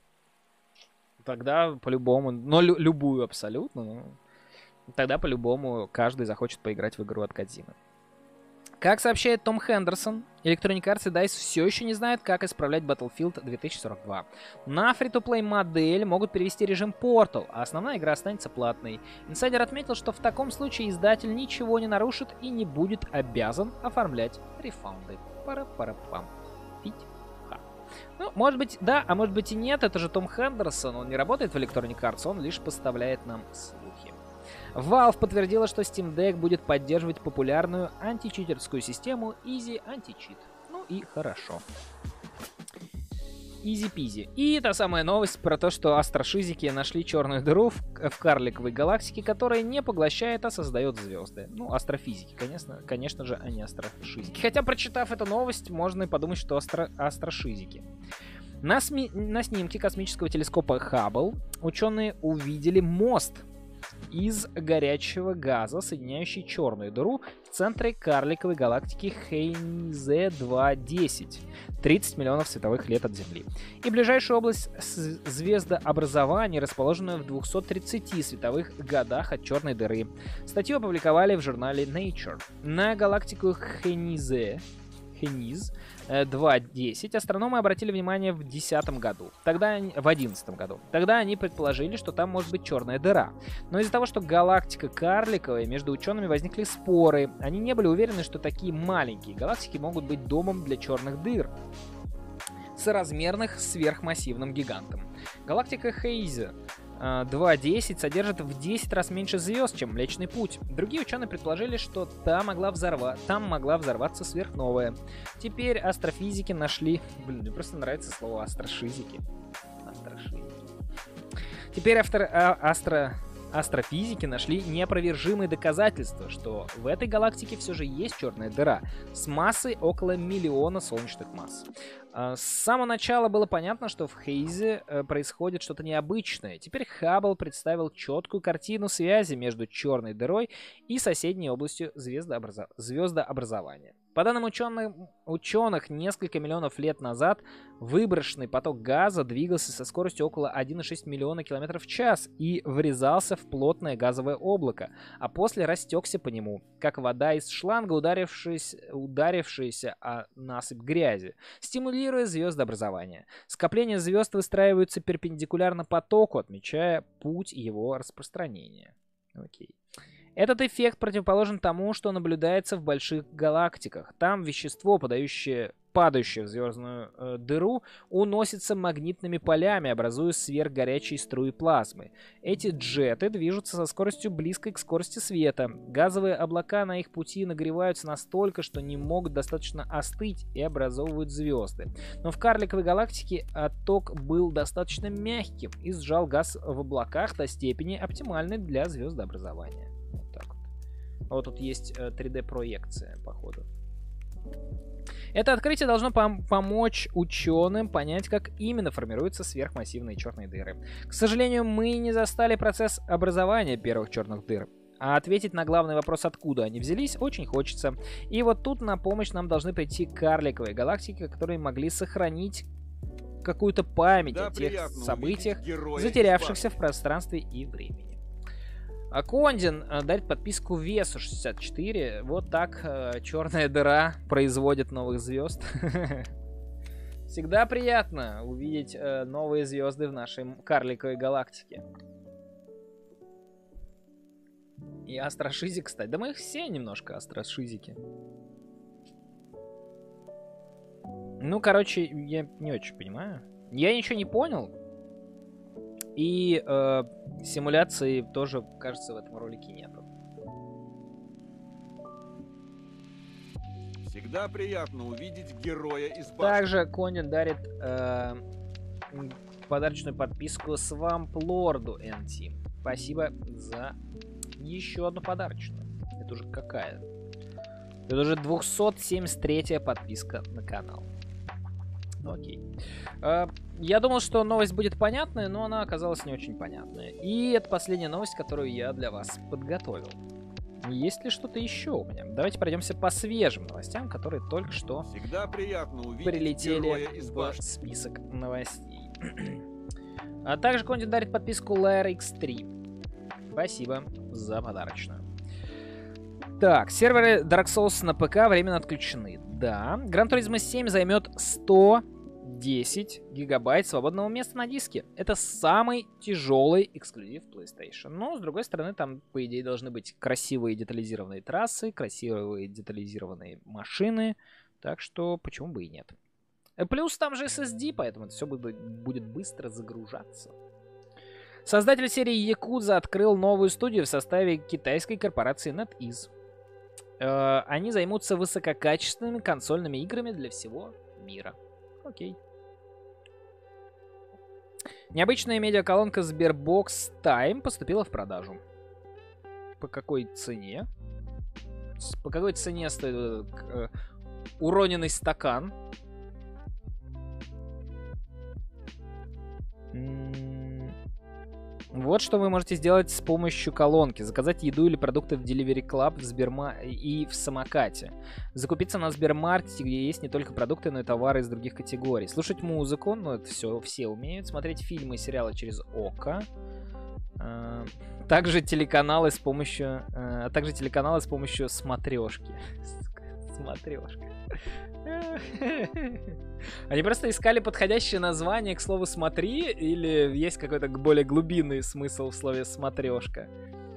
Speaker 1: Тогда по-любому, но любую абсолютно, ну, тогда по-любому каждый захочет поиграть в игру от Кодзимы. Как сообщает Том Хендерсон, Electronic Arts и DICE все еще не знают, как исправлять Battlefield 2042. На фри-то-плей модель могут перевести режим Portal, а основная игра останется платной. Инсайдер отметил, что в таком случае издатель ничего не нарушит и не будет обязан оформлять рефанды. Пара-пара-пам. Фить-ха. Ну, может быть, да, а может быть и нет. Это же Том Хендерсон, он не работает в Electronic Arts, он лишь поставляет нам слухи. Valve подтвердила, что Steam Deck будет поддерживать популярную античитерскую систему Easy Anti-Cheat. Ну и хорошо. Easy-peasy. И та самая новость про то, что астрошизики нашли черную дыру в карликовой галактике, которая не поглощает, а создает звезды. Ну, астрофизики, конечно же, а не астрошизики. Хотя, прочитав эту новость, можно и подумать, что астрошизики. На снимке космического телескопа Хаббл ученые увидели мост из горячего газа, соединяющий черную дыру в центре карликовой галактики Хейнзе-2-10, 30 миллионов световых лет от Земли, и ближайшую область звездообразования, расположенную в 230 световых годах от черной дыры. Статью опубликовали в журнале Nature. На галактику Хейниз 2.10 астрономы обратили внимание в 2011 году. Тогда они предположили, что там может быть черная дыра. Но из-за того, что галактика карликовая, между учеными возникли споры. Они не были уверены, что такие маленькие галактики могут быть домом для черных дыр, соразмерных сверхмассивным гигантом. Галактика Хейзе 2.10 содержит в 10 раз меньше звезд, чем Млечный Путь. Другие ученые предположили, что там могла взорваться сверхновая. Теперь астрофизики нашли... Блин, мне просто нравится слово астрошизики. Теперь астрофизики нашли неопровержимые доказательства, что в этой галактике все же есть черная дыра с массой около 1 миллиона солнечных масс. С самого начала было понятно, что в Хейзе происходит что-то необычное. Теперь Хаббл представил четкую картину связи между черной дырой и соседней областью звездообразования. По данным ученых, несколько миллионов лет назад выброшенный поток газа двигался со скоростью около 1,6 миллиона км в час и врезался в плотное газовое облако, а после растекся по нему, как вода из шланга, ударившаяся о насыпь грязи, стимулируя звездообразование. Скопления звезд выстраиваются перпендикулярно потоку, отмечая путь его распространения. Окей. Этот эффект противоположен тому, что наблюдается в больших галактиках. Там вещество, падающее в звездную дыру, уносится магнитными полями, образуя сверхгорячие струи плазмы. Эти джеты движутся со скоростью близкой к скорости света. Газовые облака на их пути нагреваются настолько, что не могут достаточно остыть и образовывают звезды. Но в карликовой галактике отток был достаточно мягким и сжал газ в облаках до степени оптимальной для звездообразования. Вот так вот. Вот тут есть 3D-проекция, походу. Это открытие должно помочь ученым понять, как именно формируются сверхмассивные черные дыры. К сожалению, мы не застали процесс образования первых черных дыр. А ответить на главный вопрос, откуда они взялись, очень хочется. И вот тут на помощь нам должны прийти карликовые галактики, которые могли сохранить какую-то память о тех событиях, затерявшихся в пространстве и времени. А Кондин дарит подписку весу 64. Вот так черная дыра производит новых звезд. Всегда приятно увидеть новые звезды в нашей карликовой галактике. И астрошизик, кстати. Да мы их все немножко астрошизики. Ну, короче, я не очень понимаю. Я ничего не понял. И симуляции тоже, кажется, в этом ролике нету.
Speaker 2: Всегда приятно увидеть героя из башни.
Speaker 1: Также Конин дарит подарочную подписку Свамп Лорду N-Team. Спасибо за еще одну подарочную. Это уже какая? Это уже 273-я подписка на канал. Окей. Я думал, что новость будет понятная, но она оказалась не очень понятная. И это последняя новость, которую я для вас подготовил. Есть ли что-то еще у меня? Давайте пройдемся по свежим новостям, которые только что
Speaker 2: всегда приятно увидеть
Speaker 1: прилетели в список новостей. А также Контин дарит подписку Layer X3. Спасибо за подарочную. Так, серверы Dark Souls на ПК временно отключены. Да. Gran Turismo 7 займет 110 гигабайт свободного места на диске. Это самый тяжелый эксклюзив PlayStation. Но, с другой стороны, там, по идее, должны быть красивые детализированные трассы, красивые детализированные машины. Так что, почему бы и нет. Плюс там же SSD, поэтому это все будет быстро загружаться. Создатель серии Yakuza открыл новую студию в составе китайской корпорации NetEase. Они займутся высококачественными консольными играми для всего мира. Окей. Необычная медиаколонка Sberbox Time поступила в продажу. По какой цене? По какой цене стоит уроненный стакан? Вот что вы можете сделать с помощью колонки. Заказать еду или продукты в Delivery Club и в самокате. Закупиться на Сбермаркете, где есть не только продукты, но и товары из других категорий. Слушать музыку, ну это все умеют. Смотреть фильмы и сериалы через ОКО. Также телеканалы с помощью смотрешки. Смотрешка. Они просто искали подходящее название к слову «смотри», или есть какой-то более глубинный смысл в слове «смотрешка»?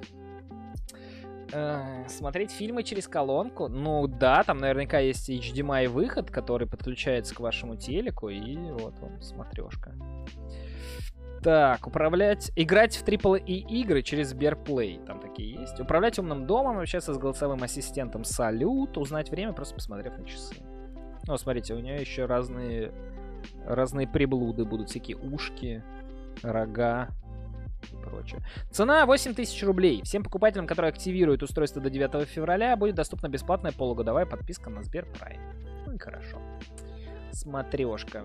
Speaker 1: Смотреть фильмы через колонку? Ну да, там наверняка есть HDMI выход, который подключается к вашему телеку, и вот он, смотрешка. Так, играть в AAA игры через Сберплей, там такие есть. Управлять умным домом, общаться с голосовым ассистентом Салют, узнать время, просто посмотрев на часы. Ну, смотрите, у нее еще разные приблуды будут, всякие ушки, рога и прочее. Цена 8000 рублей. Всем покупателям, которые активируют устройство до 9 февраля, будет доступна бесплатная полугодовая подписка на Сберпрайм. Ну и хорошо. Смотрешка.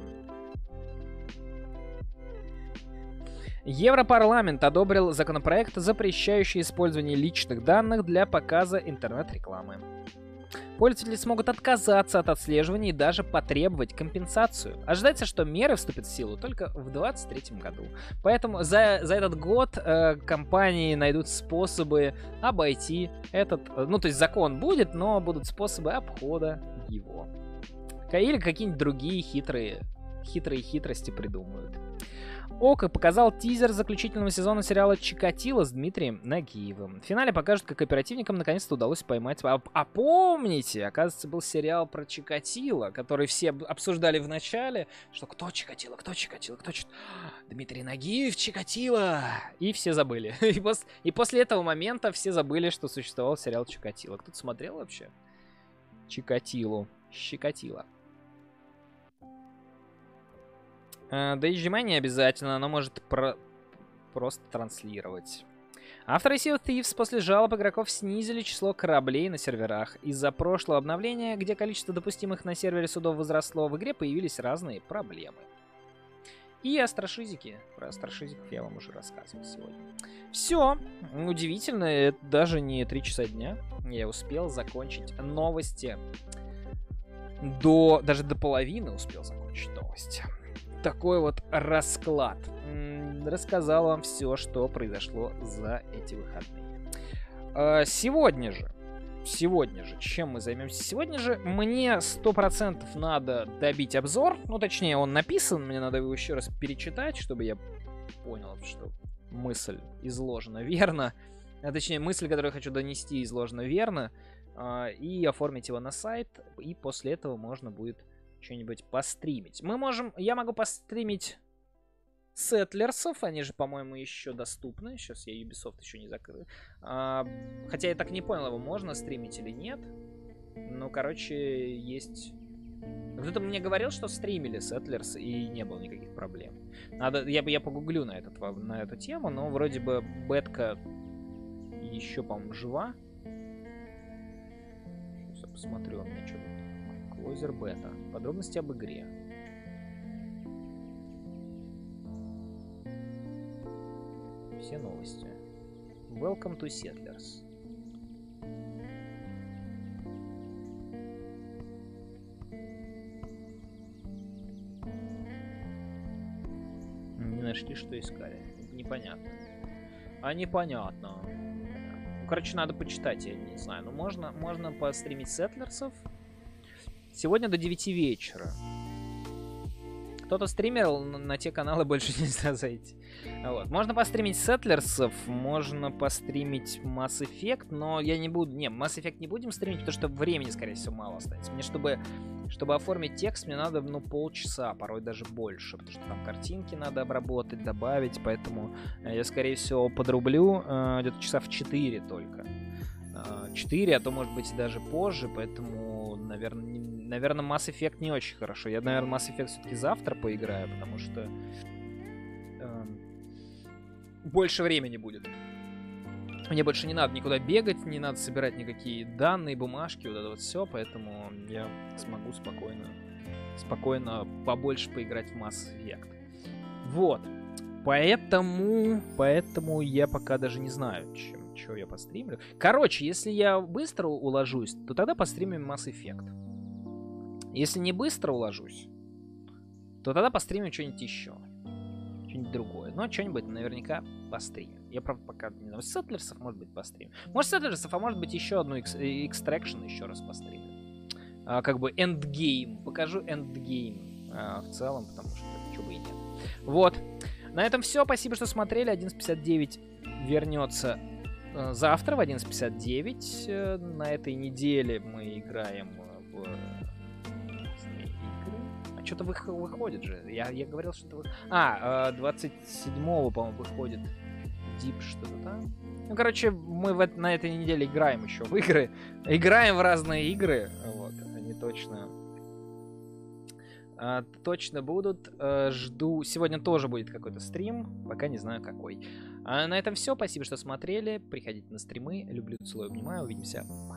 Speaker 1: Европарламент одобрил законопроект, запрещающий использование личных данных для показа интернет-рекламы. Пользователи смогут отказаться от отслеживания и даже потребовать компенсацию. Ожидается, что меры вступят в силу только в 2023 году. Поэтому за этот год компании найдут способы обойти этот... Ну, то есть закон будет, но будут способы обхода его. Или какие-нибудь другие хитрые хитрости придумают. ОКО показал тизер заключительного сезона сериала «Чикатило» с Дмитрием Нагиевым. В финале покажут, как оперативникам наконец-то удалось поймать... А помните, оказывается, был сериал про Чикатило, который все обсуждали в начале, что кто Чикатило? Дмитрий Нагиев, Чикатило! И все забыли. И после этого момента все забыли, что существовал сериал Чикатило. Кто-то смотрел вообще? Чикатило. Да HDMI не обязательно, оно может просто транслировать. Авторы Sea of Thieves после жалоб игроков снизили число кораблей на серверах. Из-за прошлого обновления, где количество допустимых на сервере судов возросло, в игре появились разные проблемы. И астрошизики. Про астрошизиков я вам уже рассказывал сегодня. Все. Удивительно, это даже не 3 часа дня. Я успел закончить новости. Даже до половины успел закончить новости. Такой вот расклад. Рассказал вам все, что произошло за эти выходные. Сегодня же, чем мы займемся? Сегодня же мне 100% надо добить обзор. Ну, точнее, он написан, мне надо его еще раз перечитать, чтобы я понял, что мысль изложена верно. А точнее, мысль, которую я хочу донести, изложена верно. И оформить его на сайт. И после этого можно будет что-нибудь постримить. Я могу постримить Settlers, они же, по-моему, еще доступны. Сейчас я Ubisoft еще не закрыл. Хотя я так не понял, его можно стримить или нет. Ну, короче, есть... Кто-то мне говорил, что стримили Settlers и не было никаких проблем. Я погуглю на эту тему, но вроде бы бетка еще, по-моему, жива. Сейчас я посмотрю, у меня что тут. Closer Beta. Подробности об игре. Все новости. Welcome to Settlers. Не нашли, что искали. Непонятно. Непонятно. Ну, короче, надо почитать, я не знаю. Но можно постримить Settlers. Сегодня до 9 вечера. Кто-то стримил, на те каналы больше нельзя зайти. Вот. Можно постримить Settlers, можно постримить Mass Effect, но я не буду... Не, Mass Effect не будем стримить, потому что времени, скорее всего, мало останется. Мне, чтобы оформить текст, мне надо, полчаса, порой даже больше, потому что там картинки надо обработать, добавить, поэтому я, скорее всего, подрублю где-то часа в 4 только. 4, а то, может быть, и даже позже, поэтому, наверное, Mass Effect не очень хорошо. Я, наверное, Mass Effect все-таки завтра поиграю, потому что больше времени будет. Мне больше не надо никуда бегать, не надо собирать никакие данные, бумажки, вот это вот все, поэтому я смогу спокойно побольше поиграть в Mass Effect. Вот. Поэтому я пока даже не знаю, что я постримлю. Короче, если я быстро уложусь, то тогда постримим Mass Effect. Если не быстро уложусь, то тогда постримим что-нибудь еще. Что-нибудь другое. Но что-нибудь наверняка постримим. Я, правда, пока не знаю. Settlers, может быть, постримим. Может, Settlers, а может быть, еще одну Extraction еще раз постримим. Как бы Endgame. Покажу Endgame в целом, потому что чего бы и нет. Вот. На этом все. Спасибо, что смотрели. 11:59 вернется завтра в 11:59. На этой неделе мы играем в игры. А что-то выходит же. Я говорил, что-то выходит. 27-го, по-моему, выходит Deep что-то там. Ну, короче, мы на этой неделе играем еще в игры. Играем в разные игры. Вот. Они точно будут. Жду. Сегодня тоже будет какой-то стрим. Пока не знаю какой. На этом все. Спасибо, что смотрели. Приходите на стримы. Люблю, целую, обнимаю. Увидимся.